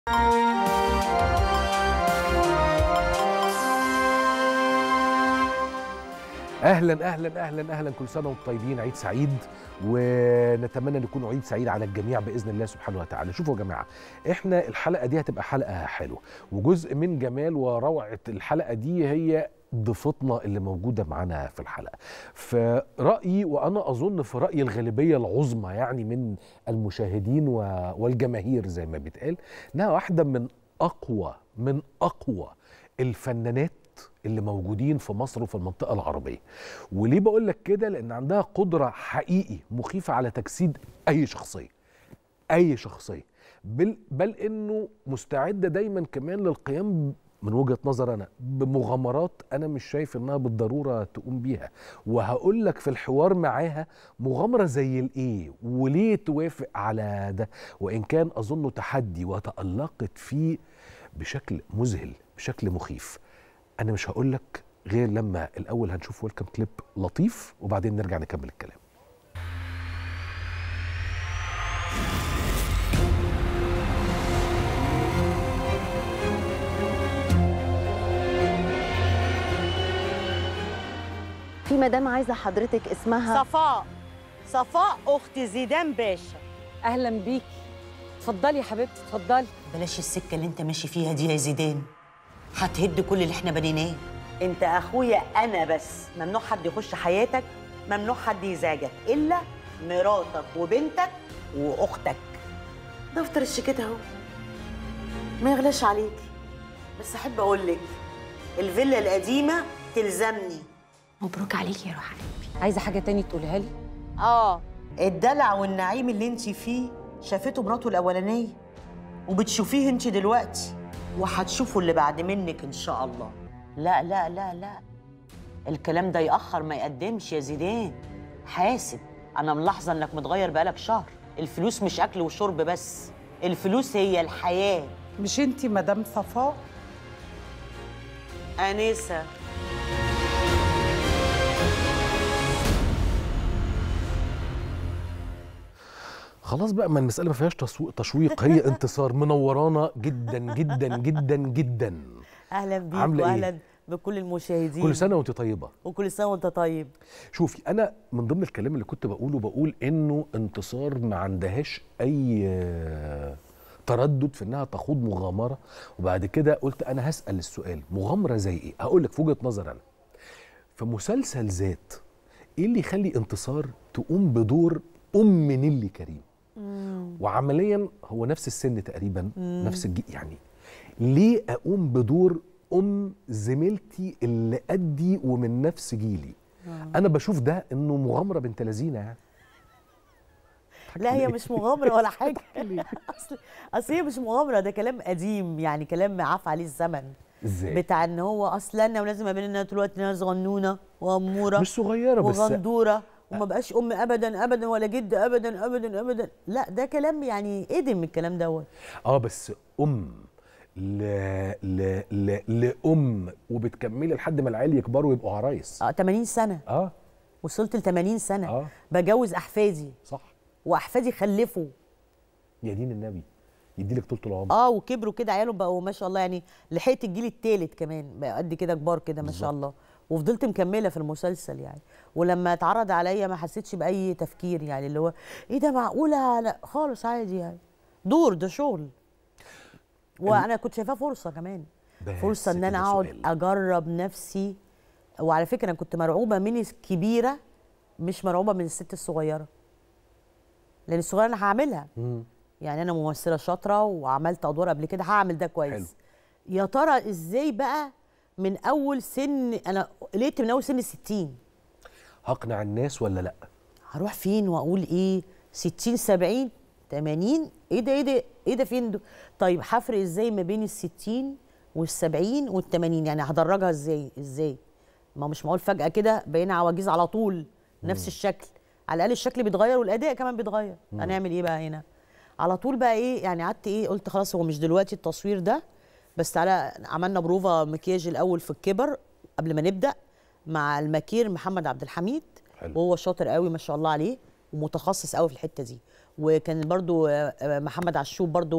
اهلا اهلا اهلا اهلا، كل سنه وانتم طيبين، عيد سعيد، ونتمنى ان يكون عيد سعيد على الجميع باذن الله سبحانه وتعالى. شوفوا يا جماعه، احنا الحلقه دي هتبقى حلقه حلوه، وجزء من جمال وروعه الحلقه دي هي ضيفتنا اللي موجوده معانا في الحلقه. في رايي، وانا اظن في راي الغالبيه العظمى يعني من المشاهدين والجماهير زي ما بيتقال، انها واحده من اقوى الفنانات اللي موجودين في مصر وفي المنطقة العربية. وليه بقول لك كده؟ لأن عندها قدرة حقيقي مخيفة على تجسيد أي شخصية، بل إنه مستعدة دايما كمان للقيام من وجهة نظر أنا بمغامرات أنا مش شايف إنها بالضرورة تقوم بيها. وهقول لك في الحوار معاها مغامرة زي الإيه وليه توافق على ده، وإن كان أظنه تحدي وتألقت فيه بشكل مذهل، بشكل مخيف. أنا مش هقول لك غير لما الأول هنشوف ويلكم كليب لطيف وبعدين نرجع نكمل الكلام. في مدام عايزة حضرتك اسمها صفاء أخت زيدان باشا. أهلا بيكي، اتفضلي يا حبيبتي اتفضلي. بلاش السكة اللي انت ماشي فيها دي يا زيدان، هتهد كل اللي احنا بنيناه. انت اخويا انا بس، ممنوع حد يخش حياتك، ممنوع حد يزعجك الا مراتك وبنتك واختك. دفتر الشيكات اهو، ما يغلاش عليكي، بس احب اقول لك الفيلا القديمه تلزمني. مبروك عليكي يا روح قلبي. عايزه حاجه تاني تقولها لي؟ الدلع والنعيم اللي انت فيه شافته مراته الاولانيه، وبتشوفيه انت دلوقتي، وهتشوفوا اللي بعد منك ان شاء الله. لا لا لا لا، الكلام ده يأخر ما يقدمش يا زيدان. حاسب، انا ملاحظه انك متغير بقالك شهر. الفلوس مش اكل وشرب بس، الفلوس هي الحياه. مش انتي مدام صفاء؟ انسه. خلاص بقى، ما المسألة ما فيهاش تشويق، هي انتصار. منورانا جدا جدا جدا جدا. اهلا بيك واهلا بكل المشاهدين. كل سنة وانت طيبة. وكل سنة وانت طيب. شوفي، أنا من ضمن الكلام اللي كنت بقول إنه انتصار ما عندهاش أي تردد في إنها تخوض مغامرة، وبعد كده قلت أنا هسأل السؤال مغامرة زي إيه؟ هقول لك في وجهة نظر أنا. في مسلسل ذات، إيه اللي يخلي انتصار تقوم بدور أم نيلي كريم؟ وعمليا هو نفس السن تقريبا، نفس الجيل يعني. ليه اقوم بدور ام زميلتي اللي قدي ومن نفس جيلي؟ انا بشوف ده انه مغامره بنت لذينه يعني. لا هي مش مغامره ولا حاجه. اصل هي مش مغامره، ده كلام قديم يعني، كلام عاف عليه الزمن. ازاي؟ بتاع ان هو اصلا انا ولازم ابين انها طول الوقت انها صغنونه واموره مش صغيره بس وغندوره، وما بقاش ام ابدا ابدا ولا جد ابدا ابدا ابدا. لا ده كلام يعني قدم الكلام دوت. بس ام لام وبتكملي لحد ما العيال يكبروا ويبقوا عرايس. 80 سنه. وصلت ل 80 سنه. بجوز احفادي. صح. واحفادي خلفوا. يا دين النبي يديلك طول العمر. وكبروا كده عيالهم بقوا ما شاء الله، يعني لحقت الجيل الثالث كمان بقى قد كده كبار كده ما شاء الله. وفضلت مكمله في المسلسل يعني. ولما اتعرض عليا ما حسيتش باي تفكير، يعني اللي هو ايه ده معقوله؟ لا خالص عادي يعني. ده شغل. وانا كنت شايفاه فرصه كمان، فرصه ان انا اقعد اجرب نفسي. وعلى فكره انا كنت مرعوبه من الكبيره، مش مرعوبه من الست الصغيره، لان الصغيره انا هعملها. يعني انا ممثله شاطره وعملت ادوار قبل كده، هعمل ده كويس. حلو. يا ترى ازاي بقى من اول سن؟ انا لقيت من اول سن 60. هقنع الناس ولا لا؟ هروح فين واقول ايه؟ 60 70 80؟ ايه ده فين ده؟ طيب هفرق ازاي ما بين ال60 وال70 وال80؟ يعني هدرجها ازاي؟ ما مش معقول فجاه كده بقينا عواجيز على طول نفس الشكل. على الاقل الشكل بيتغير والاداء كمان بيتغير. هنعمل ايه بقى هنا؟ على طول بقى ايه يعني؟ قعدت قلت خلاص هو مش دلوقتي التصوير ده، بس تعالى عملنا بروفا مكياج الاول في الكبر قبل ما نبدا مع الماكير محمد عبد الحميد. حلو. وهو شاطر قوي ما شاء الله عليه ومتخصص قوي في الحته دي. وكان برضو محمد عشوب برضو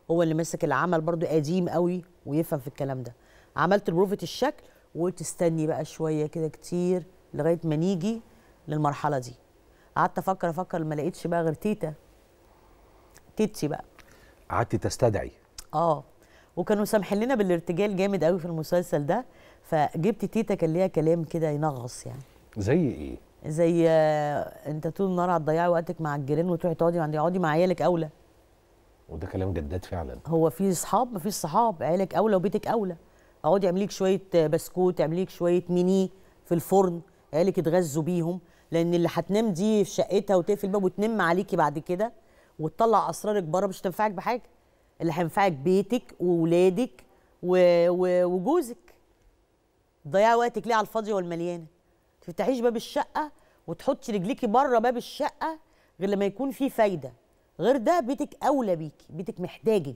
هو اللي ماسك العمل برضو قديم قوي ويفهم في الكلام ده. عملت بروفة الشكل وقلت استني بقى شويه كده كتير لغايه ما نيجي للمرحله دي. قعدت افكر ما لقيتش بقى غير تيتي بقى. قعدتي تستدعي. وكانوا سامحين لنا بالارتجال جامد قوي في المسلسل ده، فجبت تيتا كان ليها كلام كده ينغص يعني. زي ايه؟ زي انت طول النهار هتضيعي وقتك مع الجيران وتروحي تقعدي مع عيالك اولى. وده كلام جداد فعلا. هو في اصحاب؟ مفيش صحاب، عيالك اولى وبيتك اولى. اقعدي اعملي لك شويه بسكوت، اعملي لك شويه ميني في الفرن، عيالك يتغذوا بيهم، لان اللي هتنام دي في شقتها وتقفل الباب وتنم عليكي بعد كده وتطلع اسرارك بره مش هتنفعك بحاجه. اللي هينفعك بيتك وولادك وجوزك. تضيعي وقتك ليه على الفاضيه والمليانه؟ ما تفتحيش باب الشقه وتحطي رجليكي بره باب الشقه غير لما يكون في فايده. غير ده بيتك اولى بيكي، بيتك محتاجك.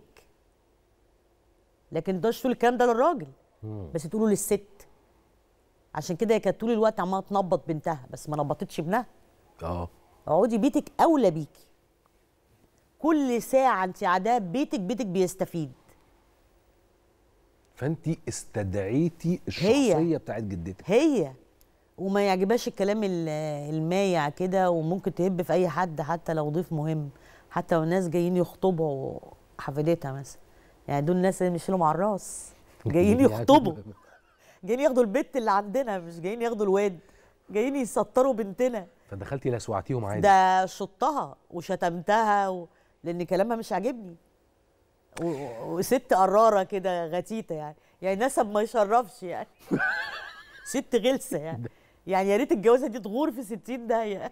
لكن ده تقول الكلام ده للراجل بس تقوله للست. عشان كده هي كانت طول الوقت عماله تنبط بنتها بس ما نبطتش ابنها. اقعدي، بيتك اولى بيكي. كل ساعه انت قاعده بيتك بيستفيد. فانت استدعيتي الشخصيه بتاعت جدتك. هي وما يعجبهاش الكلام المايع كده، وممكن تهب في اي حد حتى لو ضيف مهم، حتى والناس جايين يخطبوا حفيدتها مثلا. يعني دول الناس اللي بنشيلهم على الراس، جايين يخطبوا، جايين ياخدوا البت اللي عندنا، مش جايين ياخدوا الواد، جايين يسطروا بنتنا. فدخلتي لسوعتيهم عادي؟ ده شطها وشتمتها لان كلامها مش عاجبني. وست قراره كده غتيته يعني نسب ما يشرفش يعني. ست غلسه يعني يا ريت الجوازه دي تغور في 60 داهيه.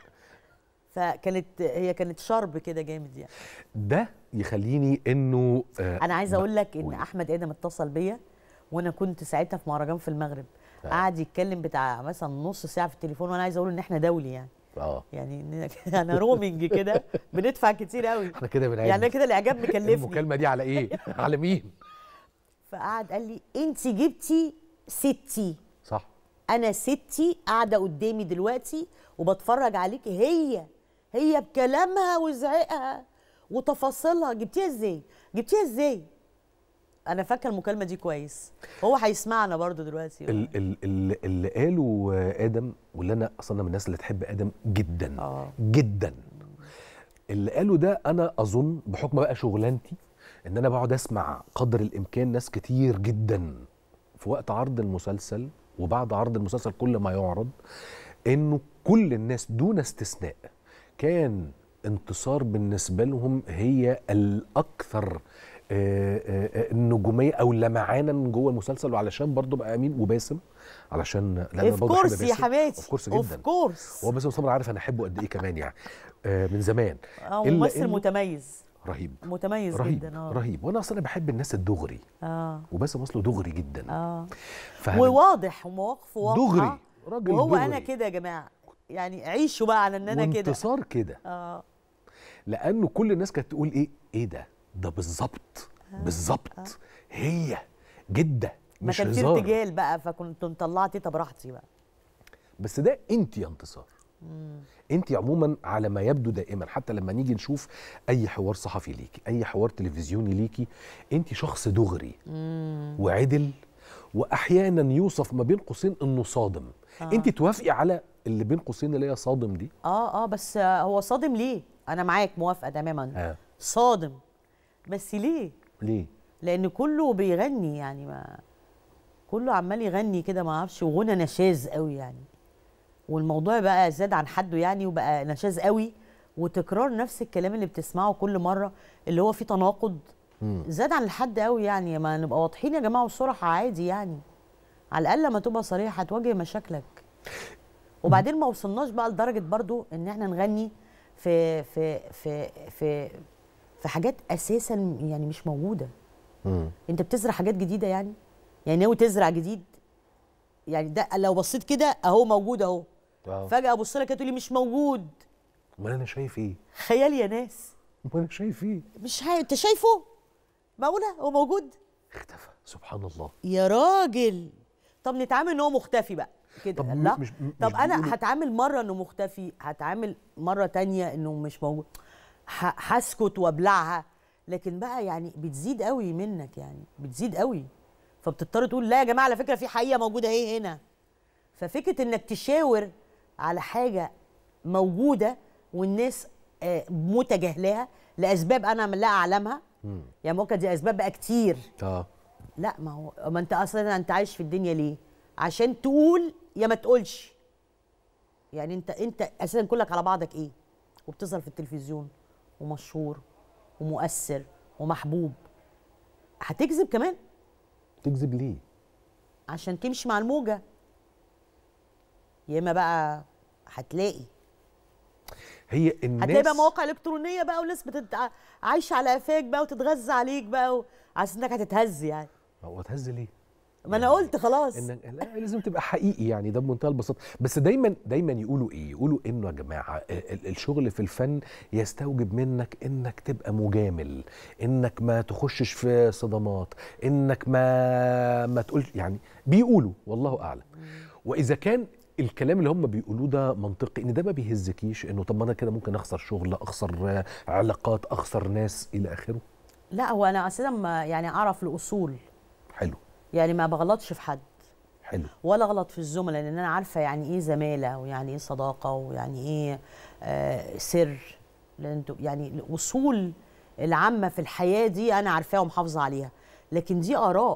هي كانت شرب كده جامد يعني. ده يخليني انه انا عايزه اقول لك ان احمد ادم اتصل بيا وانا كنت ساعتها في مهرجان في المغرب. قعد يتكلم بتاع مثلا نص ساعه في التليفون، وانا عايزه اقول ان احنا دولي يعني. يعني انا رومنج كده بندفع كتير قوي. احنا كده بنعيش يعني كده الاعجاب مكلفني. المكالمه دي على ايه؟ على مين؟ فقعد قال لي انت جبتي ستي. صح. انا ستي قاعده قدامي دلوقتي وبتفرج عليك، هي بكلامها وزعقها وتفاصيلها. جبتيها ازاي؟ انا فاكره المكالمه دي كويس. هو هيسمعنا برضو دلوقتي. اللي قاله ادم، واللي انا اصلا من الناس اللي تحب ادم جدا جدا، اللي قاله ده انا اظن بحكم بقى شغلانتي ان انا بقعد اسمع قدر الامكان ناس كتير جدا في وقت عرض المسلسل وبعد عرض المسلسل كل ما يعرض، انه كل الناس دون استثناء كان انتصار بالنسبه لهم هي الاكثر النجوميه او لمعانا من جوه المسلسل. وعلشان برضه بقى امين وباسم، علشان لا انا برضه بحب يا حماتي اوف كورس جدا. هو باسم سمرة عارف انا احبه قد ايه كمان يعني من زمان. ممثل متميز رهيب، متميز رهيب جدا. رهيب. وانا اصلا بحب الناس الدغري. وباسم اصله دغري جدا. وواضح ومواقفه واضحه. دغري، راجل وهو دغري. انا كده يا جماعه، يعني عيشوا بقى على ان انا كده وانتصار كده. لانه كل الناس كانت تقول ايه ده بالظبط بالظبط هي جده مش هزار. ما كان في ارتجال بقى، فكنت مطلعه تيتا براحتي بقى. بس ده انت يا انتصار. انت عموما على ما يبدو دائما، حتى لما نيجي نشوف اي حوار صحفي ليكي، اي حوار تلفزيوني ليكي، انت شخص دغري وعدل، واحيانا يوصف ما بين قوسين انه صادم. انت توافقي على اللي بين قوسين اللي هي صادم دي؟ بس هو صادم ليه؟ انا معاك موافقه تماما. صادم، بس ليه؟ لان كله بيغني يعني، ما كله عمال يغني كده، ما اعرفش، وغنى نشاز قوي يعني، والموضوع بقى زاد عن حده يعني، وبقى نشاز قوي وتكرار نفس الكلام اللي بتسمعه كل مره اللي هو فيه تناقض. زاد عن الحد قوي يعني. ما نبقى واضحين يا جماعه وصراحه عادي يعني. على الاقل لما تبقى صريح هتواجه مشاكلك. وبعدين ما وصلناش بقى لدرجه برضو ان احنا نغني في في في في في حاجات اساسا يعني مش موجوده. انت بتزرع حاجات جديده يعني ناوي تزرع جديد يعني. ده لو بصيت كده اهو موجود اهو، فجاه ابص لك تقول لي مش موجود. امال انا شايف ايه؟ خيال يا ناس. امال انا شايف ايه؟ مش انت شايفه؟ معقوله هو موجود؟ اختفى سبحان الله يا راجل. طب نتعامل ان هو مختفي بقى كده. طب لا طب انا هتعامل مره انه مختفي، هتعامل مره تانية انه مش موجود، هسكت وابلعها. لكن بقى يعني بتزيد قوي منك، يعني بتزيد قوي، فبتضطر تقول لا يا جماعه على فكره في حقيقه موجوده اهي هنا. ففكره انك تشاور على حاجه موجوده والناس متجاهلاها لاسباب انا لا اعلمها، يعني ممكن دي اسباب بقى كتير. لا ما انت اصلا انت عايش في الدنيا ليه؟ عشان تقول يا ما تقولش. يعني انت اساسا كلك على بعضك ايه؟ وبتظهر في التلفزيون ومشهور ومؤثر ومحبوب، هتكذب كمان؟ تكذب ليه؟ عشان تمشي مع الموجه، يا اما بقى هتلاقي الناس هتلاقي بقى مواقع الكترونيه بقى وناس عايشه على قفاك بقى وتتغذى عليك بقى على انك هتتهز. يعني هو اتهز ليه؟ ما انا قلت خلاص لا لازم تبقى حقيقي، يعني ده بمنتهى البساطه. بس دايما يقولوا ايه؟ يقولوا انه يا جماعه الشغل في الفن يستوجب منك انك تبقى مجامل، انك ما تخشش في صدمات، انك ما تقولش، يعني بيقولوا والله اعلم. واذا كان الكلام اللي هم بيقولوه ده منطقي، ان ده ما بيهزكيش انه طب ما انا كده ممكن اخسر شغل، اخسر علاقات، اخسر ناس الى اخره؟ لا هو انا اساسا يعني اعرف الاصول. حلو. يعني ما بغلطش في حد. حلو. ولا غلط في الزملاء، لان انا عارفه يعني ايه زماله ويعني ايه صداقه ويعني ايه سر. لان انتوا يعني الاصول العامه في الحياه دي انا عارفاها ومحافظه عليها، لكن دي اراء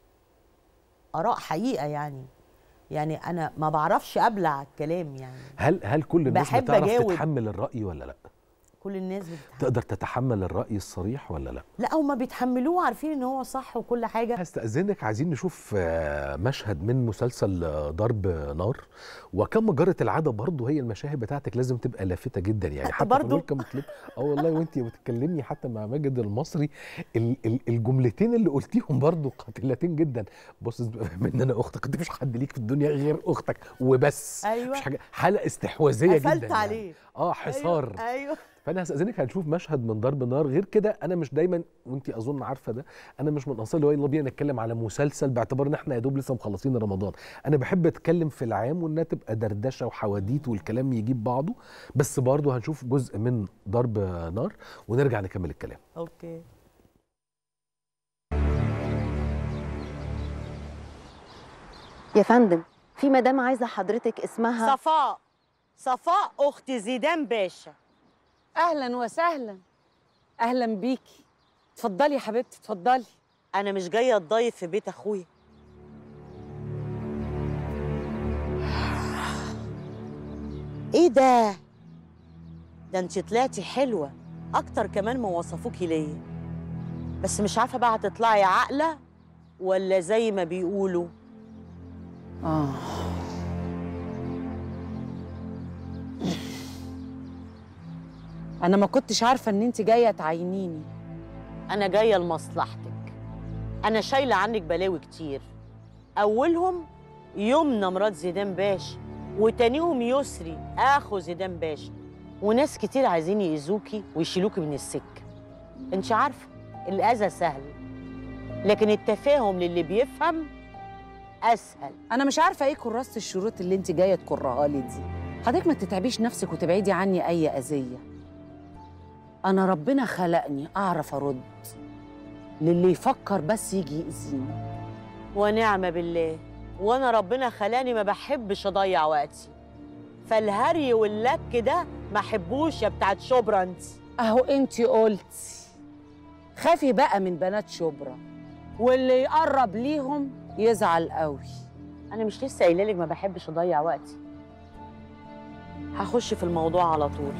حقيقه. يعني انا ما بعرفش ابلع الكلام. يعني هل كل الناس بتعرف أجاوب. تتحمل الرأي ولا لا؟ كل الناس بتتحمل. تقدر تتحمل الرأي الصريح ولا لا؟ لا هما بيتحملوه، عارفين ان هو صح وكل حاجه. هستأذنك، عايزين نشوف مشهد من مسلسل ضرب نار. وكما جرت العاده برضه هي المشاهد بتاعتك لازم تبقى لافتة جدا، يعني حتى برضه في الويلكم كليب. والله وانت بتتكلمي حتى مع ماجد المصري الجملتين اللي قلتيهم برضه قاتلتين جدا. بص بما ان انا اختك، انت مفيش حد ليك في الدنيا غير اختك وبس. ايوه مش حاجه، حاله استحواذيه جدا. قفلت عليه. حصار. ايوه. فانا هستأذنك، هنشوف مشهد من ضرب نار. غير كده انا مش دايما، وانت اظن عارفه ده، انا مش من انصار اللي هو يلا بينا نتكلم على مسلسل باعتبار ان احنا يا دوب لسه مخلصين رمضان. انا بحب اتكلم في العام وانها تبقى دردشه وحواديت والكلام يجيب بعضه. بس برضه هنشوف جزء من ضرب نار ونرجع نكمل الكلام. اوكي. يا فندم، في مدام عايزه حضرتك اسمها صفاء اخت زيدان باشا. اهلا وسهلا. اهلا بيكي. اتفضلي يا حبيبتي اتفضلي. انا مش جايه اتضيف في بيت اخويا. ايه ده انت طلعتي حلوه اكتر كمان ما وصفوكي ليا. بس مش عارفه بقى هتطلعي عاقله ولا زي ما بيقولوا. انا ما كنتش عارفه ان انت جايه تعينيني. انا جايه لمصلحتك. انا شايله عنك بلاوي كتير، اولهم يمنى مرات زيدان باشا، وتانيهم يسري اخو زيدان باشا، وناس كتير عايزين يأذوكي ويشيلوكي من السكه. انت عارفه الاذى سهل، لكن التفاهم للي بيفهم اسهل. انا مش عارفه ايه كراسه الشروط اللي انت جايه تكرها لي دي. حضرتك ما تتعبيش نفسك وتبعدي عني اي اذيه. انا ربنا خلقني اعرف ارد للي يفكر بس يجي يأذيني. ونعم بالله. وانا ربنا خلاني ما بحبش اضيع وقتي، فالهري واللك ده ما احبوش يا بتاعت شبرا. انت اهو انت قلتي. خافي بقى من بنات شبرا، واللي يقرب ليهم يزعل قوي. انا مش لسه قايله لك ما بحبش اضيع وقتي؟ هخش في الموضوع على طول.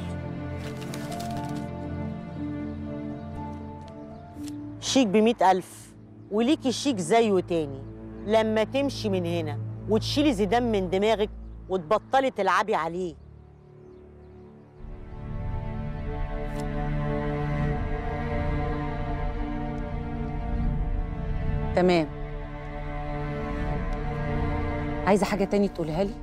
شيك ب100,000 وليكي شيك زيه تاني لما تمشي من هنا وتشيلي زيدان من دماغك وتبطلي تلعبي عليه. تمام. عايزه حاجه تاني تقولها لي؟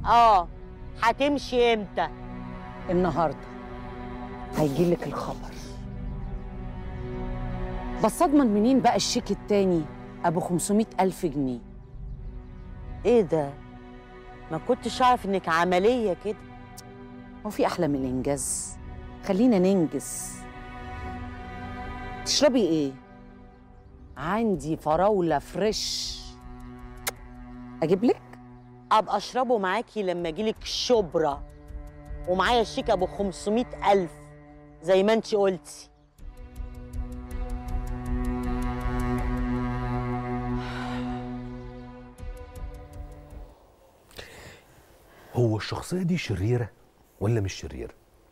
هتمشي امتى؟ النهارده هيجيلك الخبر. بس اضمن منين بقى الشيك التاني ابو 500,000 جنيه؟ ايه ده؟ ما كنتش اعرف انك عمليه كده. هو في احلى من الانجاز؟ خلينا ننجز. تشربي ايه؟ عندي فراوله فريش، اجيب لك؟ ابقى اشربه معاكي لما اجيلك شبرا ومعايا شيك ابو 500,000 زي ما انتي قلتي. هو الشخصيه دي شريره ولا مش شريره؟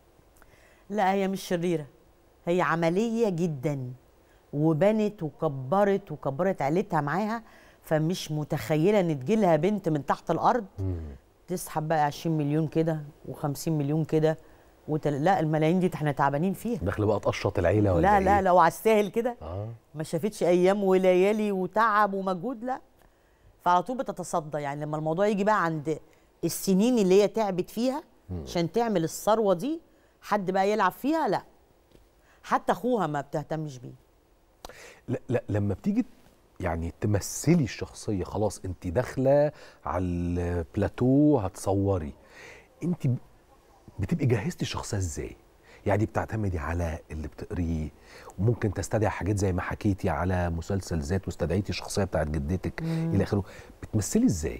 لا هي مش شريره، هي عمليه جدا، وبنت وكبرت عيلتها معاها، فمش متخيله ان تجيلها بنت من تحت الارض تسحب بقى 20 مليون كده و50 مليون كده لا الملايين دي احنا تعبانين فيها. داخله بقى تقشط العيله ولا لا إيه؟ لا لو على الساهل كده ما شافتش ايام وليالي وتعب ومجهود، لا فعلى طول بتتصدى. يعني لما الموضوع يجي بقى عند السنين اللي هي تعبت فيها عشان تعمل الثروه دي، حد بقى يلعب فيها، لا حتى اخوها ما بتهتمش بيه. لا لا، لما بتيجي يعني تمثلي الشخصيه، خلاص انت داخله على البلاتو هتصوري، انت بتبقي جهزتي الشخصيه ازاي؟ يعني بتعتمدي على اللي بتقريه، وممكن تستدعي حاجات زي ما حكيتي على مسلسل ذات واستدعيتي الشخصيه بتاعت جدتك الى اخره. بتمثلي ازاي؟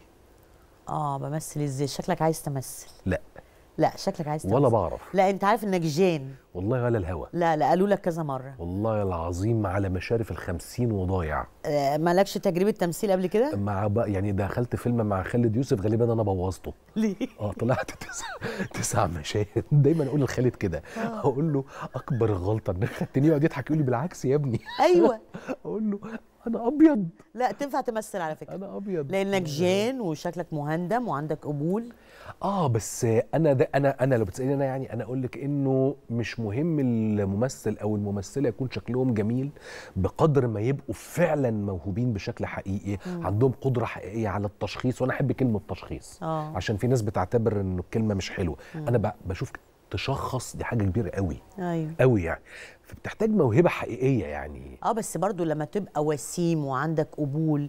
بمثل ازاي؟ شكلك عايز تمثل. لا شكلك عايز تمثل. ولا بعرف. لا انت عارف انك جان. والله ولا الهوى. لا قالوا لك كذا مره. والله العظيم على مشارف ال50 وضايع. مالكش تجربه تمثيل قبل كده؟ مع بقى يعني دخلت فيلم مع خالد يوسف، غالبا انا بوظته. ليه؟ طلعت تسع مشاهد. دايما اقول لخالد كده، اقول له اكبر غلطه انك خدتني، يقعد يضحك يقول لي بالعكس يا ابني. ايوه. اقول له انا ابيض. لا تنفع تمثل على فكره. انا ابيض لانك جان وشكلك مهندم وعندك قبول. بس انا لو بتسالني انا، يعني انا اقول لك انه مش مهم الممثل او الممثله يكون شكلهم جميل بقدر ما يبقوا فعلا موهوبين بشكل حقيقي، عندهم قدره حقيقيه على التشخيص. وانا احب كلمه تشخيص عشان في ناس بتعتبر انه الكلمه مش حلوه. انا بشوف تشخص دي حاجه كبيره قوي. ايوه قوي يعني، فبتحتاج موهبه حقيقيه يعني. بس برضو لما تبقى وسيم وعندك قبول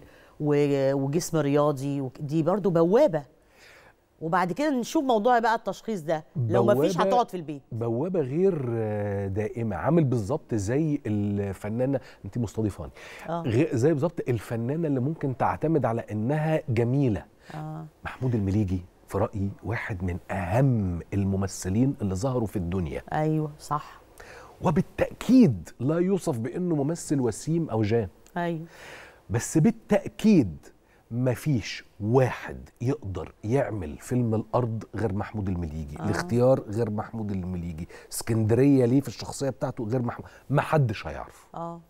وجسم رياضي، دي برضو بوابه. وبعد كده نشوف موضوع بقى التشخيص ده، لو ما فيش هتقعد في البيت. بوابه غير دائمه، عامل بالظبط زي الفنانه انت مستضيفاني، زي بالظبط الفنانه اللي ممكن تعتمد على انها جميله. محمود المليجي في رايي واحد من اهم الممثلين اللي ظهروا في الدنيا. ايوه صح. وبالتاكيد لا يوصف بانه ممثل وسيم او جان. ايوه بس بالتاكيد مفيش واحد يقدر يعمل فيلم الارض غير محمود المليجي. الاختيار غير محمود المليجي، اسكندريه ليه في الشخصيه بتاعته غير ما حدش هيعرف.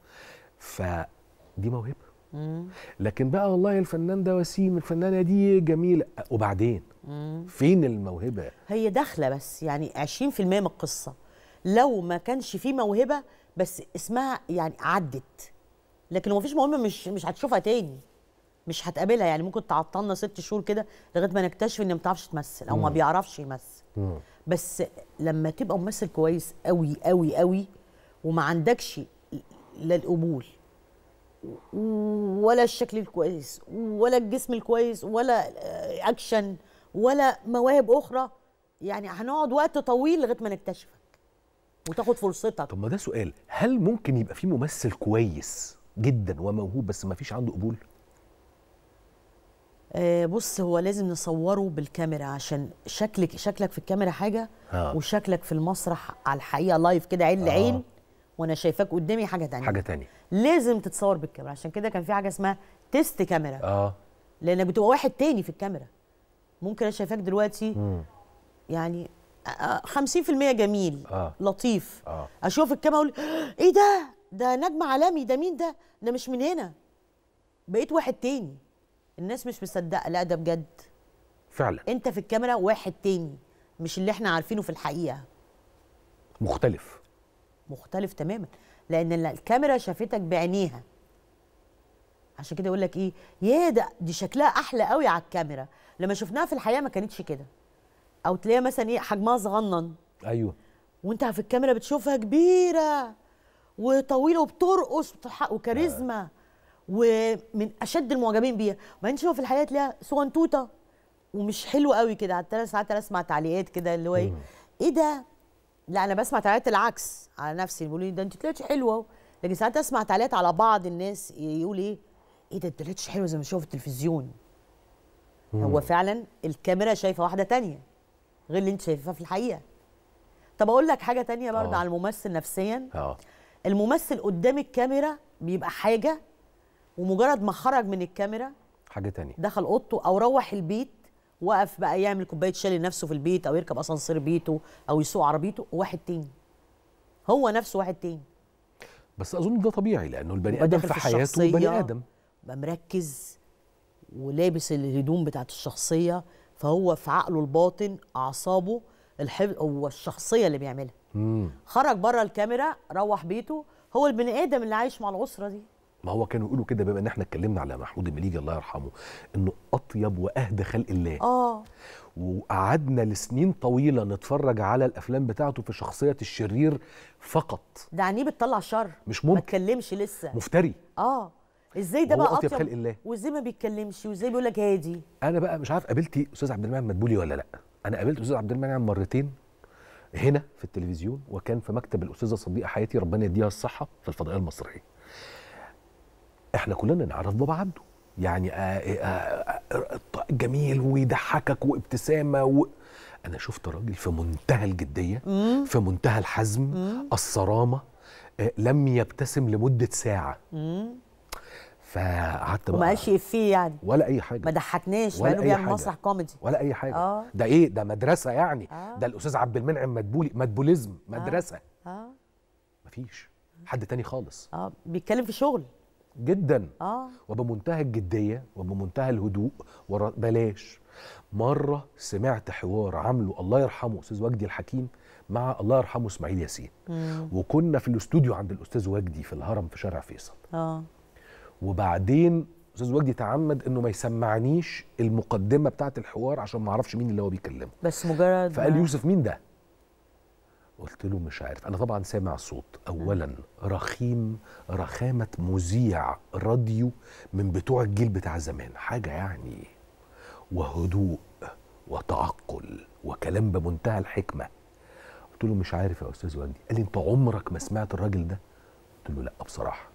فدي موهبه. لكن بقى والله الفنان ده وسيم، الفنانه دي جميله، وبعدين فين الموهبه؟ هي داخله بس يعني 20% من القصه. لو ما كانش فيه موهبه بس اسمها يعني عدت، لكن لو مفيش موهبه مش هتشوفها تاني، مش هتقابلها. يعني ممكن تعطلنا 6 شهور كده لغايه ما نكتشف ان ما بتعرفش تمثل او ما بيعرفش يمثل. بس لما تبقى ممثل كويس قوي قوي قوي وما عندكش لا القبول ولا الشكل الكويس ولا الجسم الكويس ولا اكشن ولا مواهب اخرى، يعني هنقعد وقت طويل لغايه ما نكتشفك وتاخد فرصتك. طب ما ده سؤال، هل ممكن يبقى في ممثل كويس جدا وموهوب بس ما فيش عنده قبول؟ بص، هو لازم نصوره بالكاميرا عشان شكلك في الكاميرا حاجه وشكلك في المسرح على الحقيقه لايف كده عين لعين وانا شايفاك قدامي حاجه تانية. لازم تتصور بالكاميرا. عشان كده كان في حاجه اسمها تيست كاميرا. لانك بتبقى واحد تاني في الكاميرا. ممكن انا شايفاك دلوقتي يعني 50% جميل لطيف، اشوف الكاميرا اقول ايه ده نجم عالمي، ده مين ده مش من هنا، بقيت واحد تاني. الناس مش مصدقه، لا ده بجد فعلا. انت في الكاميرا واحد تاني، مش اللي احنا عارفينه في الحقيقه. مختلف تماما، لان الكاميرا شافتك بعينيها. عشان كده يقول لك ايه، دي شكلها احلى قوي على الكاميرا، لما شفناها في الحقيقه ما كانتش كده. او تلاقيها مثلا ايه حجمها صغنن، ايوه، وانت في الكاميرا بتشوفها كبيره وطويله وبترقص وكاريزما ومن اشد المعجبين بيها. وبعدين تشوفها في الحقيقه تلاقيها صغنطوطه ومش حلوه قوي كده. على 3 ساعات انا اسمع تعليقات كده اللي هو ايه ده. لا انا بسمع تعليقات العكس على نفسي، بيقولوا لي ده انت طلعتي حلوه، لكن ساعات اسمع تعليقات على بعض الناس يقول ايه ده انت لقيتش حلو زي ما بشوف في التلفزيون. هو فعلا الكاميرا شايفه واحده تانية غير اللي انت شايفها في الحقيقه. طب اقول لك حاجه تانية برضه على الممثل نفسيا. الممثل قدام الكاميرا بيبقى حاجه، ومجرد ما خرج من الكاميرا حاجه تانية، دخل اوضته او روح البيت، وقف بقى يعمل كوبايه شاي لنفسه في البيت، او يركب اسانسير بيته، او يسوق عربيته، واحد تاني، هو نفسه واحد تاني. بس اظن ده طبيعي، لانه البني ادم في حياته بني ادم بقى مركز ولابس الهدوم بتاعت الشخصيه، فهو في عقله الباطن اعصابه الحفظ هو الشخصيه اللي بيعملها. خرج بره الكاميرا، روح بيته، هو البني ادم اللي عايش مع الاسره دي. ما هو كانوا يقولوا كده، بما ان احنا اتكلمنا على محمود المليجي الله يرحمه، انه اطيب واهدى خلق الله. وقعدنا لسنين طويله نتفرج على الافلام بتاعته في شخصيه الشرير فقط. ده عينيه بتطلع شر، مش ممكن، ما اتكلمش لسه، مفتري. ازاي ده بقى اطيب خلق الله، وازاي ما بيتكلمش، وازاي بيقول لك هادي. انا بقى مش عارف قابلتي استاذ عبد المنعم مدبولي ولا لا. انا قابلت استاذ عبد المنعم مرتين هنا في التلفزيون، وكان في مكتب الاستاذه صديقه حياتي ربنا يديها الصحه في الفضائيه المصريه. احنا كلنا نعرف بابا عبده، يعني جميل ويضحكك وابتسامه انا شفت راجل في منتهى الجديه، في منتهى الحزم، الصرامه، لم يبتسم لمده ساعه. فقعدت بقى وما قالش افيه يعني ولا اي حاجه، ما ضحكناش مع انه بيعمل مسرح كوميدي ولا اي حاجه. ده ايه ده؟ مدرسه يعني. ده الاستاذ عبد المنعم مدبولي، مدبوليزم، مدرسه. مفيش حد تاني خالص. بيتكلم في شغل جدا، وبمنتهى الجديه وبمنتهى الهدوء. بلاش. مره سمعت حوار عامله الله يرحمه استاذ وجدي الحكيم مع الله يرحمه اسماعيل ياسين، وكنا في الاستوديو عند الاستاذ وجدي في الهرم في شارع فيصل. وبعدين استاذ وجدي تعمد انه ما يسمعنيش المقدمه بتاعه الحوار عشان ما اعرفش مين اللي هو بيكلمه، بس مجرد فقال يوسف مين ده؟ قلت له مش عارف. انا طبعا سامع الصوت، اولا رخيم، رخامه مذيع راديو من بتوع الجيل بتاع زمان، حاجه يعني، وهدوء وتعقل وكلام بمنتهى الحكمه. قلت له مش عارف يا استاذ وجدي. قال لي انت عمرك ما سمعت الراجل ده؟ قلت له لا بصراحه.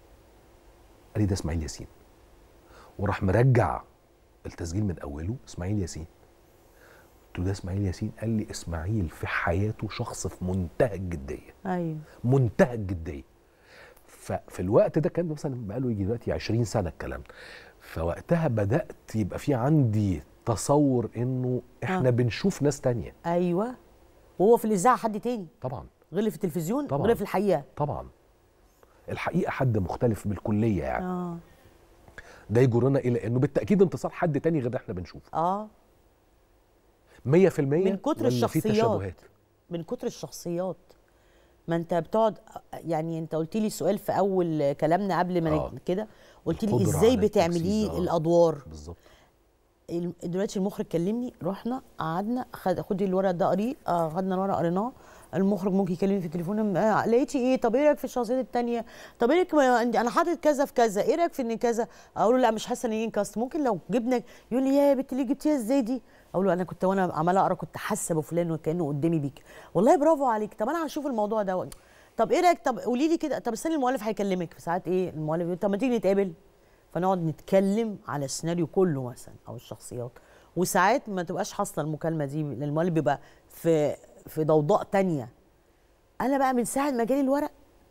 قال لي ده اسماعيل ياسين، وراح مرجع التسجيل من اوله اسماعيل ياسين. قلت له ده اسماعيل ياسين؟ قال لي اسماعيل في حياته شخص في منتهى الجديه. ايوه منتهى الجديه. ففي الوقت ده كان مثلا بقاله يجي دلوقتي 20 سنه الكلام ده، فوقتها بدات يبقى في عندي تصور انه احنا بنشوف ناس تانية. ايوه، وهو في الاذاعه حد تاني طبعا، غير اللي في التلفزيون، طبعا، غير في الحقيقه. طبعا الحقيقه حد مختلف بالكليه يعني. ده يجرنا الى انه بالتاكيد انتصار حد تاني غير احنا بنشوفه. 100% من كتر الشخصيات، من كتر الشخصيات. ما انت بتقعد يعني، انت قلت لي سؤال في اول كلامنا قبل ما كده، قلت لي ازاي بتعمليه الادوار بالظبط. دلوقتي المخرج كلمني، رحنا قعدنا، خدي الورق ده قريه، خدنا الورق قريناه. المخرج ممكن يكلمني في التليفون، لقيتي ايه؟ طب ايه رايك في الشخصيات الثانيه؟ طب ايه رايك انا حاطط كذا في كذا، ايه رايك في ان كذا؟ اقول له لا مش حاسه ان ينكست، ممكن لو جبنا. يقول لي يا بنت ليه جبتيها ازاي دي؟ اقول له انا كنت وانا عماله اقرا كنت حاسه بفلان وكانه قدامي بيك. والله برافو عليك، طب انا هشوف الموضوع ده. طب ايه رايك؟ طب قولي لي كده، طب استني المؤلف هيكلمك. في ساعات ايه المؤلف يقول طب ما تيجي نتقابل، فنقعد نتكلم على السيناريو كله مثلا او الشخصيات. وساعات ما تبقاش حاصله المكالمه دي لان المؤلف بيبقى في ضوضاء تانية. انا بقى من ساعه ما جالي الورق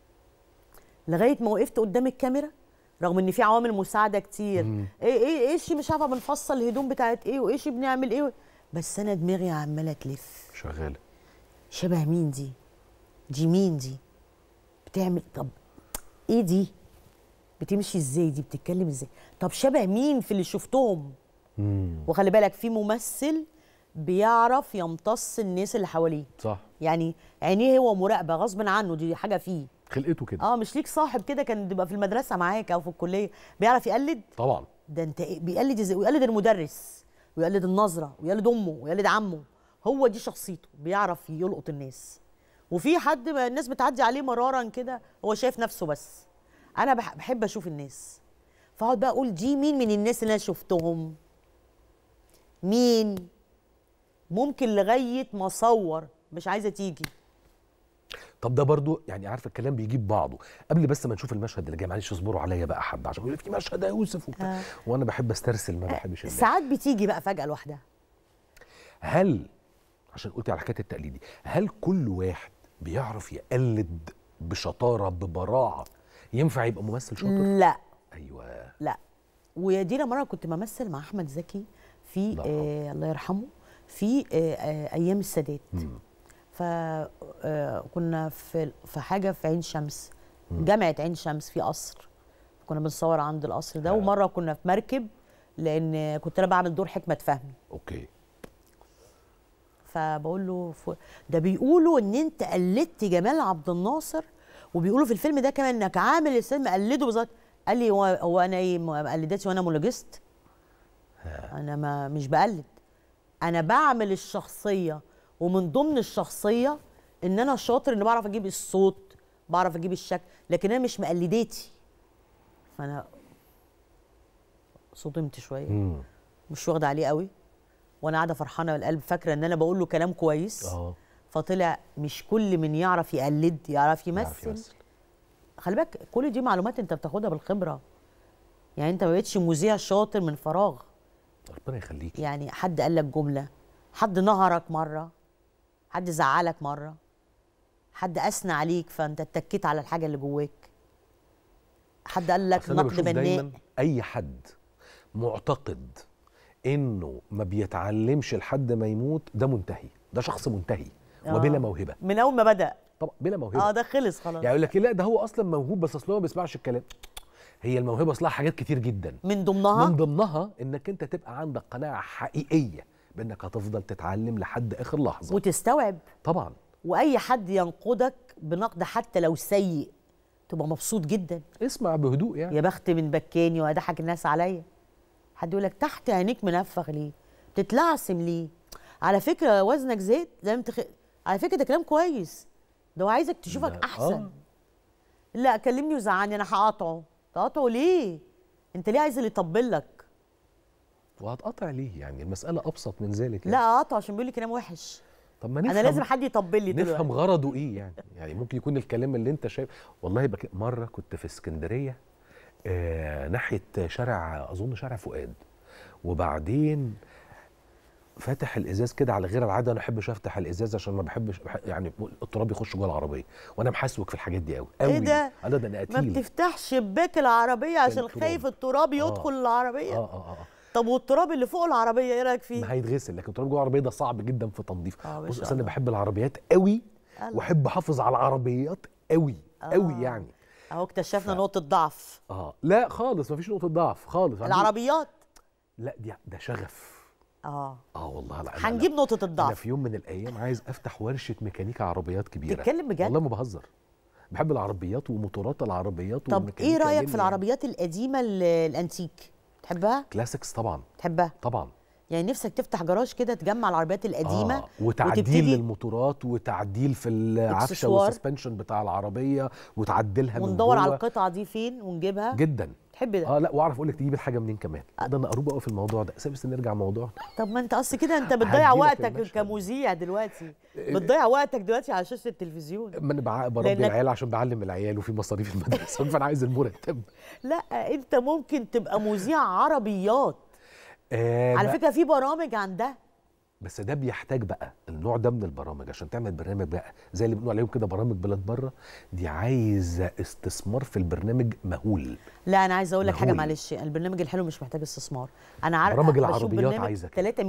لغايه ما وقفت قدام الكاميرا، رغم ان في عوامل مساعده كتير، ايش مش عارفه بنفصل الهدوم بتاعت ايه، وايش بنعمل ايه، بس انا دماغي عماله تلف شغاله. شبه مين دي؟ دي مين دي؟ بتعمل طب ايه دي؟ بتمشي ازاي دي؟ بتتكلم ازاي؟ طب شبه مين في اللي شفتهم؟ وخلي بالك في ممثل بيعرف يمتص الناس اللي حواليه. صح. يعني عينيه هو مراقبه غصب عنه، دي حاجه فيه، خلقته كده. مش ليك صاحب كده كان بيبقى في المدرسه معاك او في الكليه بيعرف يقلد؟ طبعا. ده انت بيقلد ازاي؟ ويقلد المدرس ويقلد النظره ويقلد امه ويقلد عمه. هو دي شخصيته، بيعرف يلقط الناس. وفي حد الناس بتعدي عليه مرارا كده هو شايف نفسه بس. انا بحب اشوف الناس، فاقعد بقى اقول دي مين من الناس اللي انا شفتهم؟ مين؟ ممكن لغايه ما اصور مش عايزه تيجي. طب ده برضو يعني عارفه الكلام بيجيب بعضه. قبل بس ما نشوف المشهد اللي جاي، معلش اصبروا عليا بقى حبه عشان بيقول في مشهد يا يوسف وبتاع، وانا بحب استرسل ما بحبش الناس. ساعات بتيجي بقى فجأة لوحدها. هل عشان قلتي على حكايه التقليدي، هل كل واحد بيعرف يقلد بشطاره ببراعه ينفع يبقى ممثل شاطر؟ لا ايوه. لا. ويا دينا مره كنت بمثل مع احمد زكي في الله يرحمه في ايام السادات. فكنا في حاجه في عين شمس، جامعه عين شمس في قصر، كنا بنصور عند القصر ده. ومره كنا في مركب لان كنت انا بعمل دور حكمه فهمي. اوكي. فبقول له ده بيقولوا ان انت قلدت جمال عبد الناصر، وبيقولوا في الفيلم ده كمان انك عامل الفيلم قلده بالظبط. قال لي هو انا ايه مقلداتي وانا مونولوجيست؟ انا ما مش بقلد، انا بعمل الشخصيه، ومن ضمن الشخصيه ان انا شاطر، ان بعرف اجيب الصوت، بعرف اجيب الشكل، لكن انا مش مقلداتي. فانا صدمت شويه، مش واخده عليه قوي، وانا قاعده فرحانه بالقلب فاكره ان انا بقول له كلام كويس. فطلع مش كل من يعرف يقلد يعرف يمثل. خلي بالك كل دي معلومات انت بتاخدها بالخبره، يعني انت ما بقتش مذيع شاطر من فراغ. ربنا يخليك. يعني حد قال لك جمله، حد نهرك مره، حد زعلك مره، حد اثنى عليك فانت اتكيت على الحاجه اللي جواك، حد قال لك نقد بناء. دايما اي حد معتقد انه ما بيتعلمش لحد ما يموت ده منتهي، ده شخص منتهي وبلا موهبه من اول ما بدأ. طبعا بلا موهبه. ده خلص خلاص. يعني يقول لك لا ده هو اصلا موهوب بس اصل هو ما بيسمعش الكلام. هي الموهبه اصلها حاجات كتير جدا، من ضمنها انك انت تبقى عندك قناعه حقيقيه بانك هتفضل تتعلم لحد اخر لحظه وتستوعب. طبعا. واي حد ينقدك بنقد حتى لو سيء تبقى مبسوط جدا، اسمع بهدوء. يعني يا بخت من بكاني وأضحك الناس عليا. حد يقول لك تحت عينيك منفخ ليه؟ بتتلعثم ليه؟ على فكره وزنك زاد لازم على فكره ده كلام كويس، ده هو عايزك تشوفك احسن. لا كلمني وزعلني انا هقاطعه. تقاطعه ليه؟ انت ليه عايز اللي يطبل لك؟ وهتقاطع ليه؟ يعني المساله ابسط من ذلك. يعني لا اقاطعه عشان بيقول لي كلام وحش. طب ما نفهم، انا لازم حد يطبل لي دلوقتي. نفهم غرضه ايه يعني ممكن يكون الكلام اللي انت شايف. والله مره كنت في اسكندريه ناحيه شارع اظن شارع فؤاد، وبعدين فاتح الازاز كده على غير العاده. انا ما بحبش افتح الازاز عشان ما بحبش يعني التراب يخش جوه العربيه، وانا محسوك في الحاجات دي قوي. ايه ده؟ انا ده انا قتيل. ما بتفتحش شباك العربيه عشان خايف التراب يدخل العربيه؟ طب والتراب اللي فوق العربيه ايه رايك فيه؟ ما هيتغسل، لكن التراب جوه العربيه ده صعب جدا في تنظيف. بص اصل انا بحب العربيات قوي واحب احافظ على العربيات قوي قوي يعني. اهو اكتشفنا نقطه ضعف. لا خالص، ما فيش نقطه ضعف خالص. العربيات لا ده شغف. والله لا هنجيب نقطه الضعف. انا في يوم من الايام عايز افتح ورشه ميكانيكا عربيات كبيره. تتكلم بجد؟ والله ما بهزر، بحب العربيات وموتورات العربيات. طب ايه رايك في العربيات القديمه الانتيك؟ تحبها؟ كلاسيكس طبعا. تحبها؟ طبعا. يعني نفسك تفتح جراج كده تجمع العربيات القديمه وتعديل للموتورات وتعديل في العفشه والسسبنشن بتاع العربيه وتعدلها من جوه، وندور على القطعه دي فين ونجيبها. جدا تحب ده؟ لا واعرف اقول لك تجيب الحاجه منين كمان. ده انا قروب قوي في الموضوع ده. بس نرجع موضوعنا. طب ما انت اصل كده انت بتضيع وقتك كمذيع دلوقتي، بتضيع وقتك دلوقتي على شاشه التلفزيون. ما انا بربي العيال عشان بعلم العيال وفي مصاريف المدرسه فانا عايز المرتب. لا انت ممكن تبقى مذيع عربيات. على فكره في برامج عن ده، بس ده بيحتاج بقى النوع ده من البرامج. عشان تعمل برنامج بقى زي اللي بنقول عليهم كده برامج بلاد بره، دي عايزه استثمار في البرنامج مهول. لا انا عايزه اقول لك حاجه معلش، البرنامج الحلو مش محتاج استثمار. انا عارفه برامج العربيات عايزه 3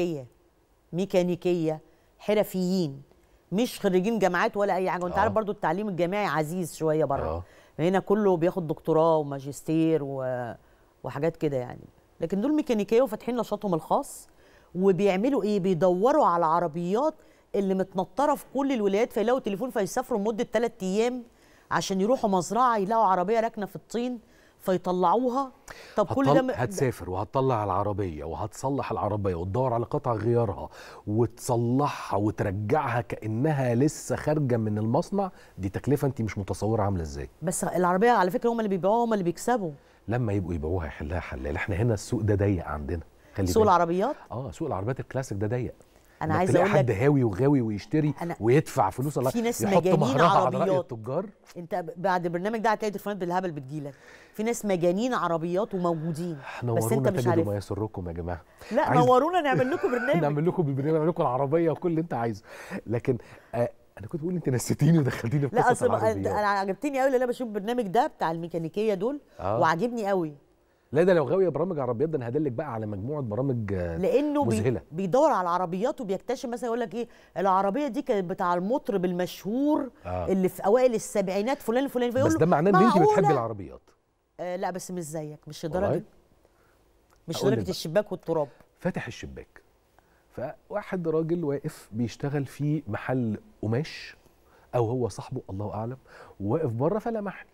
ميكانيكيه حرفيين مش خريجين جامعات ولا اي حاجه. وانت عارف برضو التعليم الجامعي عزيز شويه بره. هنا كله بياخد دكتوراه وماجستير وحاجات كده يعني. لكن دول ميكانيكيه وفاتحين نشاطهم الخاص، وبيعملوا ايه؟ بيدوروا على العربيات اللي متنطره في كل الولايات، فيلاقوا تليفون فيسافروا لمده 3 ايام عشان يروحوا مزرعه يلاقوا عربيه راكنه في الطين فيطلعوها. طب كل ده هتسافر وهتطلع العربيه وهتصلح العربيه وتدور على قطع غيارها وتصلحها وترجعها كانها لسه خارجه من المصنع. دي تكلفه انت مش متصوره عامله ازاي. بس العربيه على فكره هم اللي بيبيعوها، هم اللي بيكسبوا. لما يبقوا يبيعوها يحلها حلال. احنا هنا السوق ده ضيق عندنا. سوق العربيات؟ سوق العربيات الكلاسيك ده ضيق. انا إنك عايزه تلاقي اقول حد لك هاوي وغاوي ويشتري ويدفع فلوس، الله في ناس يحط مجانين مهرها على رأي عربيات. التجار. انت بعد البرنامج ده هتلاقي تليفونات بالهبل بتجيلك، في ناس مجانين عربيات وموجودين بس انت مش تجدوا عارف. ما يسركم يا جماعه. لا نورونا نعمل لكم برنامج. نعمل لكم بالبرنامج، نعمل لكم العربيه وكل اللي انت عايزه. لكن انا كنت بقول انت نسيتيني ودخلتيني في لا قصه اصل العربيات. انا عجبتني قوي اللي انا بشوف البرنامج ده بتاع الميكانيكيه دول وعجبني قوي. لا ده لو غاويه برامج عربيات ده انا هدلك بقى على مجموعه برامج لانه مذهله. بيدور على العربيات وبيكتشف مثلا يقول لك ايه العربيه دي كانت بتاع المطرب المشهور اللي في اوائل السبعينات فلان الفلاني، فيقول بس له ده معناه ان انت بتحبي العربيات. لا بس مش زيك، مش لدرجه الشباك والتراب. فاتح الشباك، فواحد راجل واقف بيشتغل في محل قماش او هو صاحبه الله اعلم، وواقف بره فلمحني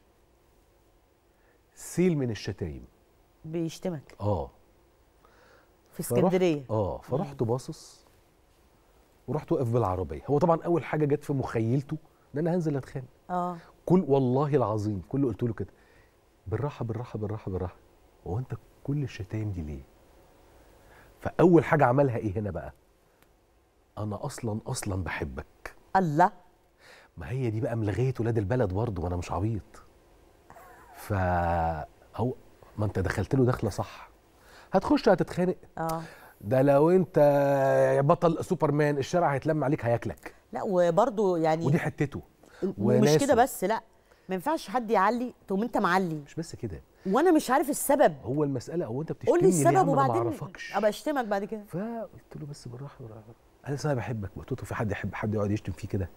سيل من الشتايم بيشتمك في اسكندريه. فرحت باصص ورحت واقف بالعربيه. هو طبعا اول حاجه جت في مخيلته ان انا هنزل اتخانق. كل والله العظيم كله قلت له كده بالراحه بالراحه بالراحه بالراحه، هو انت كل الشتايم دي ليه؟ فاول حاجه عملها ايه هنا بقى؟ انا اصلا بحبك. الله، ما هي دي بقى ملغيه ولاد البلد برضه وانا مش عبيط. هو ما انت دخلت له دخله صح، هتخش هتتخانق. ده لو انت بطل سوبرمان الشارع هيتلم عليك هياكلك. لا وبرضه يعني ودي حتته ومش كده بس، لا ما ينفعش حد يعلي تقوم انت معلي. مش بس كده، وانا مش عارف السبب. هو المساله هو انت بتشتمني قول لي السبب ليه؟ وبعدين ما اعرفكش ابقى اشتمك بعد كده. فقلت له بس بالراحه بالراحه، انا بحبك. قلت له في حد يحب حد يقعد يشتم فيه كده؟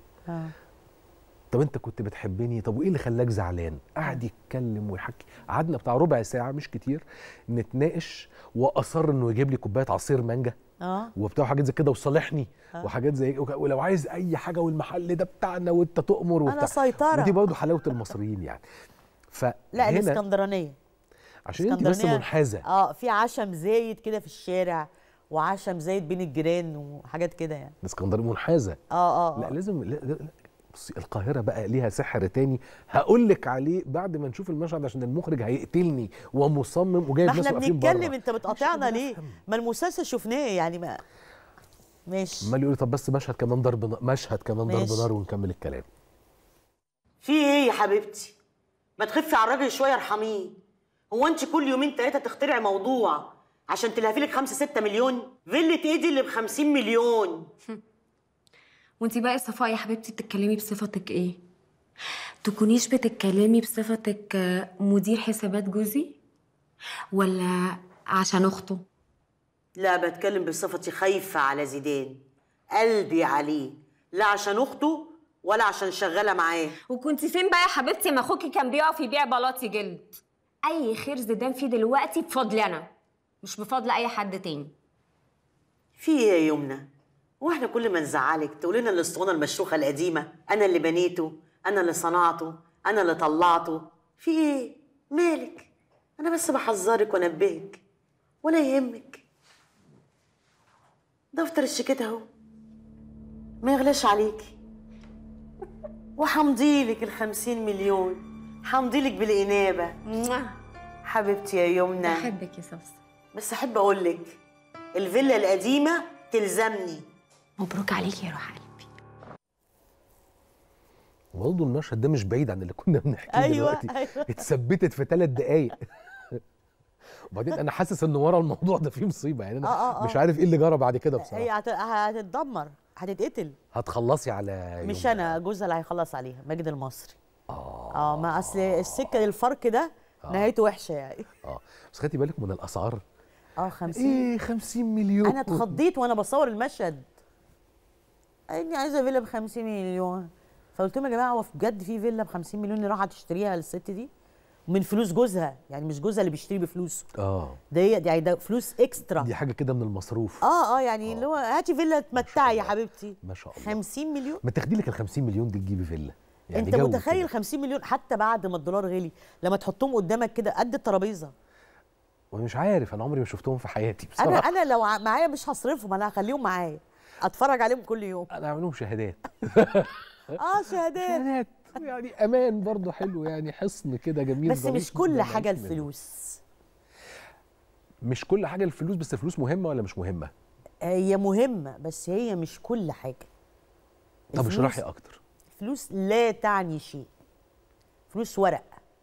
طب انت كنت بتحبني، طب وايه اللي خلاك زعلان؟ قعد يتكلم ويحكي، قعدنا بتاع ربع ساعه مش كتير نتناقش، واصر انه يجيب لي كوبايه عصير مانجا وبتاع حاجات زي كده وصالحني وحاجات زي ولو عايز اي حاجه والمحل ده بتاعنا وانت تؤمر وبتاع. انا سيطره. ودي برضه حلاوه المصريين يعني. لا الاسكندرانيه عشان انت بس منحازه. في عشم زايد كده في الشارع وعشم زايد بين الجيران وحاجات كده يعني. الاسكندرانيه منحازه. لا لازم لا. بصي القاهره بقى ليها سحر تاني هقول لك عليه بعد ما نشوف المشهد عشان المخرج هيقتلني ومصمم وجايب ناس واقفين بره. ما احنا بنتكلم، انت بتقاطعنا ليه؟ ما المسلسل شفناه يعني. ما ماشي. امال يقول لي طب بس مشهد كمان ضرب نار ونكمل الكلام. في ايه يا حبيبتي؟ ما تخفي على الراجل شويه ارحميه. هو انت كل يومين ثلاثه تخترعي موضوع عشان تلهفي لك 5-6 مليون؟ فيلة ايه دي اللي ب 50 مليون؟ وانتي بقى صفاء يا حبيبتي بتتكلمي بصفتك ايه؟ تكونيش بتتكلمي بصفتك مدير حسابات جوزي ولا عشان اخته؟ لا بتكلم بصفتي خايفه على زيدان، قلبي عليه، لا عشان اخته ولا عشان شغاله معاه. وكنتي فين بقى يا حبيبتي ما اخوكي كان بيقف يبيع بلاطي جلد؟ اي خير زيدان فيه دلوقتي بفضل انا مش بفضل اي حد تاني. في ايه يا يمنى؟ واحنا كل ما نزعلك تقول لنا الاسطوانه المشروخه القديمه انا اللي بنيته، انا اللي صنعته، انا اللي طلعته. في ايه؟ مالك؟ انا بس بحذرك وانبهك ولا يهمك. دفتر الشيكات اهو ما يغلاش عليكي، وحمضيلك ال50 مليون، حمضيلك بالانابه. حبيبتي يا يمنى بحبك يا صفصف. بس احب اقول لك الفيلا القديمه تلزمني. مبروك عليكي يا روح قلبي. برضه المشهد ده مش بعيد عن اللي كنا بنحكيه دلوقتي. أيوة. اتثبتت في 3 دقايق. وبعدين انا حاسس ان ورا الموضوع ده فيه مصيبه يعني. انا مش عارف ايه اللي جرى بعد كده بصراحه. هي هتتدمر، هتتقتل. هتخلصي على مش انا، جوزها اللي هيخلص عليها، ماجد المصري. ما اصل السكه للفرق ده نهايته وحشه يعني. بس خدتي بالك من الاسعار. 50 ايه 50 مليون؟ انا اتخضيت وانا بصور المشهد. اني عايزه فيلا ب 50 مليون. فقلت لهم يا جماعه هو بجد في فيلا ب 50 مليون اللي راحت تشتريها للست دي من فلوس جوزها؟ يعني مش جوزها اللي بيشتري بفلوسه. ده فلوس اكسترا، دي حاجه كده من المصروف. يعني اللي هو هاتي فيلا تمتعي يا حبيبتي. ما شاء الله 50 مليون. ما تاخدي لك ال 50 مليون دي تجيبي فيلا يعني. انت متخيل 50 مليون حتى بعد ما الدولار غلي لما تحطهم قدامك كده قد الترابيزه؟ ومش عارف، انا عمري ما شفتهم في حياتي بصراحه. انا لو معايا مش هصرفهم، انا هخليهم معايا اتفرج عليهم كل يوم. انا هعمل لهم شهادات. شهادات يعني امان برضه حلو يعني، حصن كده جميل. بس مش كل حاجه الفلوس. مش كل حاجه الفلوس، بس الفلوس مهمه ولا مش مهمه؟ هي مهمه بس هي مش كل حاجه. طب اشرحي اكتر. الفلوس لا تعني شيء. فلوس ورق.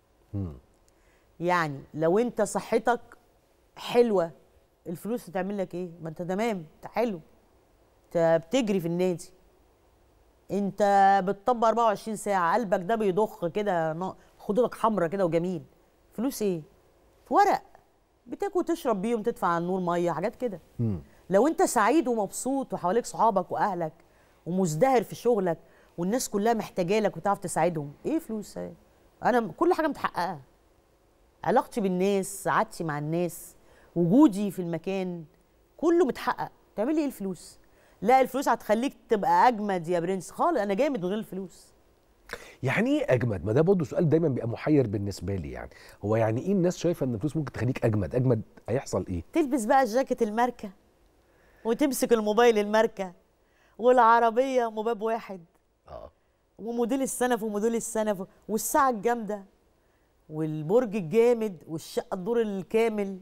يعني لو انت صحتك حلوه الفلوس هتعمل لك ايه؟ ما انت تمام، انت حلو، انت بتجري في النادي، انت بتطبق 24 ساعه، قلبك ده بيضخ كده، خدودك حمرا كده وجميل. فلوس ايه؟ ورق بتاكل وتشرب بيهم، تدفع على النور ميه، حاجات كده. لو انت سعيد ومبسوط وحواليك صحابك واهلك ومزدهر في شغلك والناس كلها محتاجه لك وتعرف تساعدهم، ايه فلوس؟ انا كل حاجه متحققه، علاقتي بالناس، سعادتي مع الناس، وجودي في المكان، كله متحقق. تعملي ايه الفلوس؟ لا الفلوس هتخليك تبقى اجمد يا برنس خالص، انا جامد من غير الفلوس. يعني ايه اجمد؟ ما ده برضه سؤال دايما بيبقى محير بالنسبه لي. يعني هو يعني ايه الناس شايفه ان الفلوس ممكن تخليك اجمد؟ اجمد هيحصل ايه؟ تلبس بقى الجاكيت الماركه وتمسك الموبايل الماركه والعربيه مباب واحد وموديل السنف وموديل السنف والساعه الجامده والبرج الجامد والشقه الدور الكامل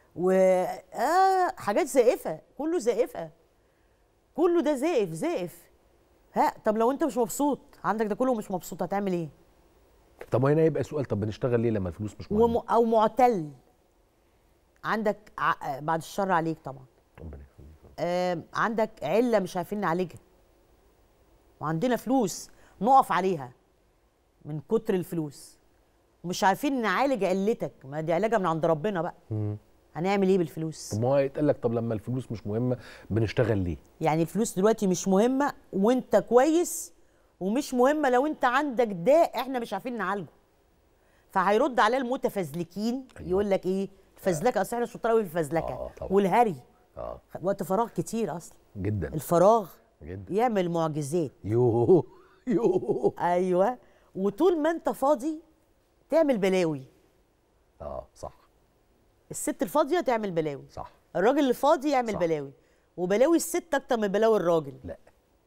حاجات زائفه، كله زائفه، كله ده زائف زائف. طب لو انت مش مبسوط عندك ده كله ومش مبسوط هتعمل ايه؟ طب هنا يبقى سؤال، طب بنشتغل ليه لما الفلوس مش مهمه؟ او معتل عندك بعد الشر عليك طبعا، ربنا يخليك. عندك عله مش عارفين نعالجها، وعندنا فلوس نقف عليها من كتر الفلوس، ومش عارفين نعالج علتك، ما دي علاجها من عند ربنا بقى. هنعمل ايه بالفلوس؟ طب ما هو يتقال لك طب لما الفلوس مش مهمه بنشتغل ليه؟ يعني الفلوس دلوقتي مش مهمه وانت كويس، ومش مهمه لو انت عندك داء احنا مش عارفين نعالجه. فهيرد عليها المتفزلكين. أيوة. يقول لك ايه؟ الفزلكه، اصل احنا شطار قوي في الفزلكه والهري. وقت فراغ كتير اصلا جدا. الفراغ جدا يعمل معجزات. يوه ايوه. وطول ما انت فاضي تعمل بلاوي. صح. الست الفاضيه تعمل بلاوي. صح. الراجل الفاضي يعمل صح. بلاوي. وبلاوي الست اكتر من بلاوي الراجل. لا.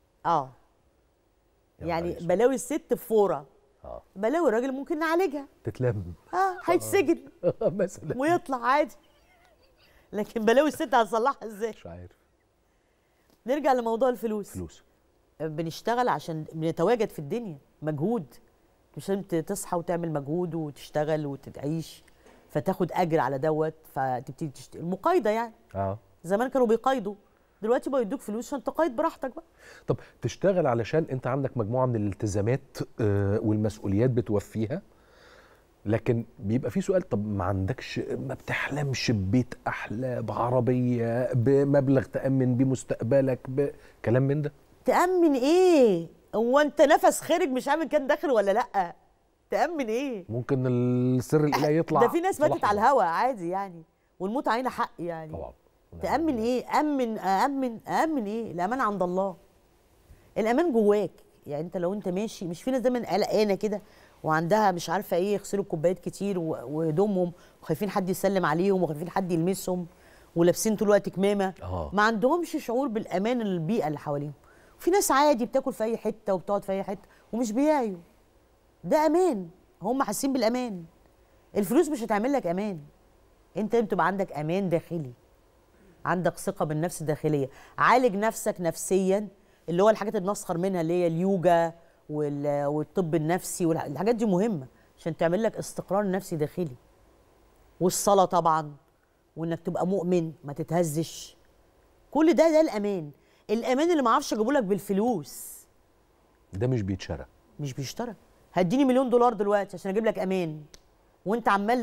يعني بلاوي الست بفوره. بلاوي الراجل ممكن نعالجها، تتلم. هيتسجن مثلا ويطلع عادي. لكن بلاوي الست هنصلحها ازاي؟ مش عارف. نرجع لموضوع الفلوس. فلوس بنشتغل عشان بنتواجد في الدنيا، مجهود. مش لازم تصحى وتعمل مجهود وتشتغل وتعيش فتاخد اجر على دوت، فتبتدي تشتغل المقايضه يعني. زمان كانوا بيقايضوا، دلوقتي بقى يدوك فلوس عشان تقايض براحتك بقى. طب تشتغل علشان انت عندك مجموعه من الالتزامات والمسؤوليات بتوفيها، لكن بيبقى في سؤال، طب ما عندكش، ما بتحلمش ببيت احلى، بعربيه، بمبلغ تامن بيه مستقبلك، بكلام من ده؟ تامن ايه؟ هو انت نفس خارج مش عامل كان داخل ولا لا؟ تامن ايه؟ ممكن السر الالهي يطلع. ده في ناس ماتت على الهوا عادي يعني، والموت علينا حق يعني. طبعا. تامن ايه؟ امن ايه؟ الامان عند الله. الامان جواك. يعني انت لو انت ماشي، مش في ناس دايما قلقانه كده وعندها مش عارفه ايه، يغسلوا كوبايات كتير وهدومهم وخايفين حد يسلم عليهم وخايفين حد يلمسهم ولابسين طول الوقت كمامه. ما عندهمش شعور بالامان البيئه اللي حواليهم. في ناس عادي بتاكل في اي حته وبتقعد في اي حته ومش بيعيوا. ده امان، هم حاسين بالامان. الفلوس مش هتعمل لك امان. انت بتبقى عندك امان داخلي، عندك ثقه بالنفس الداخليه. عالج نفسك نفسيا، اللي هو الحاجات اللي بنسخر منها اللي هي اليوجا والطب النفسي والحاجات دي مهمه عشان تعمل لك استقرار نفسي داخلي. والصلاه طبعا، وانك تبقى مؤمن ما تتهزش. كل ده الامان. الامان اللي ما اعرفش اجيبه لك بالفلوس. ده مش بيتشرى. مش بيشترى. هديني $1,000,000 دلوقتي عشان اجيب لك امان، وانت عمال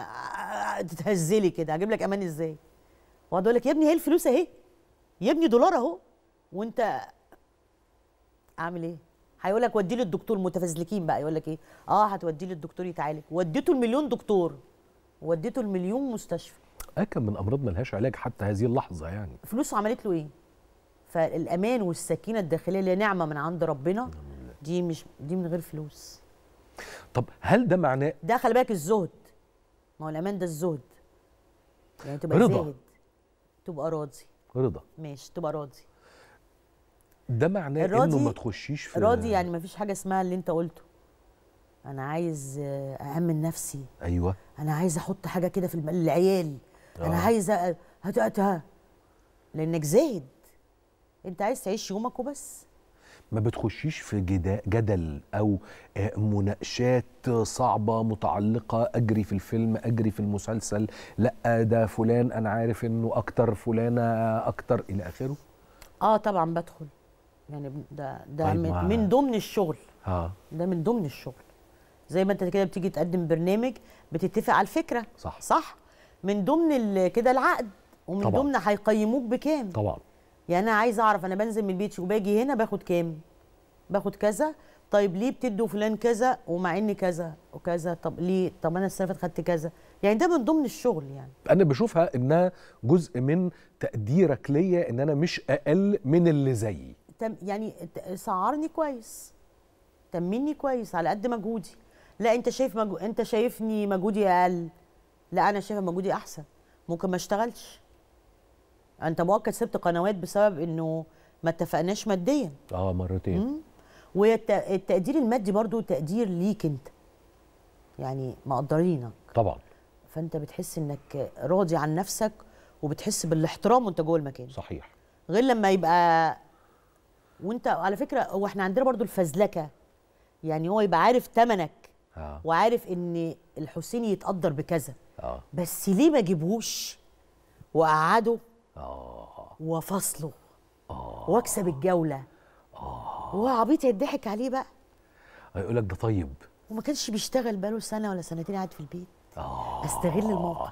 تتهزلي كده، هجيب لك امان ازاي؟ واقعد اقول لك يا ابني هي الفلوس اهي، يا ابني دولار اهو، وانت اعمل ايه؟ هيقول لك وديه للدكتور. متفزلكين بقى يقول لك ايه؟ هتوديه للدكتور يتعالج. وديته ال1,000,000 دكتور، وديته ال1,000,000 مستشفى. كم من امراض ملهاش علاج حتى هذه اللحظه يعني. فلوسه عملت له ايه؟ فالامان والسكينه الداخليه اللي نعمه من عند ربنا، دي من غير فلوس. طب هل ده معناه، ده خلي بالك الزهد، ما هو الامان ده الزهد، يعني تبقى رضا. زاهد، تبقى راضي. رضا. ماشي، تبقى راضي. ده معناه انه ما تخشيش في راضي، يعني ما فيش حاجه اسمها اللي انت قلته. انا عايز اامن نفسي. ايوه. انا عايز احط حاجه كده في العيال. انا عايز لانك زاهد. انت عايز تعيش يومك وبس. ما بتخشيش في جدل او مناقشات صعبه متعلقه اجري في الفيلم اجري في المسلسل، لا ده فلان انا عارف انه اكتر، فلانه اكتر، الى اخره؟ طبعا بدخل، يعني ده طيب من ضمن الشغل. ده من ضمن الشغل. زي ما انت كده بتيجي تقدم برنامج بتتفق على الفكره، صح؟ من ضمن كده العقد، ومن طبعا. ضمن هيقيموك بكام. طبعا. يعني انا عايزه اعرف انا بنزل من بيتي وباجي هنا باخد كام؟ باخد كذا. طيب ليه بتدوا فلان كذا ومع اني كذا وكذا؟ طب ليه؟ طب انا السنه اللي فاتت خدت كذا. يعني ده من ضمن الشغل. يعني انا بشوفها انها جزء من تقديرك ليا، ان انا مش اقل من اللي زيي. يعني سعرني كويس، تمني كويس على قد مجهودي. لا انت شايف انت شايفني مجهودي اقل، لا انا شايفه مجهودي احسن، ممكن ما اشتغلش. انت مؤكد سبت قنوات بسبب انه ما اتفقناش ماديا. مرتين. والتقدير المادي برضو تقدير ليك انت، يعني مقدرينك طبعا. فانت بتحس انك راضي عن نفسك وبتحس بالاحترام وانت جوه المكان. صحيح. غير لما يبقى، وانت على فكره هو احنا عندنا برضو الفزلكه، يعني هو يبقى عارف تمنك وعارف ان الحسيني يتقدر بكذا، بس ليه ما جيبهوش وقعده وفصله واكسب الجوله، وهو عبيط يضحك عليه بقى، هيقول لك ده طيب وما كانش بيشتغل بقاله سنه ولا سنتين قاعد في البيت. استغل الموقف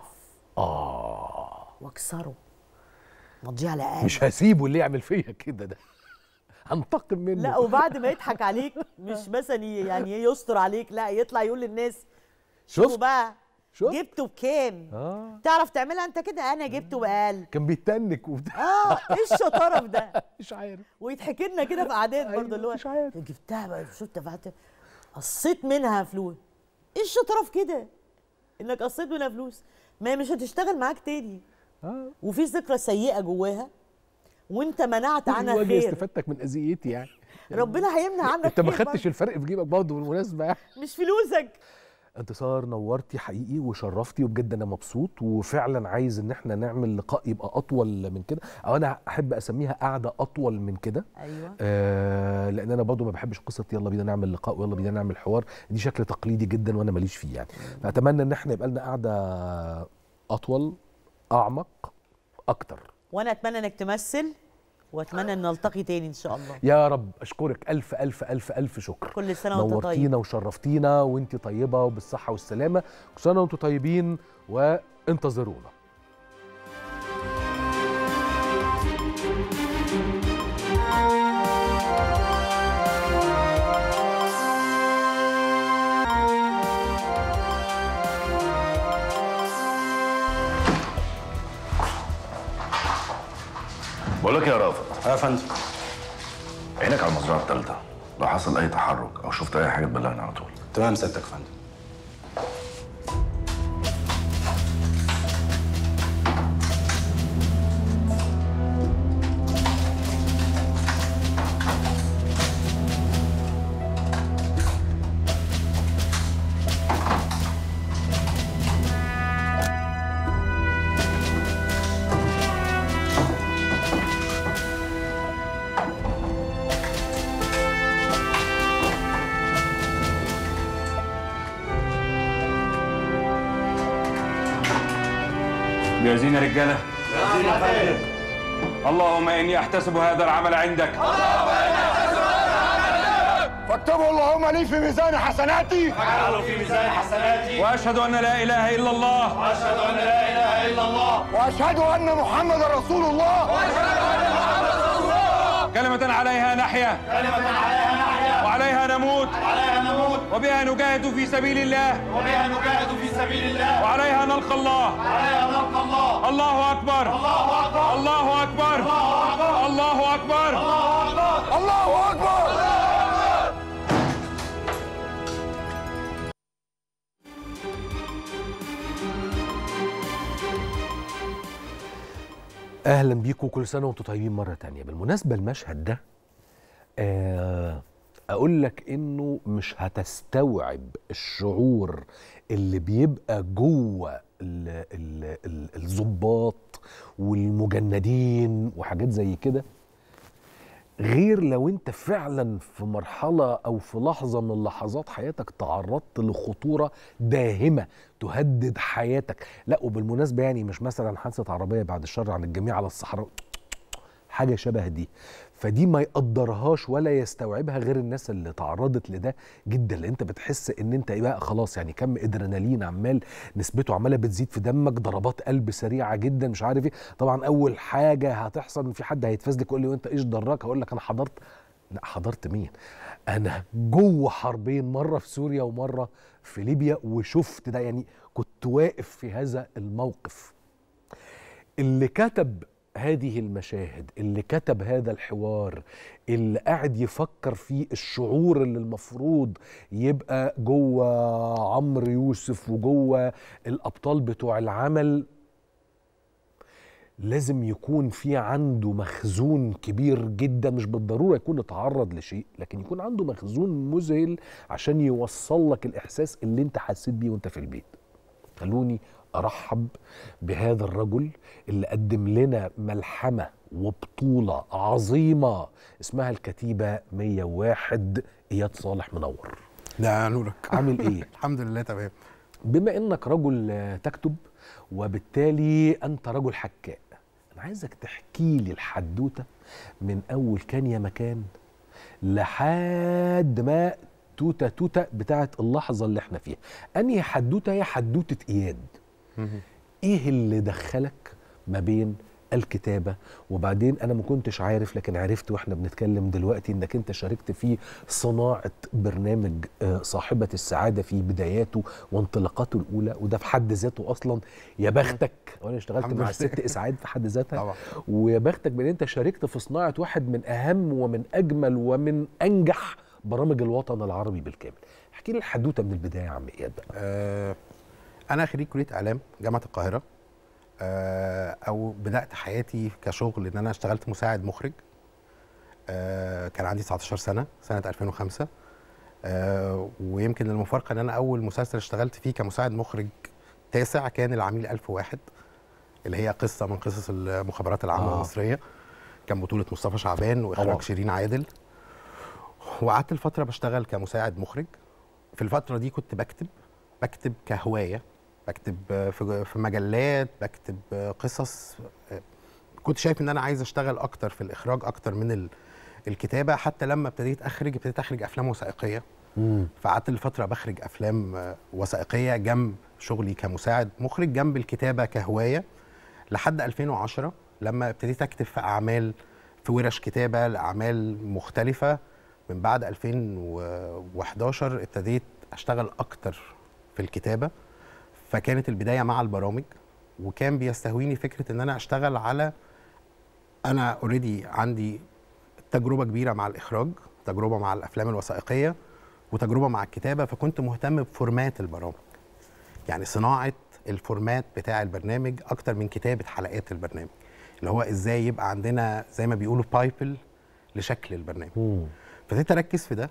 واكسره واضيع على الاقل. مش هسيبه اللي يعمل فيا كده، ده هنتقم منه. لا وبعد ما يضحك عليك مش مثلا يعني يستر عليك، لا يطلع يقول للناس شوفوا بقى جبته بكام. تعرف تعملها انت كده؟ انا جبته بأقل. كان بيتنك وبتاع. ايه الشطاره في ده؟ مش عارف. ويتحكي لنا كده في قعدات برضه اللي هو مش عارف جبتها بقى، شفت دفعت قصيت منها فلوس. ايه الشطاره في كده؟ انك قصيت منها فلوس، ما هي مش هتشتغل معاك تاني. وفي ذكرى سيئه جواها وانت منعت عنها خير. وجه استفادتك من اذيتي يعني. ربنا هيمنع عنك انت ما خير خدتش الفرق في جيبك برضه بالمناسبه يعني. مش فلوسك. انتصار نورتي حقيقي وشرفتي، وبجد انا مبسوط، وفعلا عايز ان احنا نعمل لقاء يبقى اطول من كده، او انا احب اسميها قعده اطول من كده. ايوه. لان انا برضو ما بحبش قصه يلا بينا نعمل لقاء ويلا بينا نعمل حوار، دي شكل تقليدي جدا وانا ماليش فيه يعني. فاتمنى ان احنا يبقى لنا قعده اطول اعمق اكتر. وانا اتمنى انك تمثل، واتمنى ان نلتقي تاني ان شاء الله. يا رب. اشكرك الف الف الف الف شكر. كل سنه وانت طيب. نورتينا وشرفتينا وانت طيبه وبالصحه والسلامه. كل سنه وانتم طيبين وانتظرونا. بقول لك يا رافض. يا فندم. عينك على المزرعه الثالثه، لو حصل اي تحرك او شفت اي حاجه تبلغني على طول. تمام سيادتك يا فندم. جاهزين يا رجاله؟ جاهزين يا فندم. اللهم اني احتسب هذا العمل عندك. فاكتبوا اللهم لي في ميزان حسناتي. فاجعله في ميزان حسناتي. واشهد ان لا اله الا الله. واشهد ان لا اله الا الله. واشهد ان محمدا رسول الله. واشهد ان محمدا رسول الله. كلمة عليها نحيا. كلمة عليها نحيا. وعليها نموت. وعليها نموت. وبها نجاهد في سبيل الله. وبها نجاهد في سبيل الله. وعليها نلقى الله. وعليها نلقى الله. الله اكبر. الله اكبر. الله اكبر. الله اكبر. الله اكبر. الله اكبر. الله اكبر. اهلا بيكم، كل سنه وانتم طيبين مره تانية. بالمناسبه المشهد ده اقول لك انه مش هتستوعب الشعور اللي بيبقى جوه الضباط والمجندين وحاجات زي كده غير لو انت فعلا في مرحلة او في لحظة من لحظات حياتك تعرضت لخطورة داهمة تهدد حياتك. لا وبالمناسبة يعني مش مثلا حادثة عربية بعد الشر عن الجميع على الصحراء، حاجة شبه دي، فدي ما يقدرهاش ولا يستوعبها غير الناس اللي تعرضت لده جدا، لان انت بتحس ان انت بقى خلاص يعني كم ادرينالين عمال نسبته عماله بتزيد في دمك، ضربات قلب سريعه جدا مش عارف ايه. طبعا اول حاجه هتحصل ان في حد هيتفزلك يقول لي وانت ايش دراك، هقول لك انا حضرت. لا حضرت مين؟ انا جوه حربين، مره في سوريا ومره في ليبيا، وشفت ده، يعني كنت واقف في هذا الموقف. اللي كتب هذه المشاهد، اللي كتب هذا الحوار، اللي قاعد يفكر في الشعور اللي المفروض يبقى جوه عمرو يوسف وجوه الأبطال بتوع العمل، لازم يكون في عنده مخزون كبير جدا، مش بالضرورة يكون اتعرض لشيء، لكن يكون عنده مخزون مذهل عشان يوصل لك الإحساس اللي انت حسيت بيه وانت في البيت. خلوني أرحب بهذا الرجل اللي قدم لنا ملحمة وبطولة عظيمة اسمها الكتيبة 101. إياد صالح منور. لا نورك. عامل إيه؟ الحمد لله تمام. بما إنك رجل تكتب وبالتالي أنت رجل حكاء، أنا عايزك تحكي لي الحدوتة من أول كان يا مكان لحد ما توتة توتة بتاعت اللحظة اللي احنا فيها. أنهي حدوتة هي حدوتة إياد؟ إيه اللي دخلك ما بين الكتابة؟ وبعدين أنا ما كنتش عارف لكن عرفت وإحنا بنتكلم دلوقتي إنك أنت شاركت في صناعة برنامج صاحبة السعادة في بداياته وانطلاقاته الأولى، وده في حد ذاته أصلا يا بختك. وأنا اشتغلت مع الست إسعاد في حد ذاتها طبعا. ويا بختك بأن أنت شاركت في صناعة واحد من أهم ومن أجمل ومن أنجح برامج الوطن العربي بالكامل. احكي لي الحدوته من البدايه يا عم اياد بقى. انا خريج كليه اعلام جامعه القاهره، او بدات حياتي كشغل ان انا اشتغلت مساعد مخرج. كان عندي 19 سنه 2005. ويمكن المفارقه ان انا اول مسلسل اشتغلت فيه كمساعد مخرج تاسع كان العميل 1001، اللي هي قصه من قصص المخابرات العامه المصريه. كان بطوله مصطفى شعبان واخراج شيرين عادل. وقعدت الفترة بشتغل كمساعد مخرج. في الفترة دي كنت بكتب كهواية، بكتب في مجلات، بكتب قصص. كنت شايف ان انا عايز اشتغل اكتر في الاخراج اكتر من الكتابة. حتى لما ابتديت اخرج افلام وثائقية. فقعدت الفترة بخرج افلام وثائقية جنب شغلي كمساعد مخرج، جنب الكتابة كهواية، لحد 2010 لما ابتديت اكتب في ورش كتابة لأعمال مختلفة. من بعد 2011 ابتديت اشتغل اكتر في الكتابه. فكانت البدايه مع البرامج، وكان بيستهويني فكره ان انا اشتغل على، انا اوريدي عندي تجربه كبيره مع الاخراج، تجربه مع الافلام الوثائقيه، وتجربه مع الكتابه. فكنت مهتم بفورمات البرامج، يعني صناعه الفورمات بتاع البرنامج اكتر من كتابه حلقات البرنامج، اللي هو ازاي يبقى عندنا زي ما بيقولوا بايبل لشكل البرنامج. فابتديت اركز في ده.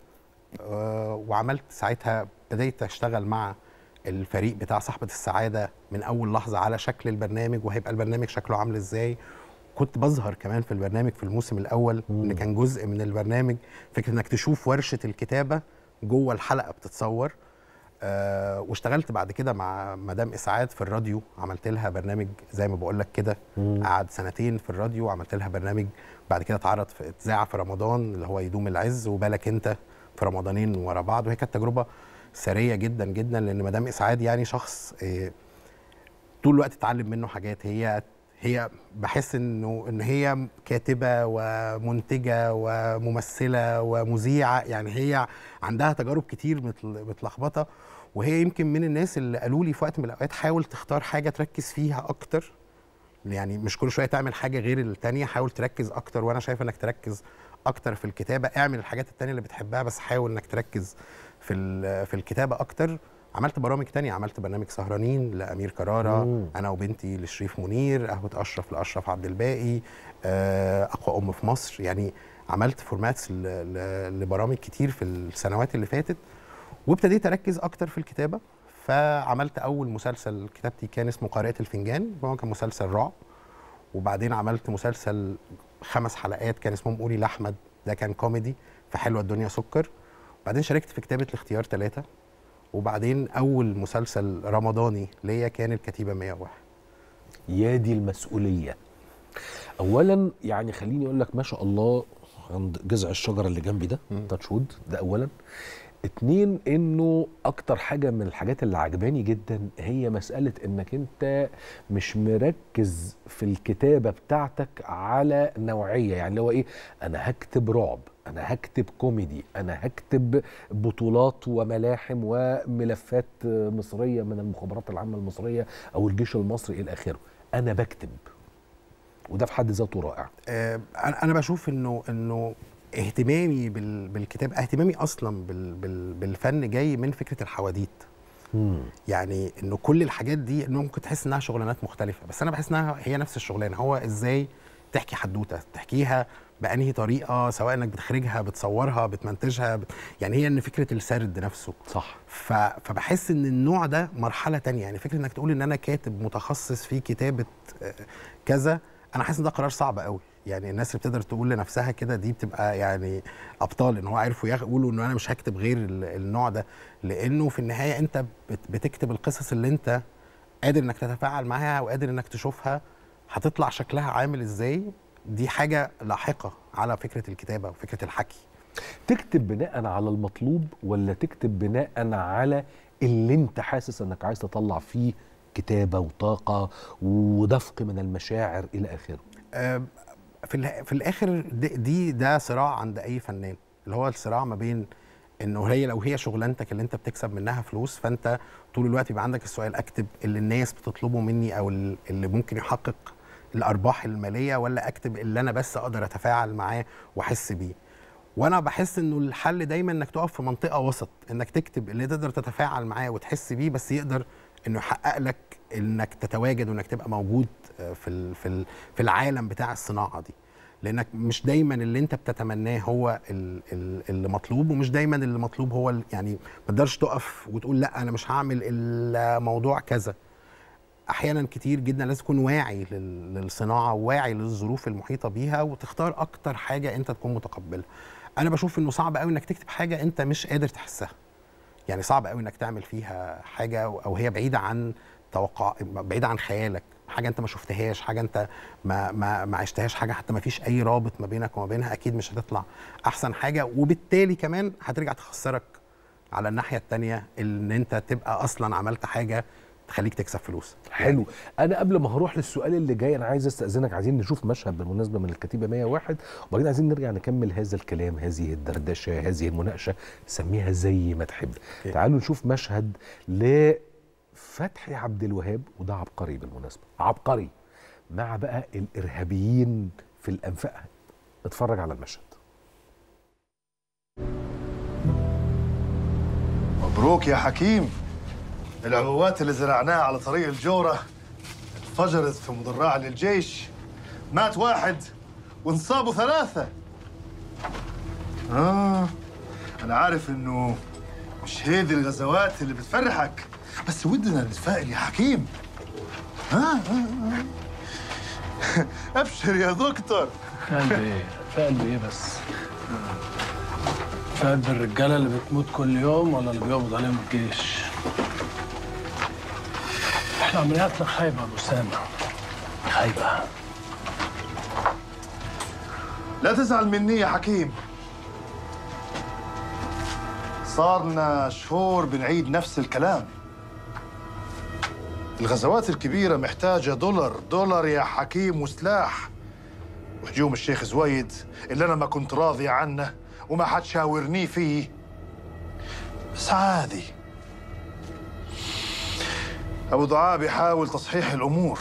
وعملت ساعتها، بديت اشتغل مع الفريق بتاع صاحبة السعادة من اول لحظة على شكل البرنامج وهيبقى البرنامج شكله عامل ازاي. كنت بظهر كمان في البرنامج في الموسم الاول، ان كان جزء من البرنامج فكرة انك تشوف ورشة الكتابة جوه الحلقة بتتصور. واشتغلت بعد كده مع مدام اسعاد في الراديو، عملت لها برنامج زي ما بقول لك كده، قعد 2 سنين في الراديو. عملت لها برنامج بعد كده اتذاع في رمضان، اللي هو يدوم العز وبالك انت، في رمضانين ورا بعض. وهي كانت تجربه ثريه جدا جدا، لان مدام اسعاد يعني شخص طول الوقت اتعلم منه حاجات. هي بحس ان هي كاتبه ومنتجه وممثله ومذيعه، يعني هي عندها تجارب كتير متلخبطه. وهي يمكن من الناس اللي قالوا لي في وقت من الاوقات حاول تختار حاجه تركز فيها اكتر، يعني مش كل شويه تعمل حاجه غير الثانيه، حاول تركز اكتر. وانا شايف انك تركز اكتر في الكتابه، اعمل الحاجات الثانيه اللي بتحبها بس حاول انك تركز في الكتابه اكتر. عملت برامج تانية، عملت برنامج سهرانين لأمير كرارة، أنا وبنتي لشريف منير، قهوة أشرف لأشرف عبد الباقي، أقوى أم في مصر. يعني عملت فورماتس لبرامج كتير في السنوات اللي فاتت، وابتديت أركز أكتر في الكتابة. فعملت أول مسلسل كتابتي كان اسمه قارئة الفنجان، هو كان مسلسل رعب. وبعدين عملت مسلسل 5 حلقات كان اسمهم قولي لأحمد ده كان كوميدي في حلوة الدنيا سكر. بعدين شاركت في كتابة الاختيار 3، وبعدين أول مسلسل رمضاني ليا كان الكتيبة 101. يا دي المسؤولية. أولا يعني خليني أقول لك ما شاء الله عند جذع الشجرة اللي جنبي ده تاتش وود، ده أولا. 2 إنه أكتر حاجة من الحاجات اللي عجباني جدا هي مسألة إنك أنت مش مركز في الكتابة بتاعتك على نوعية، يعني اللي هو إيه، أنا هكتب رعب، أنا هكتب كوميدي، أنا هكتب بطولات وملاحم وملفات مصرية من المخابرات العامة المصرية أو الجيش المصري إلى آخره. أنا بكتب، وده في حد ذاته رائع. أنا بشوف إنه اهتمامي بالكتاب، اهتمامي اصلا بالفن جاي من فكره الحواديت. يعني انه كل الحاجات دي انه ممكن تحس انها شغلانات مختلفه، بس انا بحس انها هي نفس الشغلانه. هو ازاي تحكي حدوته، تحكيها بأنهي طريقه، سواء انك بتخرجها، بتصورها، بتمنتجها، يعني هي ان فكره السرد نفسه. صح. فبحس ان النوع ده مرحله تانية. يعني فكره انك تقول ان انا كاتب متخصص في كتابه كذا، انا حاسس ان ده قرار صعب قوي. يعني الناس اللي بتقدر تقول لنفسها كده دي بتبقى يعني ابطال، ان هو عارفوا يقولوا ان انا مش هكتب غير النوع ده، لانه في النهايه انت بتكتب القصص اللي انت قادر انك تتفاعل معاها وقادر انك تشوفها هتطلع شكلها عامل ازاي. دي حاجه لاحقه على فكره الكتابه وفكره الحكي. تكتب بناء على المطلوب ولا تكتب بناء على اللي انت حاسس انك عايز تطلع فيه كتابه وطاقه ودفق من المشاعر الى اخره؟ في الاخر ده صراع عند اي فنان، اللي هو الصراع ما بين انه لو هي شغلانتك اللي انت بتكسب منها فلوس، فانت طول الوقت يبقى عندك السؤال اكتب اللي الناس بتطلبه مني او اللي ممكن يحقق الارباح الماليه، ولا اكتب اللي انا بس اقدر اتفاعل معاه واحس بيه. وانا بحس انه الحل دايما انك تقف في منطقه وسط، انك تكتب اللي تقدر تتفاعل معاه وتحس بيه، بس يقدر انه يحقق لك انك تتواجد وانك تبقى موجود في العالم بتاع الصناعه دي. لانك مش دايما اللي انت بتتمناه هو اللي مطلوب، ومش دايما اللي مطلوب هو يعني ما تقدرش تقف وتقول لا انا مش هعمل الموضوع كذا. احيانا كتير جدا لازم تكون واعي للصناعه وواعي للظروف المحيطه بيها، وتختار اكتر حاجه انت تكون متقبلها. انا بشوف انه صعب قوي انك تكتب حاجه انت مش قادر تحسها. يعني صعب قوي انك تعمل فيها حاجه او هي بعيده عن بعيده عن خيالك، حاجه انت ما شفتهاش، حاجه انت ما عشتهاش، حاجه حتى ما فيش اي رابط ما بينك وما بينها، اكيد مش هتطلع احسن حاجه، وبالتالي كمان هترجع تخسرك على الناحيه الثانيه ان انت تبقى اصلا عملت حاجه تخليك تكسب فلوس. حلو. انا قبل ما هروح للسؤال اللي جاي انا عايز استاذنك، عايزين نشوف مشهد بالمناسبه من الكتيبه 101، وبعدين عايزين نرجع نكمل هذا الكلام، هذه الدردشه، هذه المناقشه، سميها زي ما تحب. تعالوا نشوف مشهد لفتحي عبد الوهاب، وده عبقري بالمناسبه، عبقري، مع بقى الارهابيين في الانفاق. اتفرج على المشهد. مبروك يا حكيم. العبوات اللي زرعناها على طريق الجورة انفجرت في مدرعة للجيش، مات واحد وانصابوا 3. أنا عارف إنه مش هذه الغزوات اللي بتفرحك، بس ودنا نتفائل يا حكيم. أبشر يا دكتور. فائل بإيه بس؟ فائل بالرجالة اللي بتموت كل يوم ولا اللي بيقبض عليهم الجيش؟ احنا عملياتنا خايبة يا أبو أسامة، خايبة. لا تزعل مني يا حكيم، صارنا شهور بنعيد نفس الكلام. الغزوات الكبيرة محتاجة دولار يا حكيم وسلاح. وهجوم الشيخ زويد اللي أنا ما كنت راضي عنه وما حد شاورني فيه، بس عادي. أبو دعاء بيحاول تصحيح الأمور.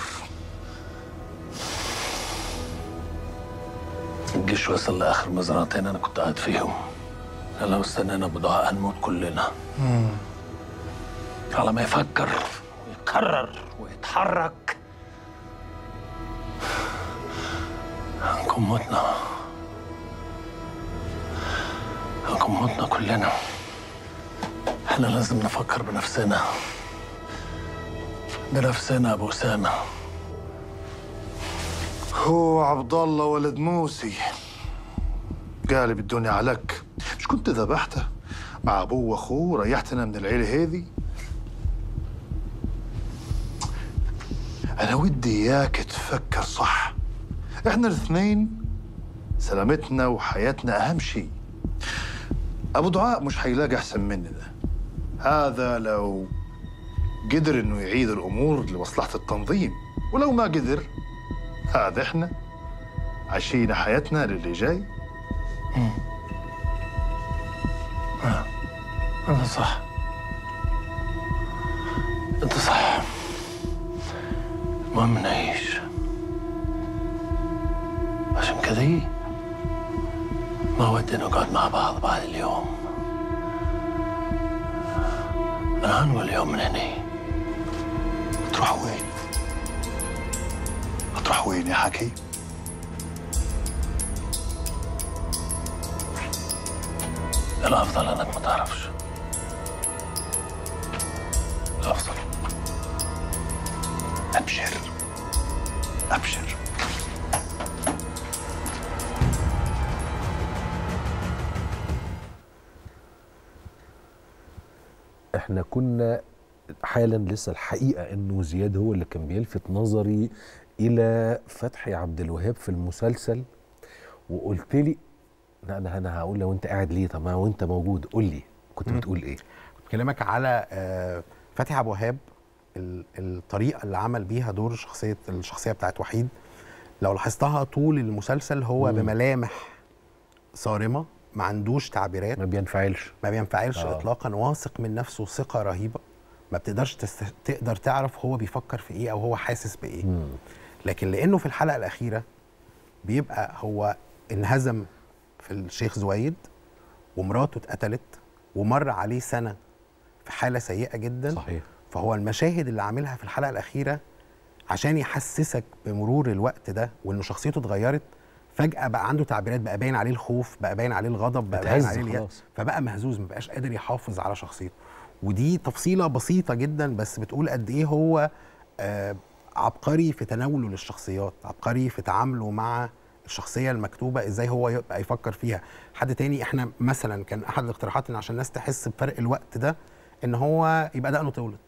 الجيش وصل لآخر مزرعتين أنا كنت قاعد فيهم. لو استنينا أبو دعاء هنموت كلنا. على ما يفكر ويقرر ويتحرك هنكون متنا كلنا. احنا لازم نفكر بنفسنا يا ابو اسامه. هو عبد الله ولد موسي قالب الدنيا عليك، مش كنت ذبحته مع ابوه واخوه ريحتنا من العيله هذه؟ انا ودي اياك تفكر صح، احنا الاثنين سلامتنا وحياتنا اهم شيء. ابو دعاء مش حيلاقي احسن مننا، هذا لو قدر انه يعيد الامور لمصلحه التنظيم، ولو ما قدر هذا احنا عايشين حياتنا للي جاي. انت صح، انت صح. المهم نعيش، عشان كذا ما ودي نقعد مع بعض بعد اليوم. انا هنقول اليوم من هنا. تروح وين؟ هتروح وين يا حكيم؟ الافضل انك ما تعرفش. الافضل. ابشر ابشر. احنا كنا حالا لسه الحقيقه انه زياد هو اللي كان بيلفت نظري الى فتحي عبد الوهاب في المسلسل، وقلت لي انا هقول لو انت قاعد ليه، طب ما وانت موجود قول لي كنت بتقول ايه؟ كنت بكلمك على فتحي عبد الوهاب، الطريقه اللي عمل بيها دور الشخصيه بتاعت وحيد. لو لاحظتها طول المسلسل هو بملامح صارمه، ما عندوش تعبيرات، ما بينفعلش اطلاقا، واثق من نفسه ثقه رهيبه، ما بتقدرش تقدر تعرف هو بيفكر في ايه او هو حاسس بايه. لكن لانه في الحلقه الاخيره بيبقى هو انهزم في الشيخ زويد ومراته اتقتلت ومر عليه سنه في حاله سيئه جدا. صحيح. فهو المشاهد اللي عاملها في الحلقه الاخيره عشان يحسسك بمرور الوقت ده وانه شخصيته اتغيرت، فجأة بقى عنده تعبيرات، بقى باين عليه الخوف، بقى باين عليه الغضب، بقى باين عليه اليأس، فبقى مهزوز، ما بقاش قادر يحافظ على شخصيته. ودي تفصيلة بسيطة جدا بس بتقول قد ايه هو عبقري في تناوله للشخصيات، عبقري في تعامله مع الشخصية المكتوبة، ازاي هو يبقى يفكر فيها. حد تاني احنا مثلا كان احد الاقتراحات ان عشان الناس تحس بفرق الوقت ده ان هو يبقى دقنه طولت.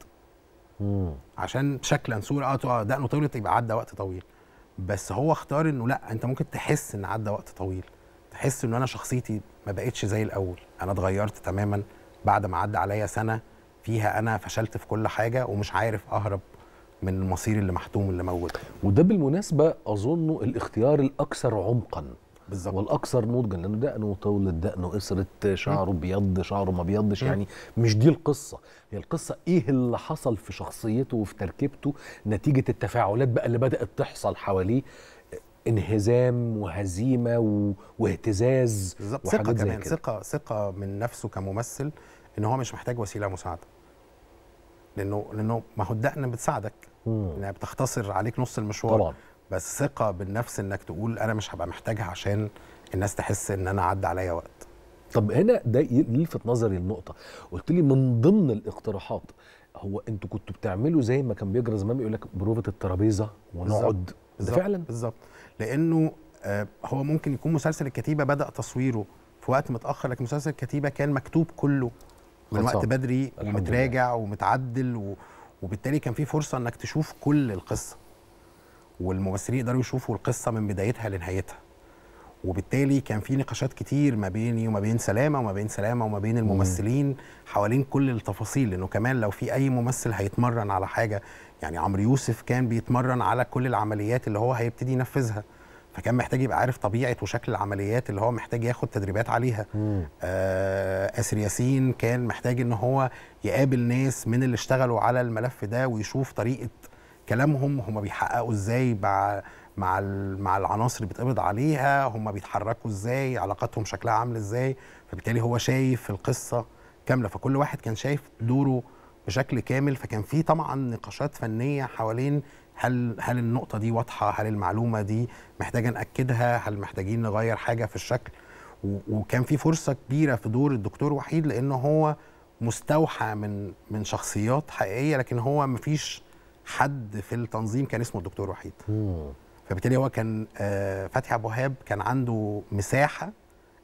عشان شكلا صورة دقنه طولت يبقى عدى وقت طويل. بس هو اختار انه لا، انت ممكن تحس ان عدى وقت طويل، تحس ان انا شخصيتي ما بقتش زي الاول، انا اتغيرت تماما بعد ما عدى عليا سنه فيها انا فشلت في كل حاجه ومش عارف اهرب من المصير اللي محتوم اللي موجود. وده بالمناسبه اظنه الاختيار الاكثر عمقا بالظبط والاكثر نضجا، لانه دقنه طولت، دقنه قصرت، شعره بيض، شعره ما بيضش. يعني مش دي القصه، هي القصه ايه اللي حصل في شخصيته وفي تركيبته نتيجه التفاعلات بقى اللي بدات تحصل حواليه، انهزام وهزيمه واهتزاز ثقه كمان، ثقه من نفسه كممثل ان هو مش محتاج وسيله مساعده، لانه ما هو الدقن بتساعدك انها بتختصر عليك نص المشوار طبعا، بس ثقه بالنفس انك تقول انا مش هبقى محتاجها عشان الناس تحس ان انا عدى عليا وقت. طب هنا ده يلفت نظري النقطه، قلت لي من ضمن الاقتراحات هو انتوا كنتوا بتعملوا زي ما كان بيجرى زمان يقول لك بروفه الترابيزه ونقعد ده فعلا بالظبط، لانه هو ممكن يكون مسلسل الكتيبه بدا تصويره في وقت متاخر، لكن مسلسل الكتيبه كان مكتوب كله من وقت بدري ومتراجع ومتعدل وبالتالي كان في فرصه انك تشوف كل القصه والممثلين يقدروا يشوفوا القصه من بدايتها لنهايتها. وبالتالي كان في نقاشات كتير ما بيني وما بين سلامه وما بين الممثلين حوالين كل التفاصيل، لانه كمان لو في اي ممثل هيتمرن على حاجه، يعني عمرو يوسف كان بيتمرن على كل العمليات اللي هو هيبتدي ينفذها، فكان محتاج يبقى عارف طبيعه وشكل العمليات اللي هو محتاج ياخد تدريبات عليها. آسر ياسين كان محتاج ان هو يقابل ناس من اللي اشتغلوا على الملف ده ويشوف طريقه كلامهم، هم بيحققوا ازاي مع العناصر اللي بيتقبض عليها، هم بيتحركوا ازاي، علاقاتهم شكلها عامل ازاي، فبالتالي هو شايف القصه كامله، فكل واحد كان شايف دوره بشكل كامل. فكان في طبعا نقاشات فنيه حوالين هل النقطه دي واضحه، هل المعلومه دي محتاجه ناكدها، هل محتاجين نغير حاجه في الشكل. وكان في فرصه كبيره في دور الدكتور وحيد لانه هو مستوحى من شخصيات حقيقيه، لكن هو مفيش حد في التنظيم كان اسمه الدكتور وحيد. فبالتالي هو كان فتحي عبد الوهاب كان عنده مساحه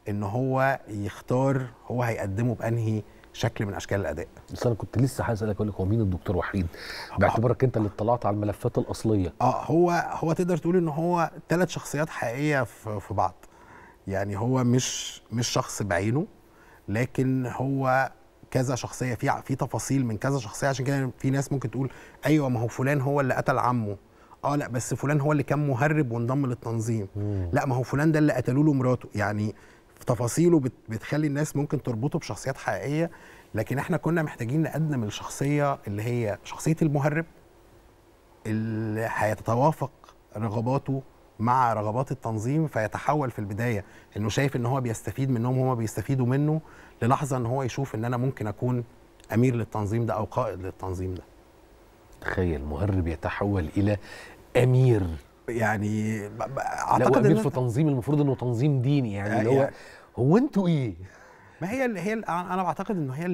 ان هو يختار هو هيقدمه بانهي شكل من اشكال الاداء. بس انا كنت لسه هسالك اقول لك هو مين الدكتور وحيد باعتبارك انت اللي اطلعت على الملفات الاصليه. هو تقدر تقول ان هو 3 شخصيات حقيقيه في بعض. يعني هو مش شخص بعينه، لكن هو كذا شخصيه، في تفاصيل من كذا شخصيه. عشان كده في ناس ممكن تقول ايوه ما هو فلان هو اللي قتل عمه، لا بس فلان هو اللي كان مهرب وانضم للتنظيم. لا ما هو فلان ده اللي قتلوا له مراته. يعني تفاصيله بتخلي الناس ممكن تربطه بشخصيات حقيقيه. لكن احنا كنا محتاجين نقدم الشخصيه اللي هي شخصيه المهرب اللي هيتوافق رغباته مع رغبات التنظيم، فيتحول في البدايه انه شايف ان هو بيستفيد منهم وهم بيستفيدوا منه، للحظه ان هو يشوف ان انا ممكن اكون امير للتنظيم ده او قائد للتنظيم ده. تخيل مهرب يتحول الى امير. يعني اعتقد امير في تنظيم المفروض انه تنظيم ديني، يعني اللي هو انتوا ايه؟ ما هي انا بعتقد انه هي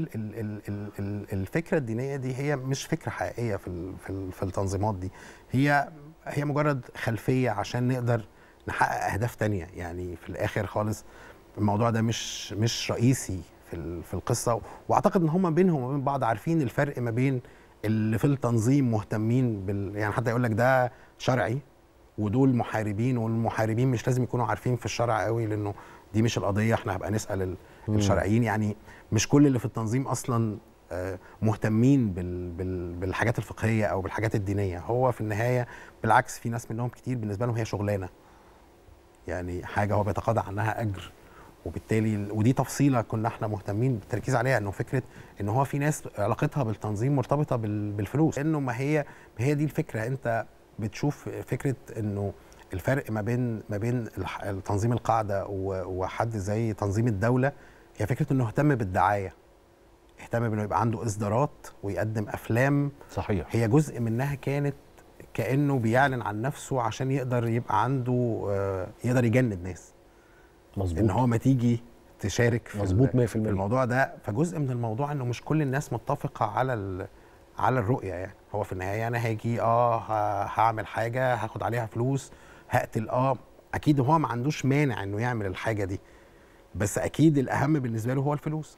الفكره الدينيه دي هي مش فكره حقيقيه في التنظيمات دي. هي مجرد خلفيه عشان نقدر نحقق اهداف تانية. يعني في الاخر خالص الموضوع ده مش رئيسي في القصه. واعتقد ان هم بينهم وبين بعض عارفين الفرق ما بين اللي في التنظيم مهتمين يعني حتى يقول لك ده شرعي ودول محاربين، والمحاربين مش لازم يكونوا عارفين في الشرع قوي لانه دي مش القضيه، احنا هنبقى نسال الشرعيين. يعني مش كل اللي في التنظيم اصلا مهتمين بالحاجات الفقهيه او بالحاجات الدينيه. هو في النهايه بالعكس في ناس منهم كتير بالنسبه لهم هي شغلانه، يعني حاجه هو بيتقاضى عنها اجر. وبالتالي ودي تفصيله كنا احنا مهتمين بالتركيز عليها، انه فكره ان هو في ناس علاقتها بالتنظيم مرتبطه بالفلوس. انه ما هي دي الفكره. انت بتشوف فكره انه الفرق ما بين تنظيم القاعده وحد زي تنظيم الدوله هي فكره انه اهتم بالدعايه، اهتم بانه يبقى عنده اصدارات ويقدم افلام. صحيح. هي جزء منها كانت كانه بيعلن عن نفسه عشان يقدر يبقى عنده يقدر يجند ناس. مظبوط. ان هو ما تيجي تشارك في الموضوع ده. فجزء من الموضوع انه مش كل الناس متفقه على الرؤيه. يعني هو في النهايه انا هاجي هعمل حاجه هاخد عليها فلوس هقتل اكيد هو ما عندوش مانع انه يعمل الحاجه دي، بس اكيد الاهم بالنسبه له هو الفلوس.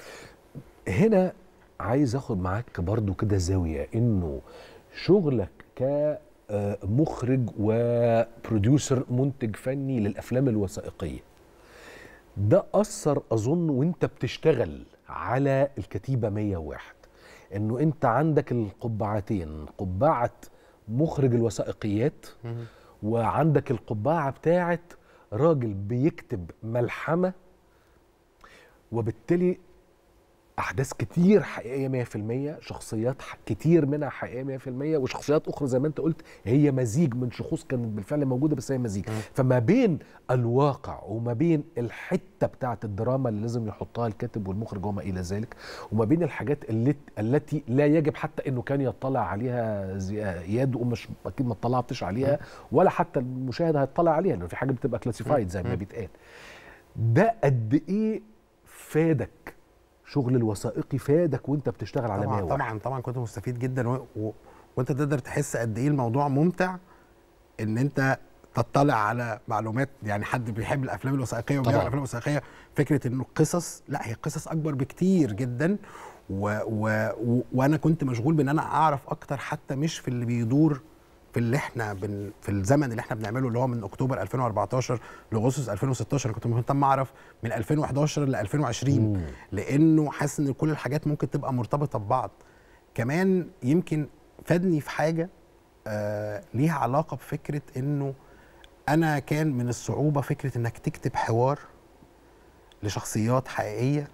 هنا عايز اخد معاك برضو كده زاويه انه شغلك كمخرج وبروديوسر منتج فني للافلام الوثائقيه ده اثر اظن وانت بتشتغل على الكتيبه 101 انه انت عندك القبعتين، قبعه مخرج الوثائقيات وعندك القبعه بتاعه راجل بيكتب ملحمه، وبالتالي احداث كتير حقيقيه 100%، شخصيات كتير منها حقيقيه 100%، وشخصيات اخرى زي ما انت قلت هي مزيج من شخوص كانت بالفعل موجوده بس هي مزيج. فما بين الواقع وما بين الحته بتاعه الدراما اللي لازم يحطها الكاتب والمخرج وما الى ذلك، وما بين الحاجات التي لا يجب حتى انه كان يطلع عليها اياد، ومش اكيد ما اطلعتش عليها ولا حتى المشاهد هيطلع عليها لانه في حاجه بتبقى كلاسيفايد زي ما بيتقال. ده قد ايه فادك شغل الوثائقي، فادك وانت بتشتغل على 101؟ طبعا كنت مستفيد جدا وانت تقدر تحس قد ايه الموضوع ممتع ان انت تطلع على معلومات. يعني حد بيحب الافلام الوثائقيه وبيعمل الافلام الوثائقيه، فكره انه قصص، لا هي قصص اكبر بكتير جدا. وانا كنت مشغول بان انا اعرف اكتر، حتى مش في اللي بيدور في اللي احنا في الزمن اللي احنا بنعمله اللي هو من اكتوبر 2014 لاغسطس 2016. كنت مهتم اعرف من 2011 ل 2020 لانه حاسس ان كل الحاجات ممكن تبقى مرتبطه ببعض. كمان يمكن فادني في حاجه ليها علاقه بفكره انه انا كان من الصعوبه فكره انك تكتب حوار لشخصيات حقيقيه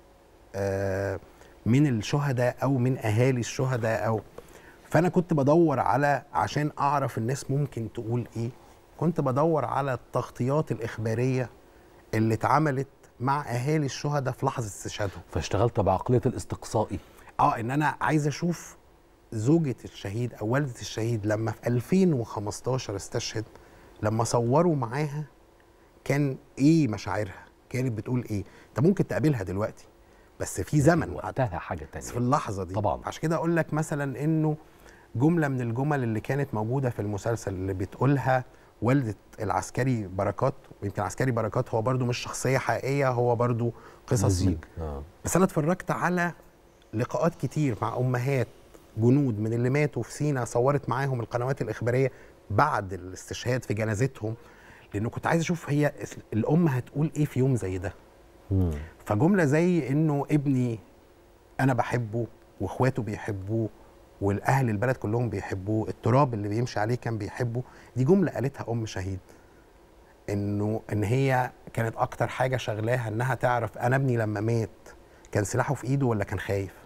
من الشهداء او من اهالي الشهداء فانا كنت بدور عشان اعرف الناس ممكن تقول ايه، كنت بدور على التغطيات الاخباريه اللي اتعملت مع اهالي الشهداء في لحظه استشهادهم. فاشتغلت بعقليه الاستقصائي. ان انا عايز اشوف زوجة الشهيد او والدة الشهيد لما في 2015 استشهد، لما صوروا معاها كان ايه مشاعرها، كانت بتقول ايه. انت ممكن تقابلها دلوقتي بس في زمن وقتها حاجه تانية في اللحظه دي طبعا. عشان كده اقول لك مثلا انه جمله من الجمل اللي كانت موجوده في المسلسل اللي بتقولها والده العسكري بركات، ويمكن عسكري بركات هو برضو مش شخصيه حقيقيه، هو برضو قصص بس انا اتفرجت على لقاءات كتير مع امهات جنود من اللي ماتوا في سينا، صورت معاهم القنوات الاخباريه بعد الاستشهاد في جنازتهم، لانه كنت عايز اشوف هي الام هتقول ايه في يوم زي ده. فجمله زي انه ابني انا بحبه واخواته بيحبوه والاهل البلد كلهم بيحبوه، التراب اللي بيمشي عليه كان بيحبه، دي جمله قالتها ام شهيد، ان هي كانت اكتر حاجه شغلاها انها تعرف انا ابني لما مات كان سلاحه في ايده ولا كان خايف.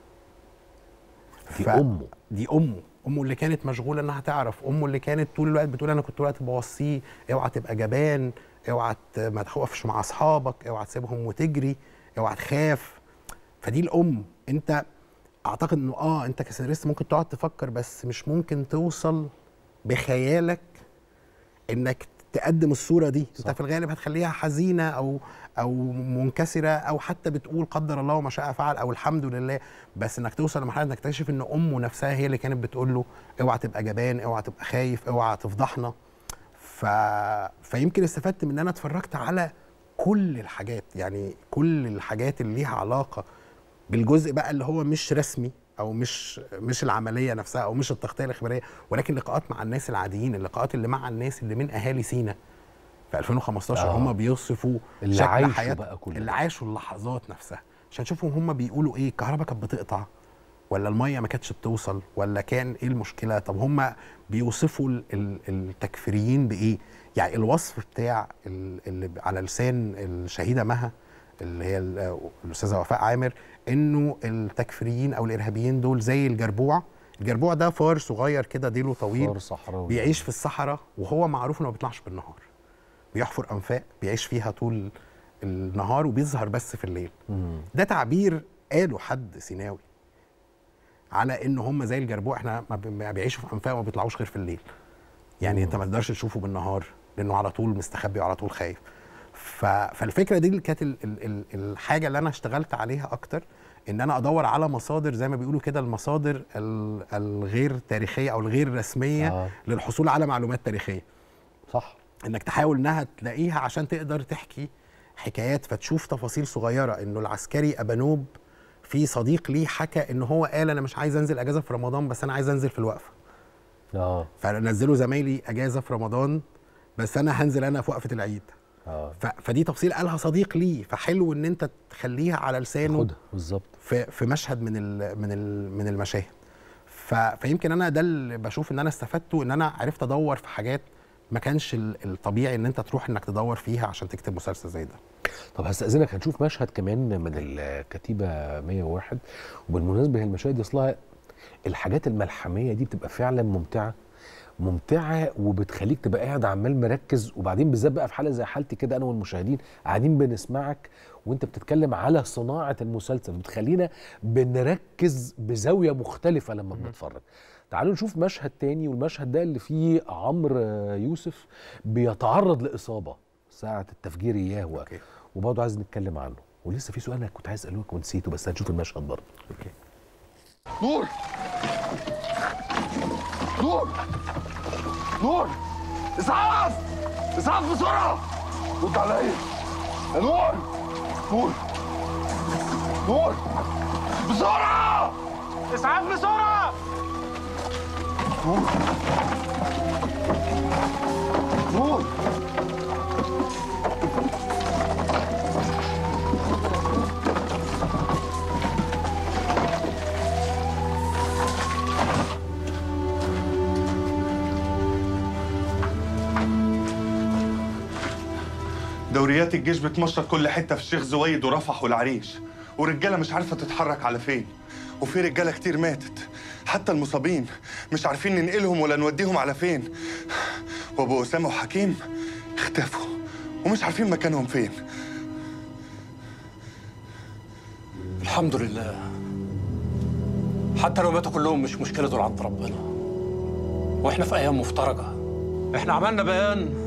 دي امه اللي كانت مشغوله انها تعرف، امه اللي كانت طول الوقت بتقول انا كنت طول الوقت بوصيه اوعى تبقى جبان، اوعى ما تخوفش مع اصحابك، اوعى تسيبهم وتجري، اوعى تخاف. فدي الام. انت اعتقد انه انت كسيناريست ممكن تقعد تفكر، بس مش ممكن توصل بخيالك انك تقدم الصوره دي. صح. انت في الغالب هتخليها حزينه او منكسره، او حتى بتقول قدر الله وما شاء فعل او الحمد لله، بس انك توصل لمرحله انك تكتشف ان امه نفسها هي اللي كانت بتقول له اوعى تبقى جبان، اوعى تبقى خايف، اوعى تفضحنا. فيمكن استفدت من ان انا اتفرجت على كل الحاجات، يعني كل الحاجات اللي ليها علاقه بالجزء بقى اللي هو مش رسمي او مش العمليه نفسها او مش التغطيه الاخباريه، ولكن لقاءات مع الناس العاديين، اللقاءات اللي مع الناس اللي من اهالي سينا في 2015 هم بيوصفوا شكل حياتهم، اللي عاشوا اللحظات نفسها، عشان نشوفهم هم بيقولوا ايه، الكهرباء كانت بتقطع ولا الميه ما كانتش بتوصل ولا كان ايه المشكله. طب هم بيوصفوا التكفيريين بايه؟ يعني الوصف بتاع اللي على لسان الشهيده مها اللي هي الاستاذه وفاء عامر، انه التكفيريين او الارهابيين دول زي الجربوع. الجربوع ده فار صغير كده ديله طويل، فار صحراوي بيعيش في الصحراء، وهو معروف انه ما بيطلعش بالنهار، بيحفر انفاق بيعيش فيها طول النهار وبيظهر بس في الليل. ده تعبير قاله حد سيناوي على ان هم زي الجربوع، احنا ما بيعيشوا في انفاق وما بيطلعوش غير في الليل. يعني انت ما تقدرش تشوفه بالنهار لانه على طول مستخبي وعلى طول خايف. فالفكره دي اللي كانت الحاجه اللي انا اشتغلت عليها اكتر، ان انا ادور على مصادر زي ما بيقولوا كده، المصادر الغير تاريخيه او الغير رسميه للحصول على معلومات تاريخيه. صح. انك تحاول انها تلاقيها عشان تقدر تحكي حكايات، فتشوف تفاصيل صغيره. انه العسكري ابانوب في صديق ليه حكى ان هو قال انا مش عايز انزل اجازه في رمضان بس انا عايز انزل في الوقفه. فنزلوا زمايلي اجازه في رمضان بس انا هنزل انا في وقفه العيد. فدي تفصيل قالها صديق ليه، فحلو ان انت تخليها على لسانه بالظبط في مشهد من المشاهد. فيمكن انا ده اللي بشوف ان انا استفدته، ان انا عرفت ادور في حاجات ما كانش الطبيعي ان انت تروح انك تدور فيها عشان تكتب مسلسل زي ده. طب هستأذنك، هنشوف مشهد كمان من الكتيبة 101. وبالمناسبة هي المشاهد دي اصلها الحاجات الملحمية دي بتبقى فعلا ممتعة وبتخليك تبقى قاعد عمال مركز، وبعدين بالذات بقى في حالة زي حالتي كده انا والمشاهدين قاعدين بنسمعك وانت بتتكلم على صناعة المسلسل، بتخلينا بنركز بزاوية مختلفة لما بنتفرج. تعالوا نشوف مشهد تاني، والمشهد ده اللي فيه عمرو يوسف بيتعرض لإصابة ساعة التفجير اياه، وبرضه عايز نتكلم عنه. ولسه في سؤال انا كنت عايز اساله لك ونسيته، بس هنشوف المشهد برضه. نور نور نور، اسعاف اسعاف بسرعه، رد عليا يا نور. نور نور بسرعه، اسعاف بسرعه. نور نور دوريات الجيش بتمشط كل حته في الشيخ زويد ورفح والعريش، ورجاله مش عارفه تتحرك على فين، وفي رجاله كتير ماتت، حتى المصابين مش عارفين ننقلهم ولا نوديهم على فين، وابو اسامه وحكيم اختفوا ومش عارفين مكانهم فين. الحمد لله، حتى لو ماتوا كلهم مش مشكله، دول عند ربنا، واحنا في ايام مفترجه. احنا عملنا بيان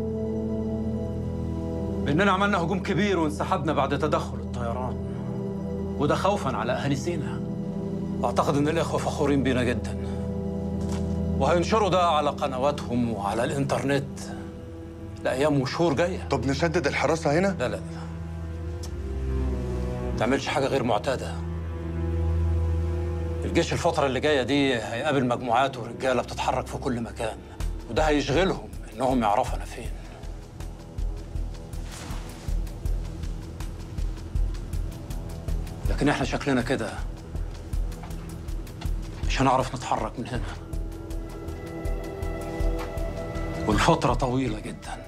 باننا عملنا هجوم كبير وانسحبنا بعد تدخل الطيران، وده خوفا على اهالي سينا. اعتقد ان الاخوه فخورين بينا جدا. وهينشروا ده على قنواتهم وعلى الانترنت لأيام وشهور جاية. طب نشدد الحراسة هنا؟ لا لا لا، ما تعملش حاجة غير معتادة. الجيش الفترة اللي جاية دي هيقابل مجموعات ورجالة بتتحرك في كل مكان، وده هيشغلهم إنهم يعرفوا أنا فين. لكن إحنا شكلنا كده مش هنعرف نتحرك من هنا، والفترة طويلة جدا.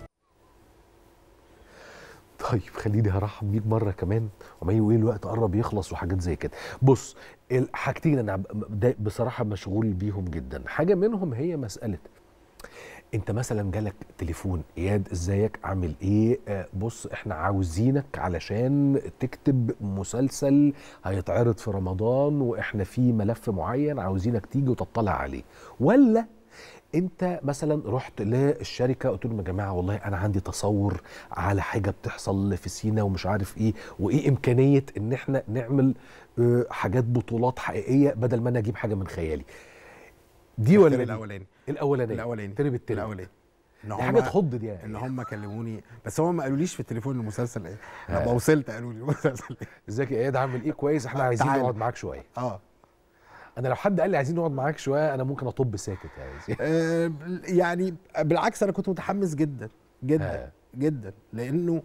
طيب خليني هرحب بيك مره كمان، وعمال يقول الوقت قرب يخلص وحاجات زي كده. بص، الحاجتين انا بصراحه مشغول بيهم جدا. حاجه منهم هي مساله انت مثلا جالك تليفون، اياد ازيك عامل ايه، بص احنا عاوزينك علشان تكتب مسلسل هيتعرض في رمضان واحنا في ملف معين عاوزينك تيجي وتطلع عليه. ولا انت مثلا رحت للشركه قلت لهم يا جماعه والله انا عندي تصور على حاجه بتحصل في سينا ومش عارف ايه، وايه امكانيه ان احنا نعمل حاجات بطولات حقيقيه بدل ما انا اجيب حاجه من خيالي. دي ولا الاولاني؟ الاولاني ترب الترب الاولاني. دي حاجه تخض دي يعني. ان هم كلموني، بس هم ما قالوليش في التليفون المسلسل ايه. لما وصلت قالوا لي المسلسل ايه. ازيك يا اياد عامل ايه، كويس، احنا عايزين نقعد معاك شويه. انا لو حد قال لي عايزين نقعد معاك شويه انا ممكن اطب ساكت يعني. يعني بالعكس انا كنت متحمس جدا جدا جدا، لانه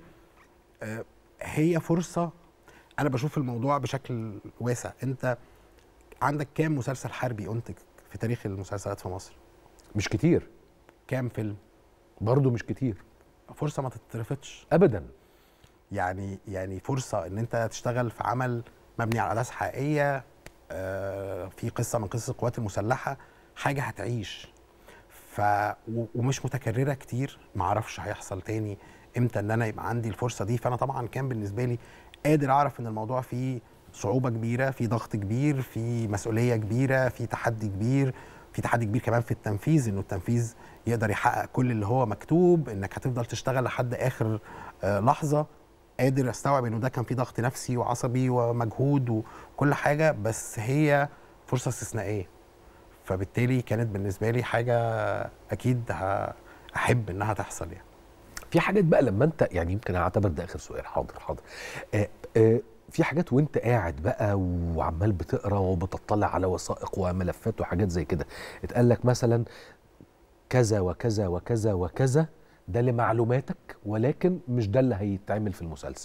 هي فرصه. انا بشوف الموضوع بشكل واسع. انت عندك كام مسلسل حربي انتج في تاريخ المسلسلات في مصر؟ مش كتير. كام فيلم؟ برضه مش كتير. فرصه ما تترفضش ابدا. يعني فرصه ان انت تشتغل في عمل مبني على احداث حقيقيه، في قصه من قصص القوات المسلحه، حاجه هتعيش ومش متكرره كتير. ما اعرفش هيحصل تاني امتى ان انا يبقى عندي الفرصه دي. فانا طبعا كان بالنسبه لي قادر اعرف ان الموضوع فيه صعوبه كبيره، في ضغط كبير، في مسؤوليه كبيره، في تحدي كبير، في تحدي كبير كمان في التنفيذ، انه التنفيذ يقدر يحقق كل اللي هو مكتوب، انك هتفضل تشتغل لحد اخر لحظه. قادر استوعب انه ده كان في ضغط نفسي وعصبي ومجهود وكل حاجه، بس هي فرصه استثنائيه. فبالتالي كانت بالنسبه لي حاجه اكيد احب انها تحصل يعني. في حاجات بقى لما انت يعني يمكن اعتبر ده اخر سؤال. حاضر. في حاجات وانت قاعد بقى وعمال بتقرا وبتطلع على وثائق وملفات وحاجات زي كده، اتقال لك مثلا كذا وكذا وكذا وكذا ده لمعلوماتك، ولكن مش ده اللي هيتعمل في المسلسل.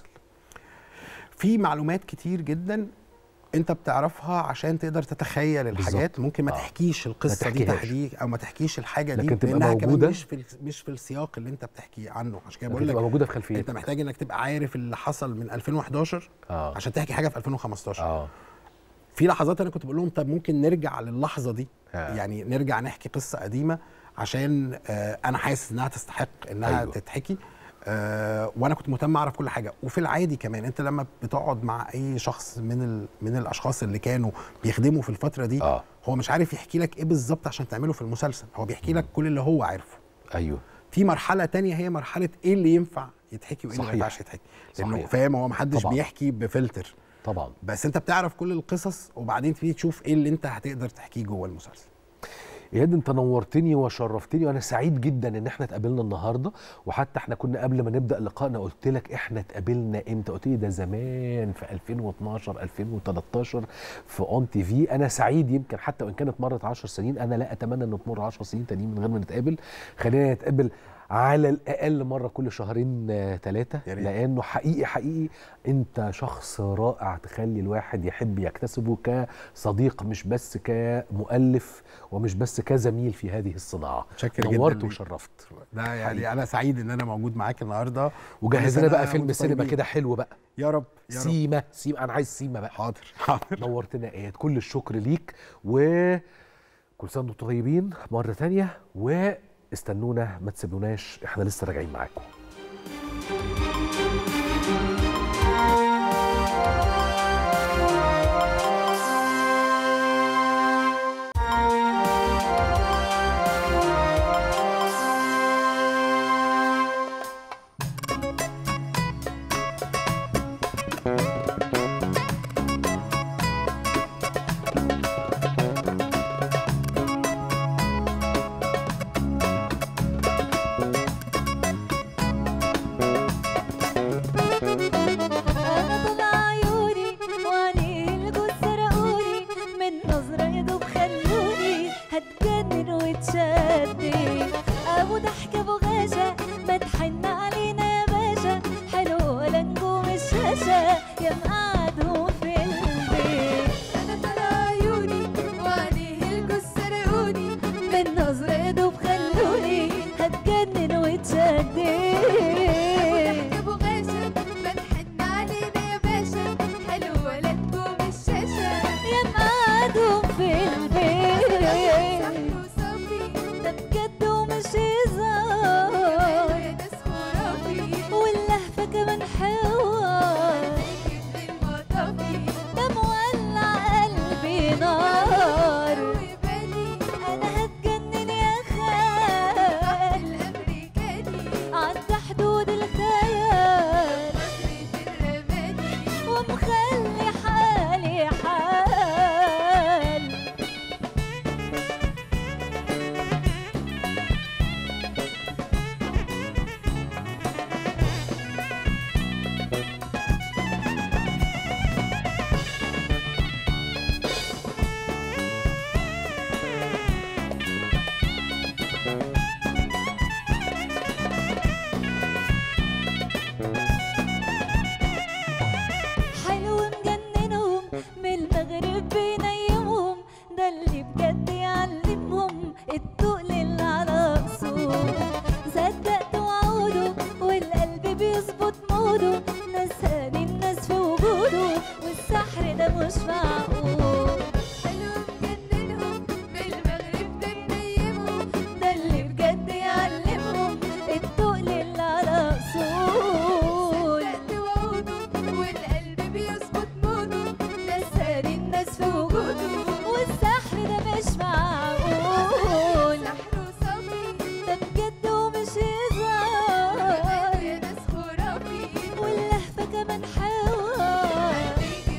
في معلومات كتير جدا انت بتعرفها عشان تقدر تتخيل الحاجات بالزبط. ممكن ما تحكيش القصه دي تحديد، او ما تحكيش الحاجه دي، لكن تبقى موجوده مش في السياق اللي انت بتحكي عنه. عشان كده بقول لك تبقى موجوده في خلفيتك. انت محتاج انك تبقى عارف اللي حصل من 2011 عشان تحكي حاجه في 2015. في لحظات انا كنت بقول لهم طب ممكن نرجع للحظه دي، يعني نرجع نحكي قصه قديمه عشان انا حاسس انها تستحق انها تتحكي. وانا كنت مهتم اعرف كل حاجه. وفي العادي كمان انت لما بتقعد مع اي شخص من الاشخاص اللي كانوا بيخدموا في الفتره دي، هو مش عارف يحكي لك ايه بالظبط عشان تعمله في المسلسل، هو بيحكي لك كل اللي هو عارفه. ايوه. في مرحله تانية هي مرحله ايه اللي ينفع يتحكي وايه اللي ما ينفعش يتحكي، لانه فاهم هو محدش بيحكي بفلتر طبعا، بس انت بتعرف كل القصص وبعدين تبتدي تشوف ايه اللي انت هتقدر تحكيه جوه المسلسل. اياد انت نورتني وشرفتني، وانا سعيد جدا ان احنا اتقابلنا النهارده. وحتى احنا كنا قبل ما نبدا لقائنا قلت لك احنا اتقابلنا امتى، قلت لي ده زمان في 2012 2013 في اون تي في. انا سعيد يمكن حتى وان كانت مرت 10 سنين، انا لا اتمنى ان تمر 10 سنين تانيين من غير ما نتقابل. خلينا نتقابل على الاقل مره كل شهرين 3، لانه حقيقي انت شخص رائع تخلي الواحد يحب يكتسبه كصديق، مش بس كمؤلف ومش بس كزميل في هذه الصناعه. نورت وشرفت. ده يعني انا سعيد ان انا موجود معاك النهارده. وجهز لنا بقى فيلم سينما كده حلو بقى. يا رب. سيما انا عايز سيما بقى. حاضر. نورتنا اياد، كل الشكر ليك، وكل سنه وانتم طيبين مره ثانيه، استنونا ما تسيبوناش، احنا لسه راجعين معاكم. قد ايه ابو غاشم بتحن علينا يا باشا حلو ولدكم الشاشه يا مقعدهم في البيت صح وصافي ده بجد ومش هزار يا ناس خرافي واللهفه كمان حوار ده مولع قلبي نار انا هتجنن يا خال الامريكاني عدى حدود الخيال ومخلي حالي حال حلو مجننهم من المغرب بينيمهم ده اللي بجد يعلمهم التقل اللي على اصول صدقت وعوده والقلب بيظبط موده نساني الناس في وجوده والسحر ده مش معقول حلو مجننهم من المغرب بينيمهم ده اللي بجد يعلمهم التقل اللي على اصول صدقت وعوده والقلب بيظبط موده نساني الناس في وجوده والسحر ده مش معقول سحر وصافي ده بجد ومش هزار يا ناس خرافي واللهفه كمان حوار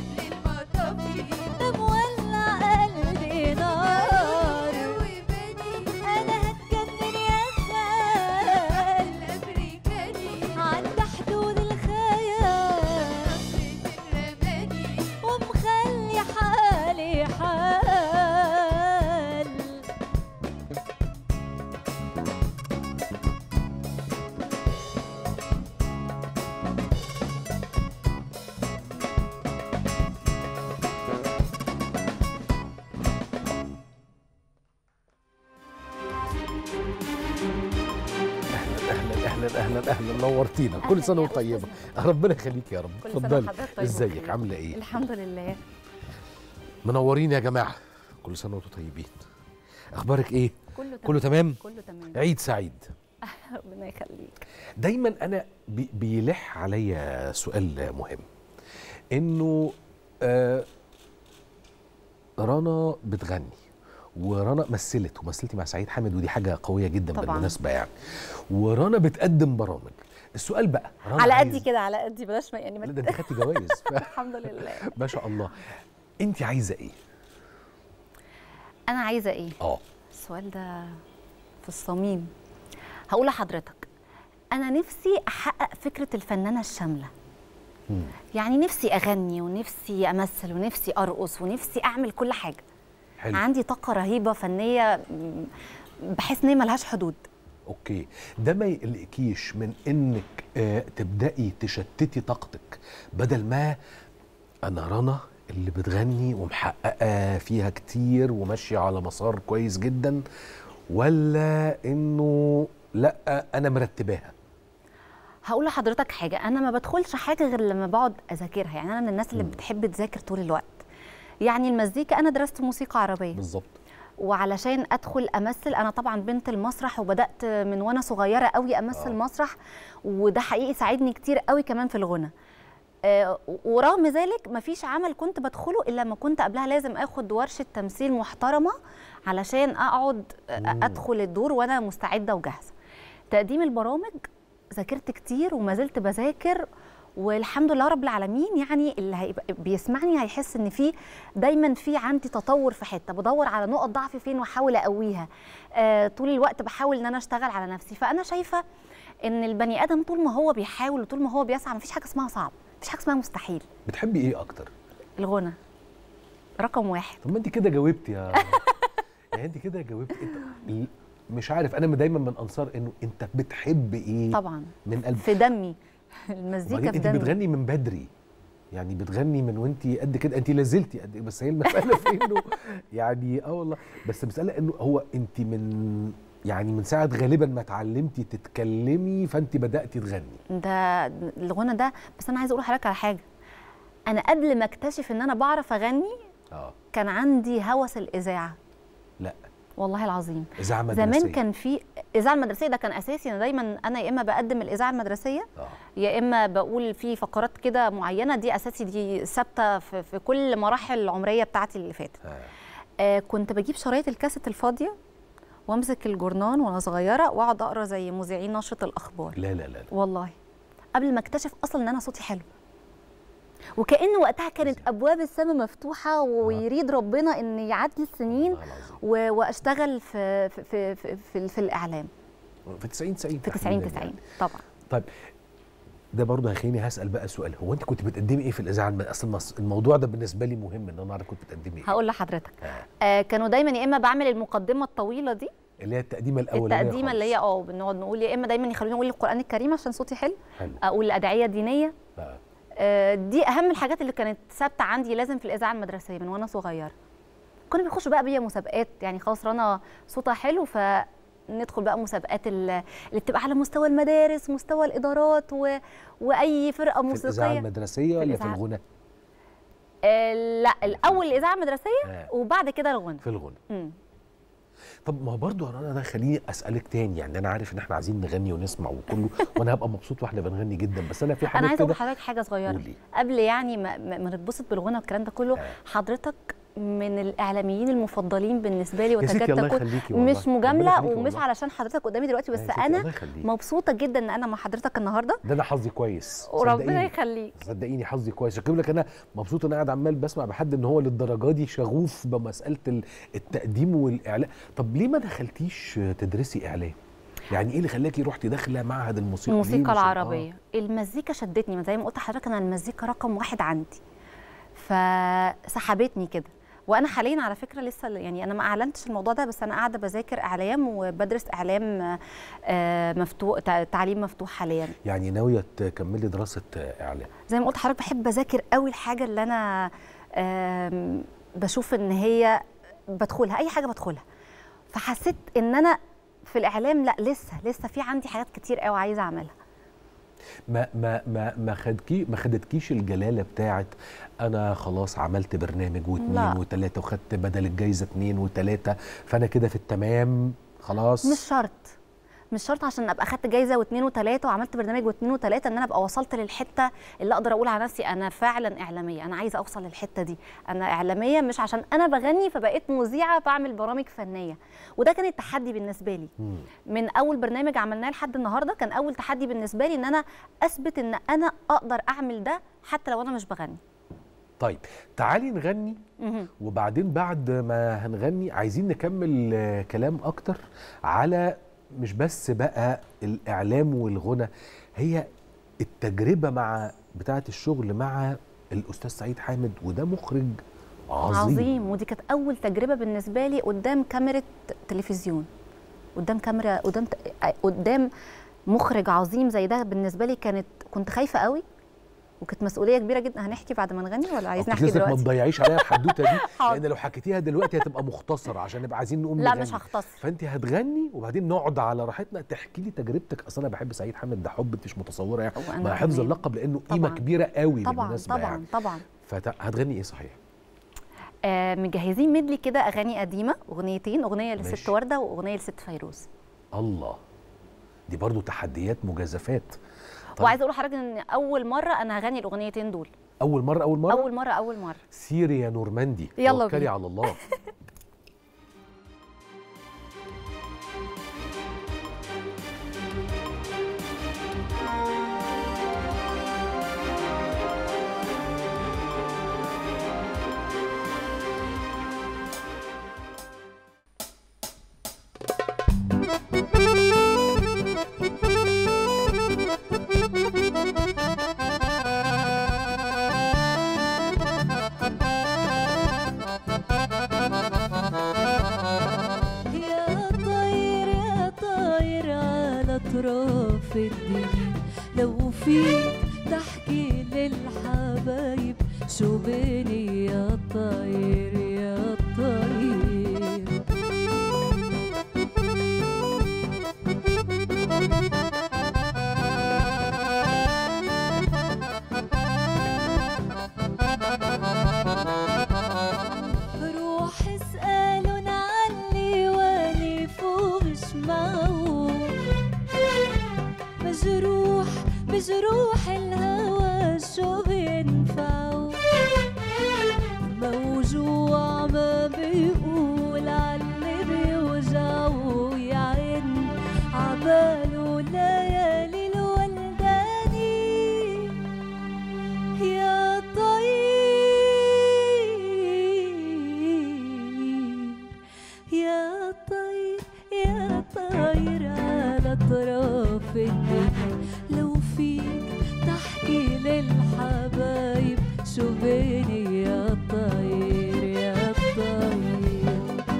ده مولع قلبي نار انا هتجنن يا خال الامريكاني عدى حدود الخيال ومخلي حالي حال اهلا اهلا اهلا نورتينا. كل سنه وانت طيبه. ربنا يخليك يا رب. كل سنة اتفضلي. وحضرتك طيب ازيك وبخير. عامله ايه؟ الحمد لله. منورين يا جماعه. كل سنه وانتم طيبين. اخبارك ايه؟ كله تمام. كله تمام. عيد سعيد. ربنا يخليك. دايما انا بيلح عليا سؤال مهم انه رنا بتغني ورنا مثلتي مع سعيد حامد ودي حاجه قويه جدا طبعاً. بالمناسبه يعني. ورنا بتقدم برامج. السؤال بقى رنا على قدي كده على قدي بلاش ما يعني لا ده انت خدتي جوائز الحمد لله. ما شاء الله. انت عايزه ايه؟ انا عايزه ايه؟ السؤال ده في الصميم. هقول لحضرتك انا نفسي احقق فكره الفنانه الشامله. يعني نفسي اغني ونفسي امثل ونفسي ارقص ونفسي اعمل كل حاجه. حلو. عندي طاقه رهيبه فنيه بحس ان هي ملهاش حدود. اوكي، ده ما يقلقكيش من انك تبداي تشتتي طاقتك بدل ما انا رنا اللي بتغني ومحققه فيها كتير وماشيه على مسار كويس جدا، ولا انه لا انا مرتباها؟ هقول لحضرتك حاجه، انا ما بدخلش حاجه غير لما بقعد اذاكرها. يعني انا من الناس اللي بتحب تذاكر طول الوقت. يعني المزيكا انا درست موسيقى عربيه بالظبط، وعلشان ادخل امثل انا طبعا بنت المسرح وبدات من وانا صغيره قوي امثل مسرح، وده حقيقي ساعدني كتير قوي كمان في الغنى. ورغم ذلك مفيش عمل كنت بدخله الا لما كنت قبلها لازم اخد ورشه تمثيل محترمه علشان اقعد ادخل الدور وانا مستعده وجاهزه. تقديم البرامج ذاكرت كتير وما زلت بذاكر، والحمد لله رب العالمين. يعني اللي هيبقى بيسمعني هيحس ان في دايما في عندي تطور في حته، بدور على نقط ضعفي فين واحاول اقويها. طول الوقت بحاول ان انا اشتغل على نفسي. فانا شايفه ان البني ادم طول ما هو بيحاول وطول ما هو بيسعى مفيش حاجه اسمها صعب، مفيش حاجه اسمها مستحيل. بتحبي ايه اكتر؟ الغنى رقم واحد. طب ما انت كده جاوبتي يا يعني انت كده جاوبتي. انت مش عارف، انا دايما من انصار انه انت بتحب ايه طبعا من قلبك، في دمي. المزيكا في دمي. انت بتغني من بدري، يعني بتغني من وانت قد كده، انت لازلتي قد، بس هي المساله في انه يعني والله، بس المساله انه هو انت من يعني من ساعه غالبا ما اتعلمتي تتكلمي فانت بداتي تغني. ده الغنى ده، بس انا عايزه اقول لحضرتك على حاجه. انا قبل ما اكتشف ان انا بعرف اغني كان عندي هوس الاذاعه. لا والله العظيم. اذاعه مدرسيه. زمان كان في اذاعه مدرسيه، ده كان اساسي. انا دايما يا اما بقدم الاذاعه المدرسيه يا اما بقول في فقرات كده معينه، دي اساسي، دي ثابته في كل مراحل العمريه بتاعتي اللي فاتت. كنت بجيب شرايط الكاسيت الفاضيه وامسك الجورنان وانا صغيره واقعد اقرا زي مذيعين نشره الاخبار. لا لا لا والله قبل ما اكتشف اصلا ان انا صوتي حلو، وكأن وقتها كانت ابواب السماء مفتوحه ويريد ربنا ان يعدي السنين واشتغل في الاعلام في 90 90 طبعا. طيب ده برضه هيخليني هسال بقى سؤال، هو انت كنت بتقدمي ايه في الاذاعه؟ اصل الموضوع ده بالنسبه لي مهم ان انا اعرف كنت بتقدمي ايه. هقول لحضرتك. كانوا دايما يا اما بعمل المقدمه الطويله دي اللي هي التقديمه الاولانيه، التقديمه اللي هي بنقعد نقول، يا اما دايما يخلوني اقول القران الكريم عشان صوتي حلو. اقول ادعيه دينيه. دي اهم الحاجات اللي كانت ثابته عندي لازم في الاذاعه المدرسيه من وانا صغيره. كنا بيخشوا بقى بيا مسابقات، يعني خلاص رنا صوتها حلو فندخل بقى مسابقات اللي بتبقى على مستوى المدارس، مستوى الادارات واي فرقه موسيقيه. في الاذاعه المدرسيه ولا في الغنى؟ لا الاول الاذاعه المدرسيه وبعد كده الغنى. في الغنى. طب ما هو برضه يا رنا ده خليني اسالك تاني، يعني انا عارف ان احنا عايزين نغني ونسمع وكله وانا هبقى مبسوط واحنا بنغني جدا، بس انا في حاجه انا عايزه اقول لحضرتك حاجه صغيره قبل يعني ما نتبسط بالغنى والكلام ده كله. حضرتك من الاعلاميين المفضلين بالنسبه لي وتجدد، مش مجامله ومش علشان حضرتك قدامي دلوقتي، بس انا مبسوطه جدا ان انا مع حضرتك النهارده. ده انا حظي كويس وربنا يخليك. صدقيني حظي كويس. اكتب لك انا مبسوط ان انا قاعد عمال بسمع بحد ان هو للدرجه دي شغوف بمساله التقديم والاعلام. طب ليه ما دخلتيش تدرسي اعلام؟ يعني ايه اللي خلاكي رحتي داخله معهد الموسيقى العربيه؟ المزيكا شدتني، زي ما قلت لحضرتك انا المزيكا رقم 1 عندي، فسحبتني كده. وانا حاليا على فكره لسه، يعني انا ما اعلنتش الموضوع ده، بس انا قاعده بذاكر اعلام وبدرس اعلام مفتوح، تعليم مفتوح حاليا. يعني ناويه تكملي دراسه اعلام؟ زي ما قلت لحضرتك بحب اذاكر قوي الحاجه اللي انا بشوف ان هي بدخلها، اي حاجه بدخلها. فحسيت ان انا في الاعلام لا، لسه في عندي حاجات كتير قوي عايزه اعملها. ما خدتكيش الجلاله بتاعت انا خلاص عملت برنامج واثنين وثلاثه وخدت بدل الجايزه 2 و3 فانا كده في التمام خلاص؟ مش شرط عشان ابقى خدت جايزه و2 و3 وعملت برنامج و2 و3 ان انا ابقى وصلت للحته اللي اقدر اقول على نفسي انا فعلا اعلاميه. انا عايزه اوصل للحته دي، انا اعلاميه مش عشان انا بغني فبقيت مذيعه بعمل برامج فنيه. وده كان التحدي بالنسبه لي. من اول برنامج عملناه لحد النهارده كان اول تحدي بالنسبه لي ان انا اثبت ان انا اقدر اعمل ده حتى لو انا مش بغني. طيب تعالي نغني وبعدين بعد ما هنغني عايزين نكمل كلام اكتر على مش بس بقى الإعلام والغنى، هي التجربة مع بتاعة الشغل مع الأستاذ سعيد حامد، وده مخرج عظيم. ودي كانت أول تجربة بالنسبة لي قدام كاميرا تلفزيون، قدام كاميرا، قدام مخرج عظيم زي ده. بالنسبة لي كنت خايفة قوي وكانت مسؤوليه كبيره جدا. هنحكي بعد ما نغني ولا عايزين نحكي دلوقتي؟ ما تضيعيش عليا الحدوته دي لان لو حكيتيها دلوقتي هتبقى مختصره عشان نبقى عايزين نقوم لا نغني. مش هختصر. فانت هتغني وبعدين نقعد على راحتنا تحكي لي تجربتك. اصل انا بحب سعيد حامد، ده حب انت مش متصوره يعني، مع حفظ اللقب لانه قيمه كبيره قوي بالمناسبه. طبعا. فهتغني ايه صحيح؟ مجهزين ميدلي كده اغاني قديمه، اغنيتين، اغنيه للست ورده واغنيه للست فيروز. الله، دي برضو تحديات مجازفات. طيب. وعايزه اقول لحضرتك ان اول مره انا هغني الاغنيتين دول. اول مره سيري يا نورماندي، يلا توكلي على الله. أطراف الدنيا لو فيك تحكي للحبايب شو بيني يا طاير يا طاير. بجروح الهوى شو بينفعوا، موجوع ما بيقول عاللي بيوجعوا، يا عين عباله ليالي الولداني، يا طير يا طير يا طير على أطراف الدنيا، لو فيك تحكي للحبايب شو بيني يا طير يا طير.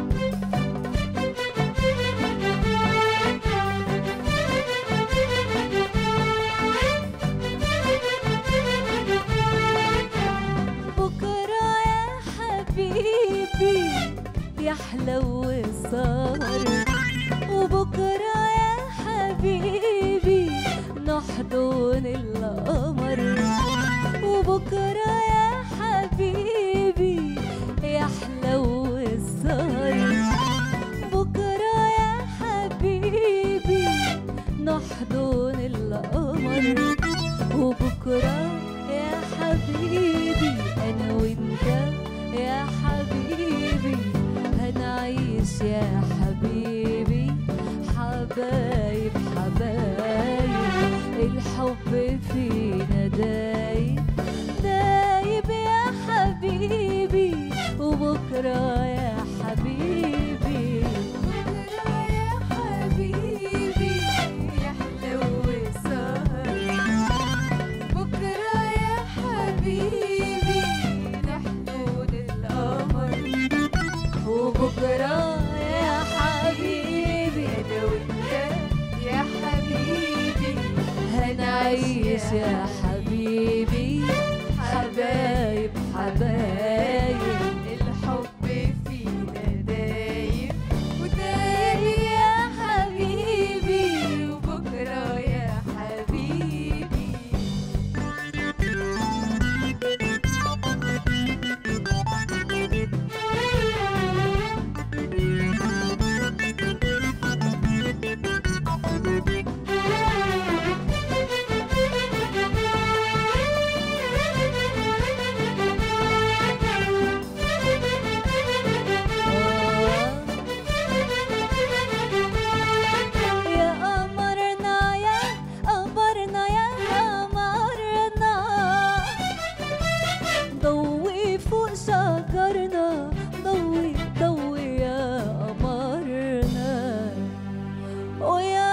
بكرة يا حبيبي يحلو السهر، وبكرة يا حبيبي نحضن القمر، وبكرة يا حبيبي يحلو السهر، بكرة يا حبيبي نحضن القمر، وبكرة يا حبيبي أنا وإنت يا حبيبي هنعيش يا حبيبي حبايب حبايب، الحب فينا دايب دايب يا حبيبي، وبكرة يا حبيبي بكرة يا حبيبي يحلو السهر، بكرة يا حبيبي نحضن القمر، وبكرة يا حبيبي أنا وأنت يا حبيبي هنعيش يا حبيبي حبايب حبايب، الحب فينا دايب ودايب يا حبيبي، وبكرة يا حبيبي. يا قمرنا يا قمرنا يا قمرنا ضوي فوق شجرنا، ضوي ضوي يا قمرنا، ويا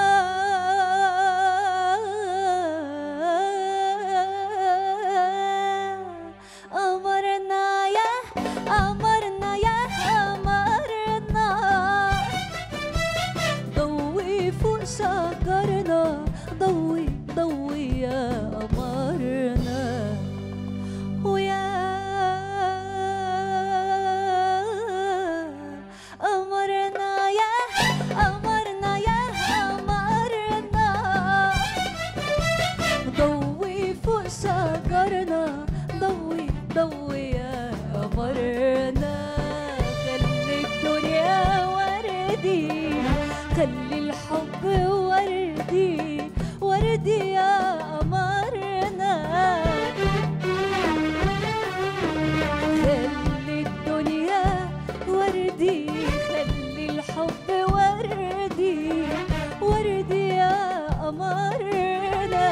قمرنا يا قمرنا يا قمرنا ضوي فوق شجرنا، ضوي ضوي يا قمرنا، ويا قمرنا يا قمرنا يا قمرنا ضوي فوق شجرنا، ضوي ضوي يا قمرنا، خلي الدنيا وردي، خلي الحب وردي وردي يا قمرنا، خلي الدنيا وردي، خلي الحب وردي وردي يا قمرنا،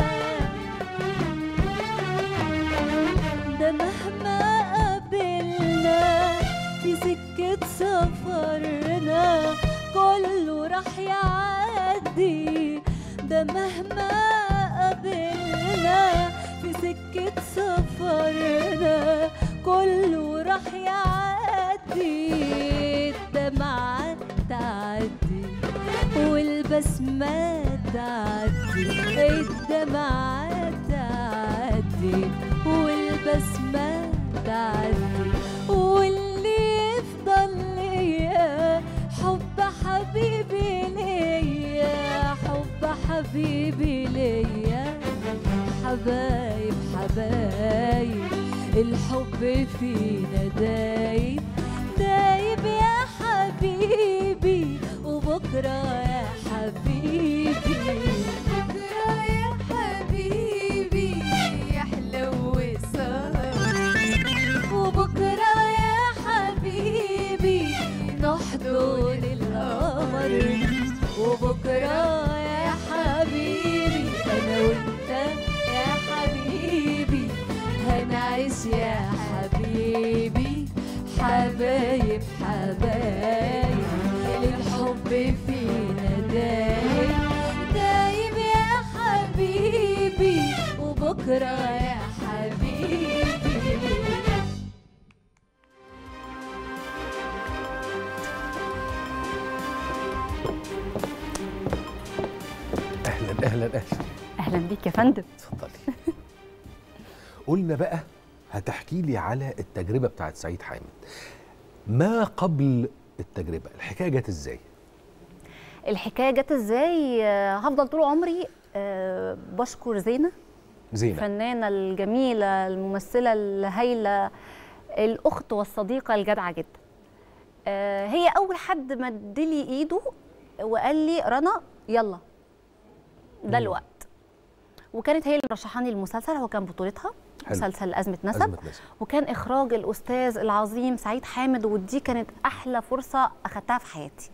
ده مهما قابلنا في سكة سفرنا كله راح يعدي، ده مهما قابلنا في سكة سفرنا كله راح يعدي، الدمعات تعدي والبسمة تعدي، الدمعات تعدي والبسمة تعدي، واللي يفضل ليا حب حبيبي ليا، حب حبيبي ليا، حبايب حبايب الحب فينا دايب دايب يا حبيبي، وبكرة يا حبيبي بكرة يا حبيبي بكرة يا حبيبي. اهلا اهلا اهلا. اهلا بيك يا فندم. اتفضلي. قلنا بقى هتحكي لي على التجربه بتاعت سعيد حامد. ما قبل التجربه الحكايه جت ازاي؟ الحكايه جت ازاي؟ هفضل طول عمري بشكر زينه الفنانه الجميله الممثله الهايله الاخت والصديقه الجدعه جدا. هي اول حد مدلي ايده وقال لي رنا يلا ده الوقت. وكانت هي اللي مرشحاني المسلسل، هو كان بطولتها مسلسل أزمة نسب، وكان إخراج الأستاذ العظيم سعيد حامد، ودي كانت أحلى فرصة أخدتها في حياتي.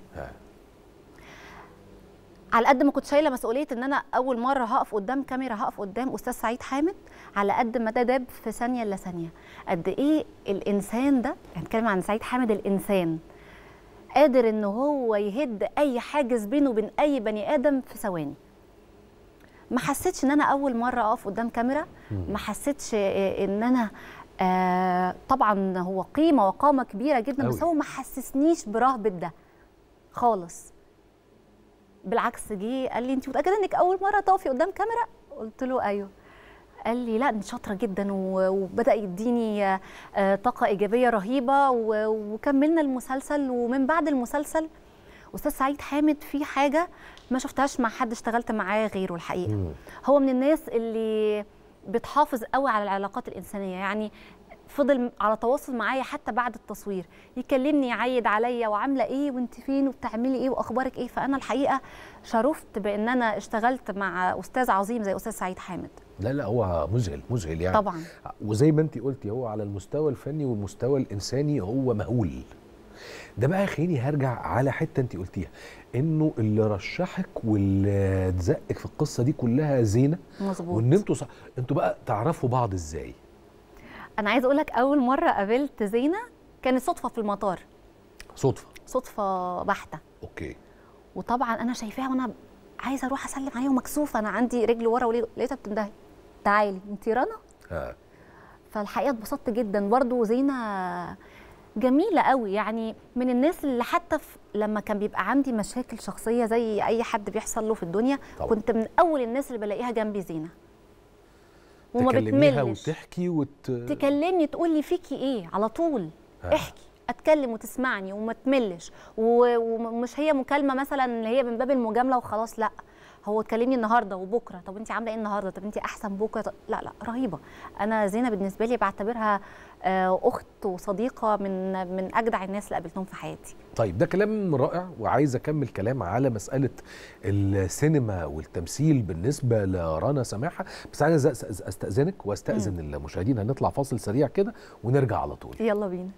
على قد ما كنت شايلة مسؤولية إن أنا أول مرة هقف قدام كاميرا، هقف قدام أستاذ سعيد حامد، على قد ما ده داب في ثانية إلا ثانية قد إيه الإنسان ده، يعني نتكلم عن سعيد حامد الإنسان، قادر إن هو يهد أي حاجز بينه وبين أي بني آدم في ثواني. ما حسيتش ان انا اول مره اقف قدام كاميرا، ما حسيتش ان انا طبعا هو قيمه وقامه كبيره جدا أوي. بس هو ما حسسنيش برهبه ده خالص. بالعكس جه قال لي انت متاكده انك اول مره تقفي قدام كاميرا؟ قلت له ايوه. قال لي لا انت شاطره جدا، وبدا يديني طاقه ايجابيه رهيبه، وكملنا المسلسل. ومن بعد المسلسل أستاذ سعيد حامد في حاجة ما شفتهاش مع حد اشتغلت معاه غيره الحقيقة. هو من الناس اللي بتحافظ قوي على العلاقات الإنسانية، يعني فضل على تواصل معايا حتى بعد التصوير، يكلمني يعيد عليا وعاملة ايه وانت فين وبتعملي ايه واخبارك ايه. فأنا الحقيقة شرفت بأن أنا اشتغلت مع أستاذ عظيم زي أستاذ سعيد حامد. لا هو مذهل يعني طبعا. وزي ما انت قلتي هو على المستوى الفني والمستوى الإنساني هو مهول. ده بقى خليني هرجع على حته انت قلتيها، انه اللي رشحك واللي تزقك في القصه دي كلها زينه. مظبوط. وان انتوا بقى تعرفوا بعض ازاي؟ انا عايزه اقول لك اول مره قابلت زينه كانت صدفه في المطار. صدفه بحته. اوكي. وطبعا انا شايفاها وانا عايزه اروح اسلم عليها ومكسوفه، انا عندي رجل ورا ولقيتها بتندهي تعالي انت رنا. فالحقيقه اتبسطت جدا. برضو زينه جميلة قوي، يعني من الناس اللي حتى لما كان بيبقى عندي مشاكل شخصية زي أي حد بيحصل له في الدنيا طبعا. كنت من أول الناس اللي بلاقيها جنبي زينة وما بتملش، وتحكي تكلمني تقول لي فيكي إيه على طول. احكي أتكلم وتسمعني وما تملش، ومش هي مكالمة مثلا اللي هي من باب المجاملة وخلاص، لأ هو تكلمني النهارده وبكره، طب انت عامله ايه النهارده، طب انت احسن بكره، طب لا رهيبه. انا زينه بالنسبه لي بعتبرها اخت وصديقه من اجدع الناس اللي قابلتهم في حياتي. طيب ده كلام رائع، وعايز اكمل كلام على مساله السينما والتمثيل بالنسبه لرنا سماحه، بس عايز استاذنك واستاذن المشاهدين، هنطلع فاصل سريع كده ونرجع على طول. يلا بينا.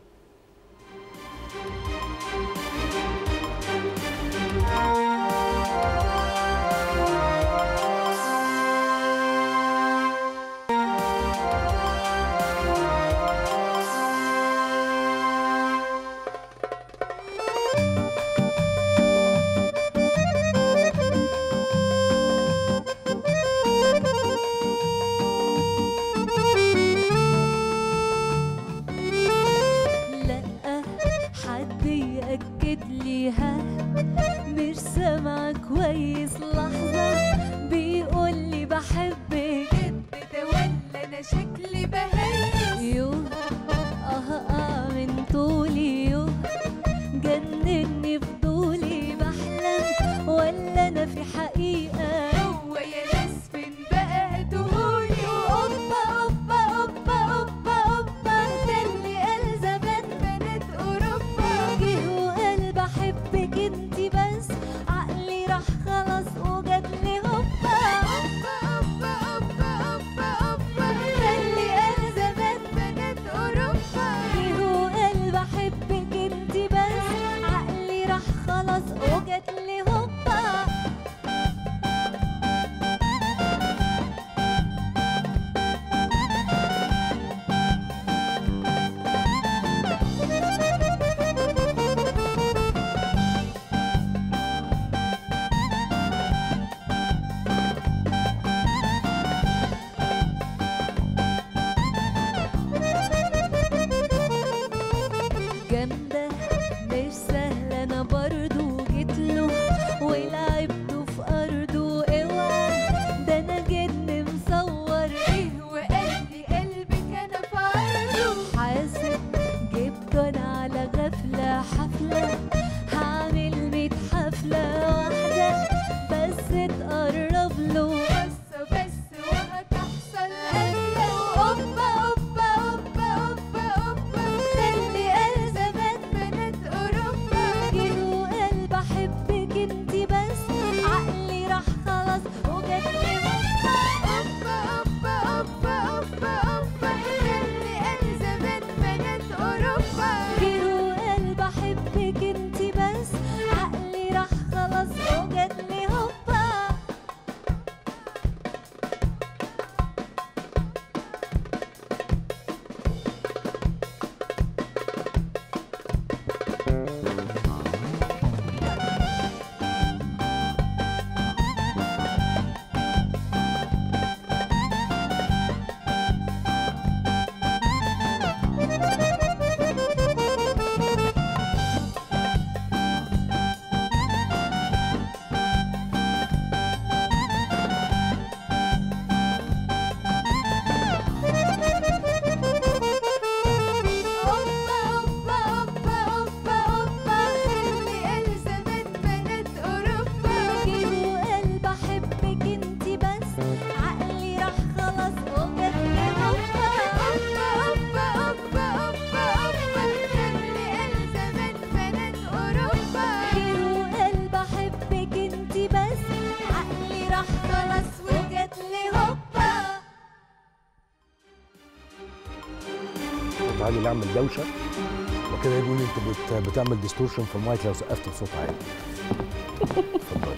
بصوت عالي اللي اعمل دوشه، وكده يقول لي انت بتعمل ديستورشن في المايك لو سقفت بصوت عالي. اتفضلي.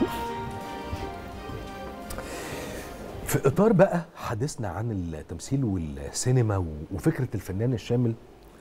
في اطار بقى حديثنا عن التمثيل والسينما وفكره الفنان الشامل،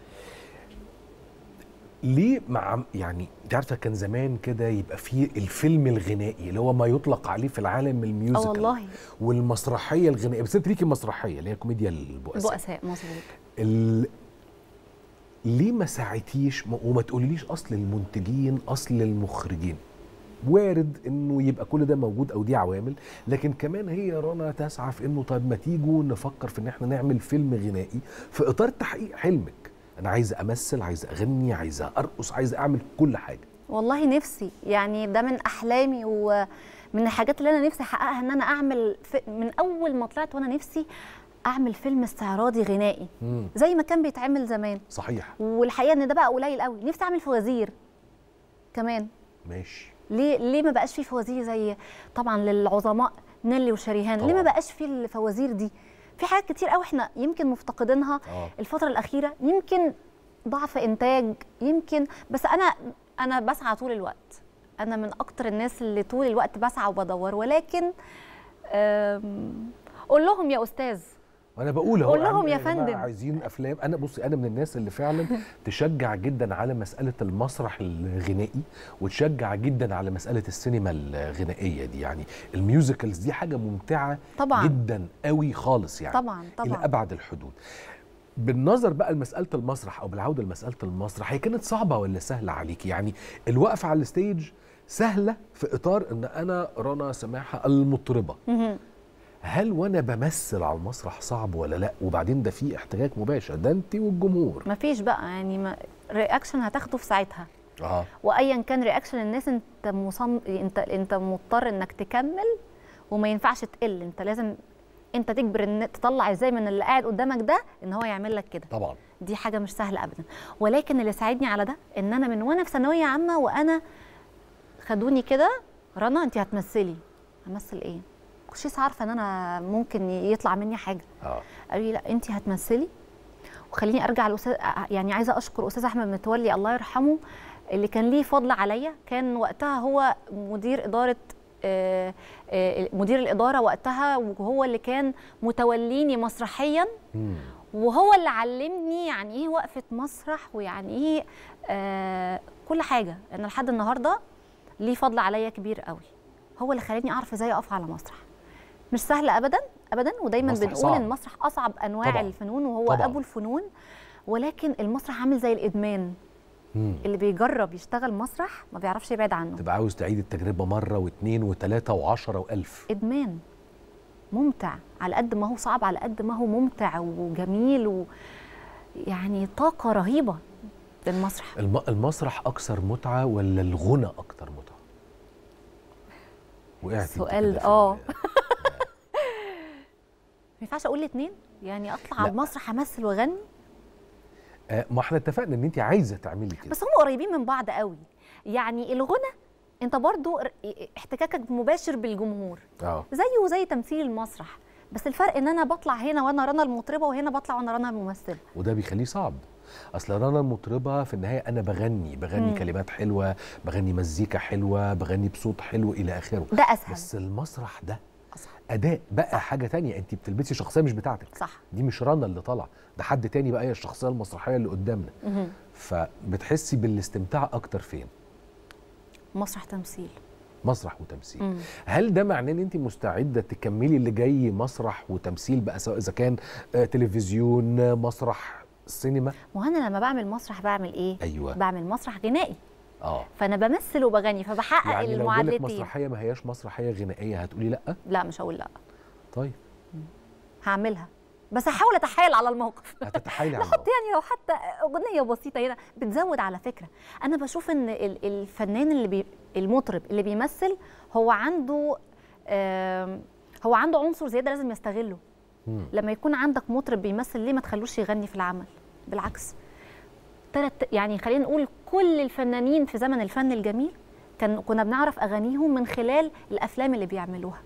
ليه مع يعني انت عارفه كان زمان كده يبقى فيه الفيلم الغنائي اللي هو ما يطلق عليه في العالم الميوزيكال والله، والمسرحيه الغنائيه، بس انت ليكي مسرحيه اللي هي كوميديا البؤساء. مظبوط. ليه ما ساعدتيش وما تقوليليش اصل المنتجين اصل المخرجين؟ وارد انه يبقى كل ده موجود او دي عوامل، لكن كمان هي رنا تسعى في انه طيب ما تيجوا نفكر في ان احنا نعمل فيلم غنائي في اطار تحقيق حلمك. انا عايزه امثل، عايزه اغني، عايزه ارقص، عايزه اعمل كل حاجه. والله نفسي، يعني ده من احلامي ومن الحاجات اللي انا نفسي احققها، ان انا اعمل من اول ما طلعت وانا نفسي اعمل فيلم استعراضي غنائي زي ما كان بيتعمل زمان. صحيح. والحقيقه ان ده بقى قليل قوي. نفسي اعمل فوازير كمان. ماشي. ليه ما بقاش فيه فوازير زي طبعا للعظماء نيلي وشريهان؟ ليه ما بقاش فيه الفوازير دي؟ في حاجات كتير قوي احنا يمكن مفتقدينها الفتره الاخيره، يمكن ضعف انتاج، يمكن، بس انا بسعى طول الوقت. انا من اكتر الناس اللي طول الوقت بسعى وبدور، ولكن قول لهم يا استاذ، وانا بقول اهو قول لهم يا فندم عايزين افلام. انا بصي، انا من الناس اللي فعلا تشجع جدا على مساله المسرح الغنائي، وتشجع جدا على مساله السينما الغنائيه دي. يعني الميوزيكالز دي حاجه ممتعه طبعا جدا قوي خالص، يعني طبعا الى ابعد الحدود. بالنظر بقى لمساله المسرح او بالعوده لمساله المسرح، هي كانت صعبه ولا سهله عليكي؟ يعني الوقفه على الستيج سهله في اطار ان انا رنا سماحه المطربه، هل وانا بمثل على المسرح صعب ولا لا؟ وبعدين ده في احتكاك مباشر، ده انت والجمهور. مفيش بقى يعني رياكشن هتاخده في ساعتها. اه وايا كان رياكشن الناس، انت مضطر انك تكمل وما ينفعش تقل. انت لازم انت تجبر ان تطلع ازاي من اللي قاعد قدامك ده ان هو يعمل لك كده. طبعا دي حاجه مش سهله ابدا. ولكن اللي ساعدني على ده ان انا من وانا في ثانويه عامه وانا خدوني كده، رنا انت هتمثلي. همثل ايه؟ كنتش عارفه ان انا ممكن يطلع مني حاجه. قالوا لي لا انت هتمثلي. وخليني ارجع لاستاذ، يعني عايزه اشكر استاذ احمد متولي الله يرحمه، اللي كان ليه فضل عليا. كان وقتها هو مدير اداره، مدير الاداره وقتها، وهو اللي كان متوليني مسرحيا، وهو اللي علمني يعني ايه وقفه مسرح، ويعني ايه كل حاجه. انا لحد النهارده ليه فضل عليا كبير قوي. هو اللي خلاني اعرف ازاي اقف على مسرح. مش سهله ابدا ابدا، ودايما بنقول ان المسرح اصعب انواع طبعًا. الفنون، وهو طبعًا. ابو الفنون. ولكن المسرح عامل زي الادمان. اللي بيجرب يشتغل مسرح ما بيعرفش يبعد عنه. تبقى عاوز تعيد التجربه مره واثنين وثلاثه وعشرة والف. ادمان ممتع، على قد ما هو صعب على قد ما هو ممتع وجميل، ويعني طاقه رهيبه للمسرح. المسرح اكثر متعه ولا الغنى اكثر متعه؟ وقعت السؤال ما ينفعش اقول الاثنين، يعني اطلع على المسرح امثل واغني. ما احنا اتفقنا ان انت عايزه تعملي كده، بس هم قريبين من بعض قوي. يعني الغنى انت برضو احتكاكك مباشر بالجمهور زيه وزي تمثيل المسرح، بس الفرق ان انا بطلع هنا وانا رنا المطربه، وهنا بطلع وانا رنا الممثله، وده بيخليه صعب. اصل رنا المطربه في النهايه انا بغني كلمات حلوه، بغني مزيكا حلوه، بغني بصوت حلو الى اخره. ده اسهل. بس المسرح ده اداء بقى، حاجه تانية. انت بتلبسي شخصيه مش بتاعتك. صح. دي مش رنا اللي طالعه، ده حد تاني بقى، هي الشخصيه المسرحيه اللي قدامنا. فبتحسي بالاستمتاع اكتر فين؟ مسرح تمثيل. مسرح وتمثيل. هل ده معناه ان انت مستعده تكملي اللي جاي مسرح وتمثيل بقى، سواء اذا كان تلفزيون، مسرح، سينما؟ وانا لما بعمل مسرح بعمل ايه؟ ايوه، بعمل مسرح غنائي. فانا بمثل وبغني، فبحقق يعني المعادلتين. لو جالك مسرحيه ما هياش مسرحيه غنائيه هتقولي لا؟ لا مش هقول لا. طيب هعملها، بس هحاول اتحايل على الموقف. هتتحايلي على الموقف. يعني لو حتى اغنيه بسيطه هنا بتزود. على فكره انا بشوف ان الفنان المطرب اللي بيمثل هو عنده عنصر زياده لازم يستغله. لما يكون عندك مطرب بيمثل، ليه ما تخلوش يغني في العمل؟ بالعكس، يعني خلينا نقول كل الفنانين في زمن الفن الجميل كنا بنعرف اغانيهم من خلال الافلام اللي بيعملوها.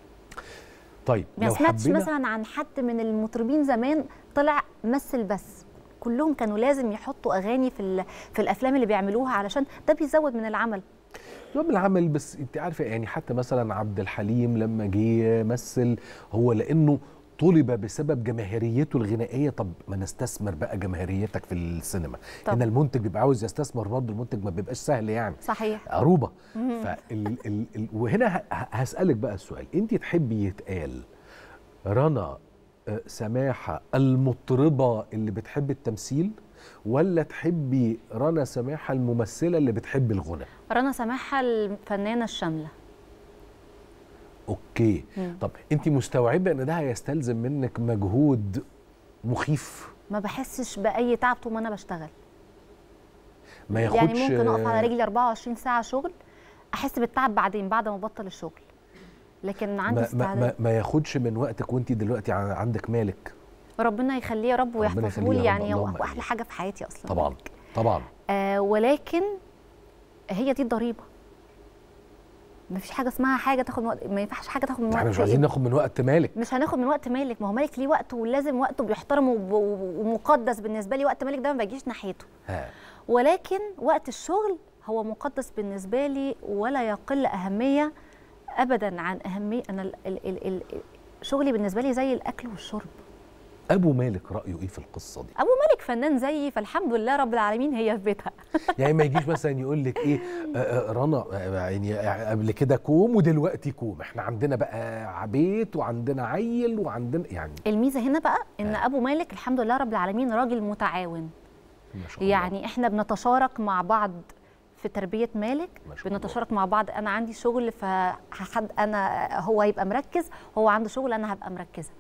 طيب ما سمعتش مثلا عن حد من المطربين زمان طلع مثل بس، كلهم كانوا لازم يحطوا اغاني في الافلام اللي بيعملوها علشان ده بيزود من العمل. يوم العمل. بس انت عارفه يعني حتى مثلا عبد الحليم لما جه مثل، هو لانه طلب بسبب جماهيريته الغنائيه. طب ما نستثمر بقى جماهيريتك في السينما. هنا المنتج بيبقى عاوز يستثمر برضه، المنتج ما بيبقاش سهل يعني. صحيح. عروبه. وهنا هسالك بقى السؤال، انت تحبي يتقال رنا سماحه المطربه اللي بتحب التمثيل، ولا تحبي رنا سماحه الممثله اللي بتحب الغنى؟ رنا سماحه الفنانه الشامله. اوكي. طب انت مستوعبه ان ده هيستلزم منك مجهود مخيف؟ ما بحسش باي تعب طول ما انا بشتغل. ما ياخدش يعني ممكن اقف على رجلي 24 ساعه شغل، احس بالتعب بعدين بعد ما ابطل الشغل، لكن عندي استعداد. ما ياخدش من وقتك. وانت دلوقتي عندك مالك، ربنا يخليه يا رب ويحفظه لي، يعني هو احلى حاجه في حياتي اصلا. طبعا طبعا. ولكن هي دي الضريبه. ما فيش حاجه اسمها حاجه تاخد من وقت، ما ينفعش حاجه تاخد من وقت. احنا مش عايزين ناخد من وقت مالك. مش هناخد من وقت مالك، ما هو مالك ليه وقته ولازم وقته بيحترم ومقدس بالنسبه لي. وقت مالك ده ما بيجيش ناحيته. ولكن وقت الشغل هو مقدس بالنسبه لي ولا يقل اهميه ابدا عن اهميه. انا شغلي بالنسبه لي زي الاكل والشرب. ابو مالك رايه ايه في القصه دي؟ ابو مالك فنان زيي، فالحمد لله رب العالمين هي في بيتها. يعني ما يجيش مثلا يقول لك ايه رنا يعني قبل كده كوم ودلوقتي كوم، احنا عندنا بقى بيت وعندنا عيل وعندنا يعني. الميزه هنا بقى ان ابو مالك الحمد لله رب العالمين راجل متعاون. ما شاء الله. يعني احنا بنتشارك مع بعض في تربيه مالك، بنتشارك مع بعض. انا عندي شغل هو هيبقى مركز، هو عنده شغل انا هبقى مركزه.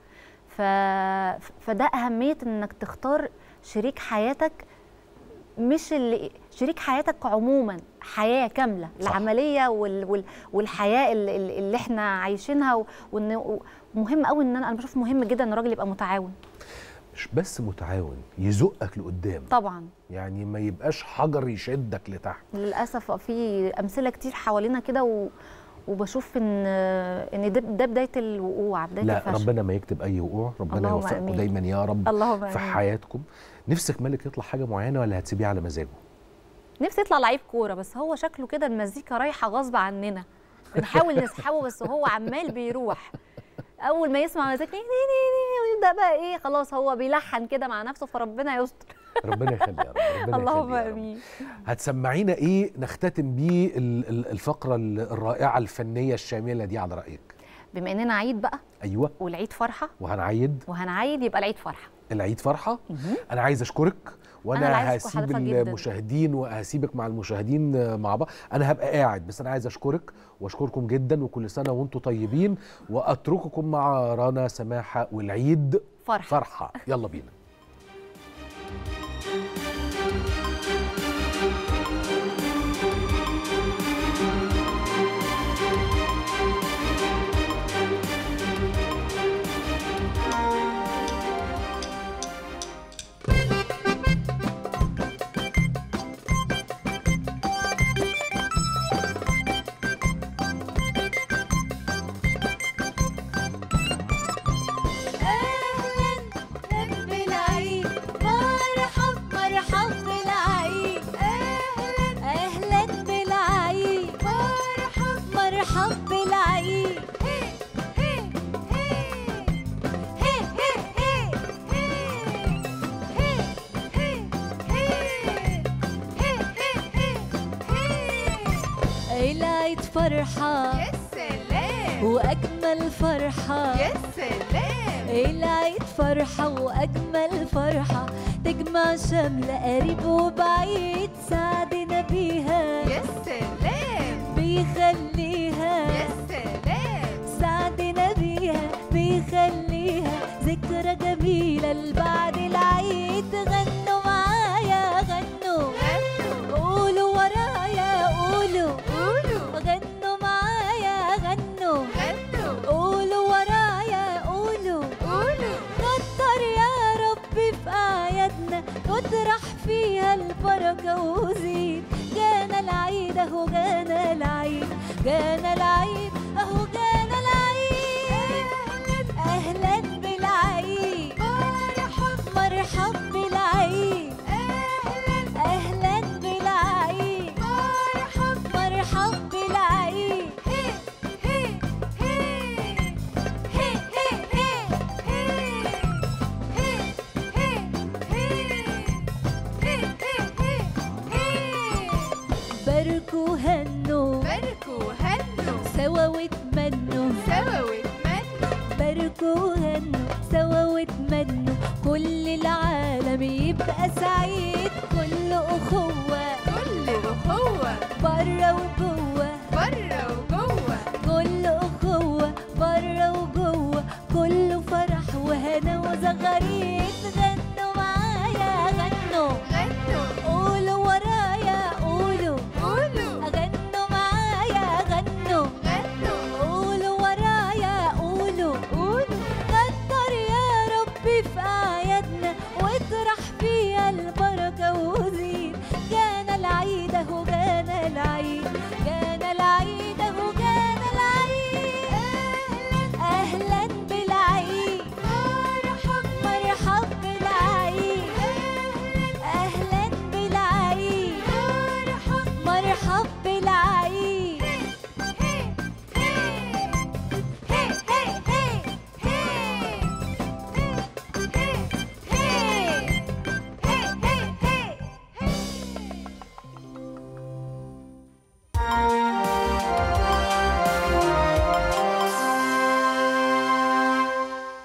فده أهمية إنك تختار شريك حياتك، مش شريك حياتك عموما، حياة كاملة. صح. العملية والحياة اللي احنا عايشينها. ومهم قوي ان انا بشوف مهم جدا ان الراجل يبقى متعاون. مش بس متعاون، يزقك لقدام طبعا. يعني ما يبقاش حجر يشدك لتحت. للأسف في أمثلة كتير حوالينا كده وبشوف ان ده بدايه الوقوع، بدايه الفشل. لا ربنا ما يكتب اي وقوع، ربنا يوفقكم دايما يا رب. اللهم في حياتكم. نفسك مالك يطلع حاجه معينه ولا هتسيبيه على مزاجه؟ نفسي يطلع لعيب كوره، بس هو شكله كده المزيكا رايحه غصب عننا، بنحاول نسحبه بس هو عمال بيروح. اول ما يسمع مزيكا يبدا بقى ايه، خلاص هو بيلحن كده مع نفسه، فربنا يستر. ربنا يخلي يا رب. اللهم امين. هتسمعينا ايه نختتم بيه الفقره الرائعه الفنيه الشامله دي على رايك؟ بما اننا عيد بقى. ايوه. والعيد فرحه. وهنعيد يبقى العيد فرحه. العيد فرحه. انا عايز اشكرك، وانا هسيب المشاهدين وهسيبك مع المشاهدين مع بعض. انا هبقى قاعد بس انا عايز اشكرك واشكركم جدا، وكل سنه وانتم طيبين، واترككم مع رنا سماحه والعيد فرحه. يلا بينا. فرحة يا سلام، وأجمل فرحة يا سلام. العيد فرحة وأجمل فرحة، تجمع شمل قريب وبعيد، سعدنا بيها يا سلام، بيخليها يا سلام، سعدنا بيها بيخليها ذكرى جميلة لبعد العيد. غنوا معايا غنوا، قولوا ورايا قولوا، غنوا معايا غنوا، قولوا ورايا قولوا، كتر يا ربي في أعيادنا، واطرح فيها البركة وزيد. جانا العيد اهو جانا العيد، جانا العيد اهو جانا العيد. أهلا بالعيد، سعيد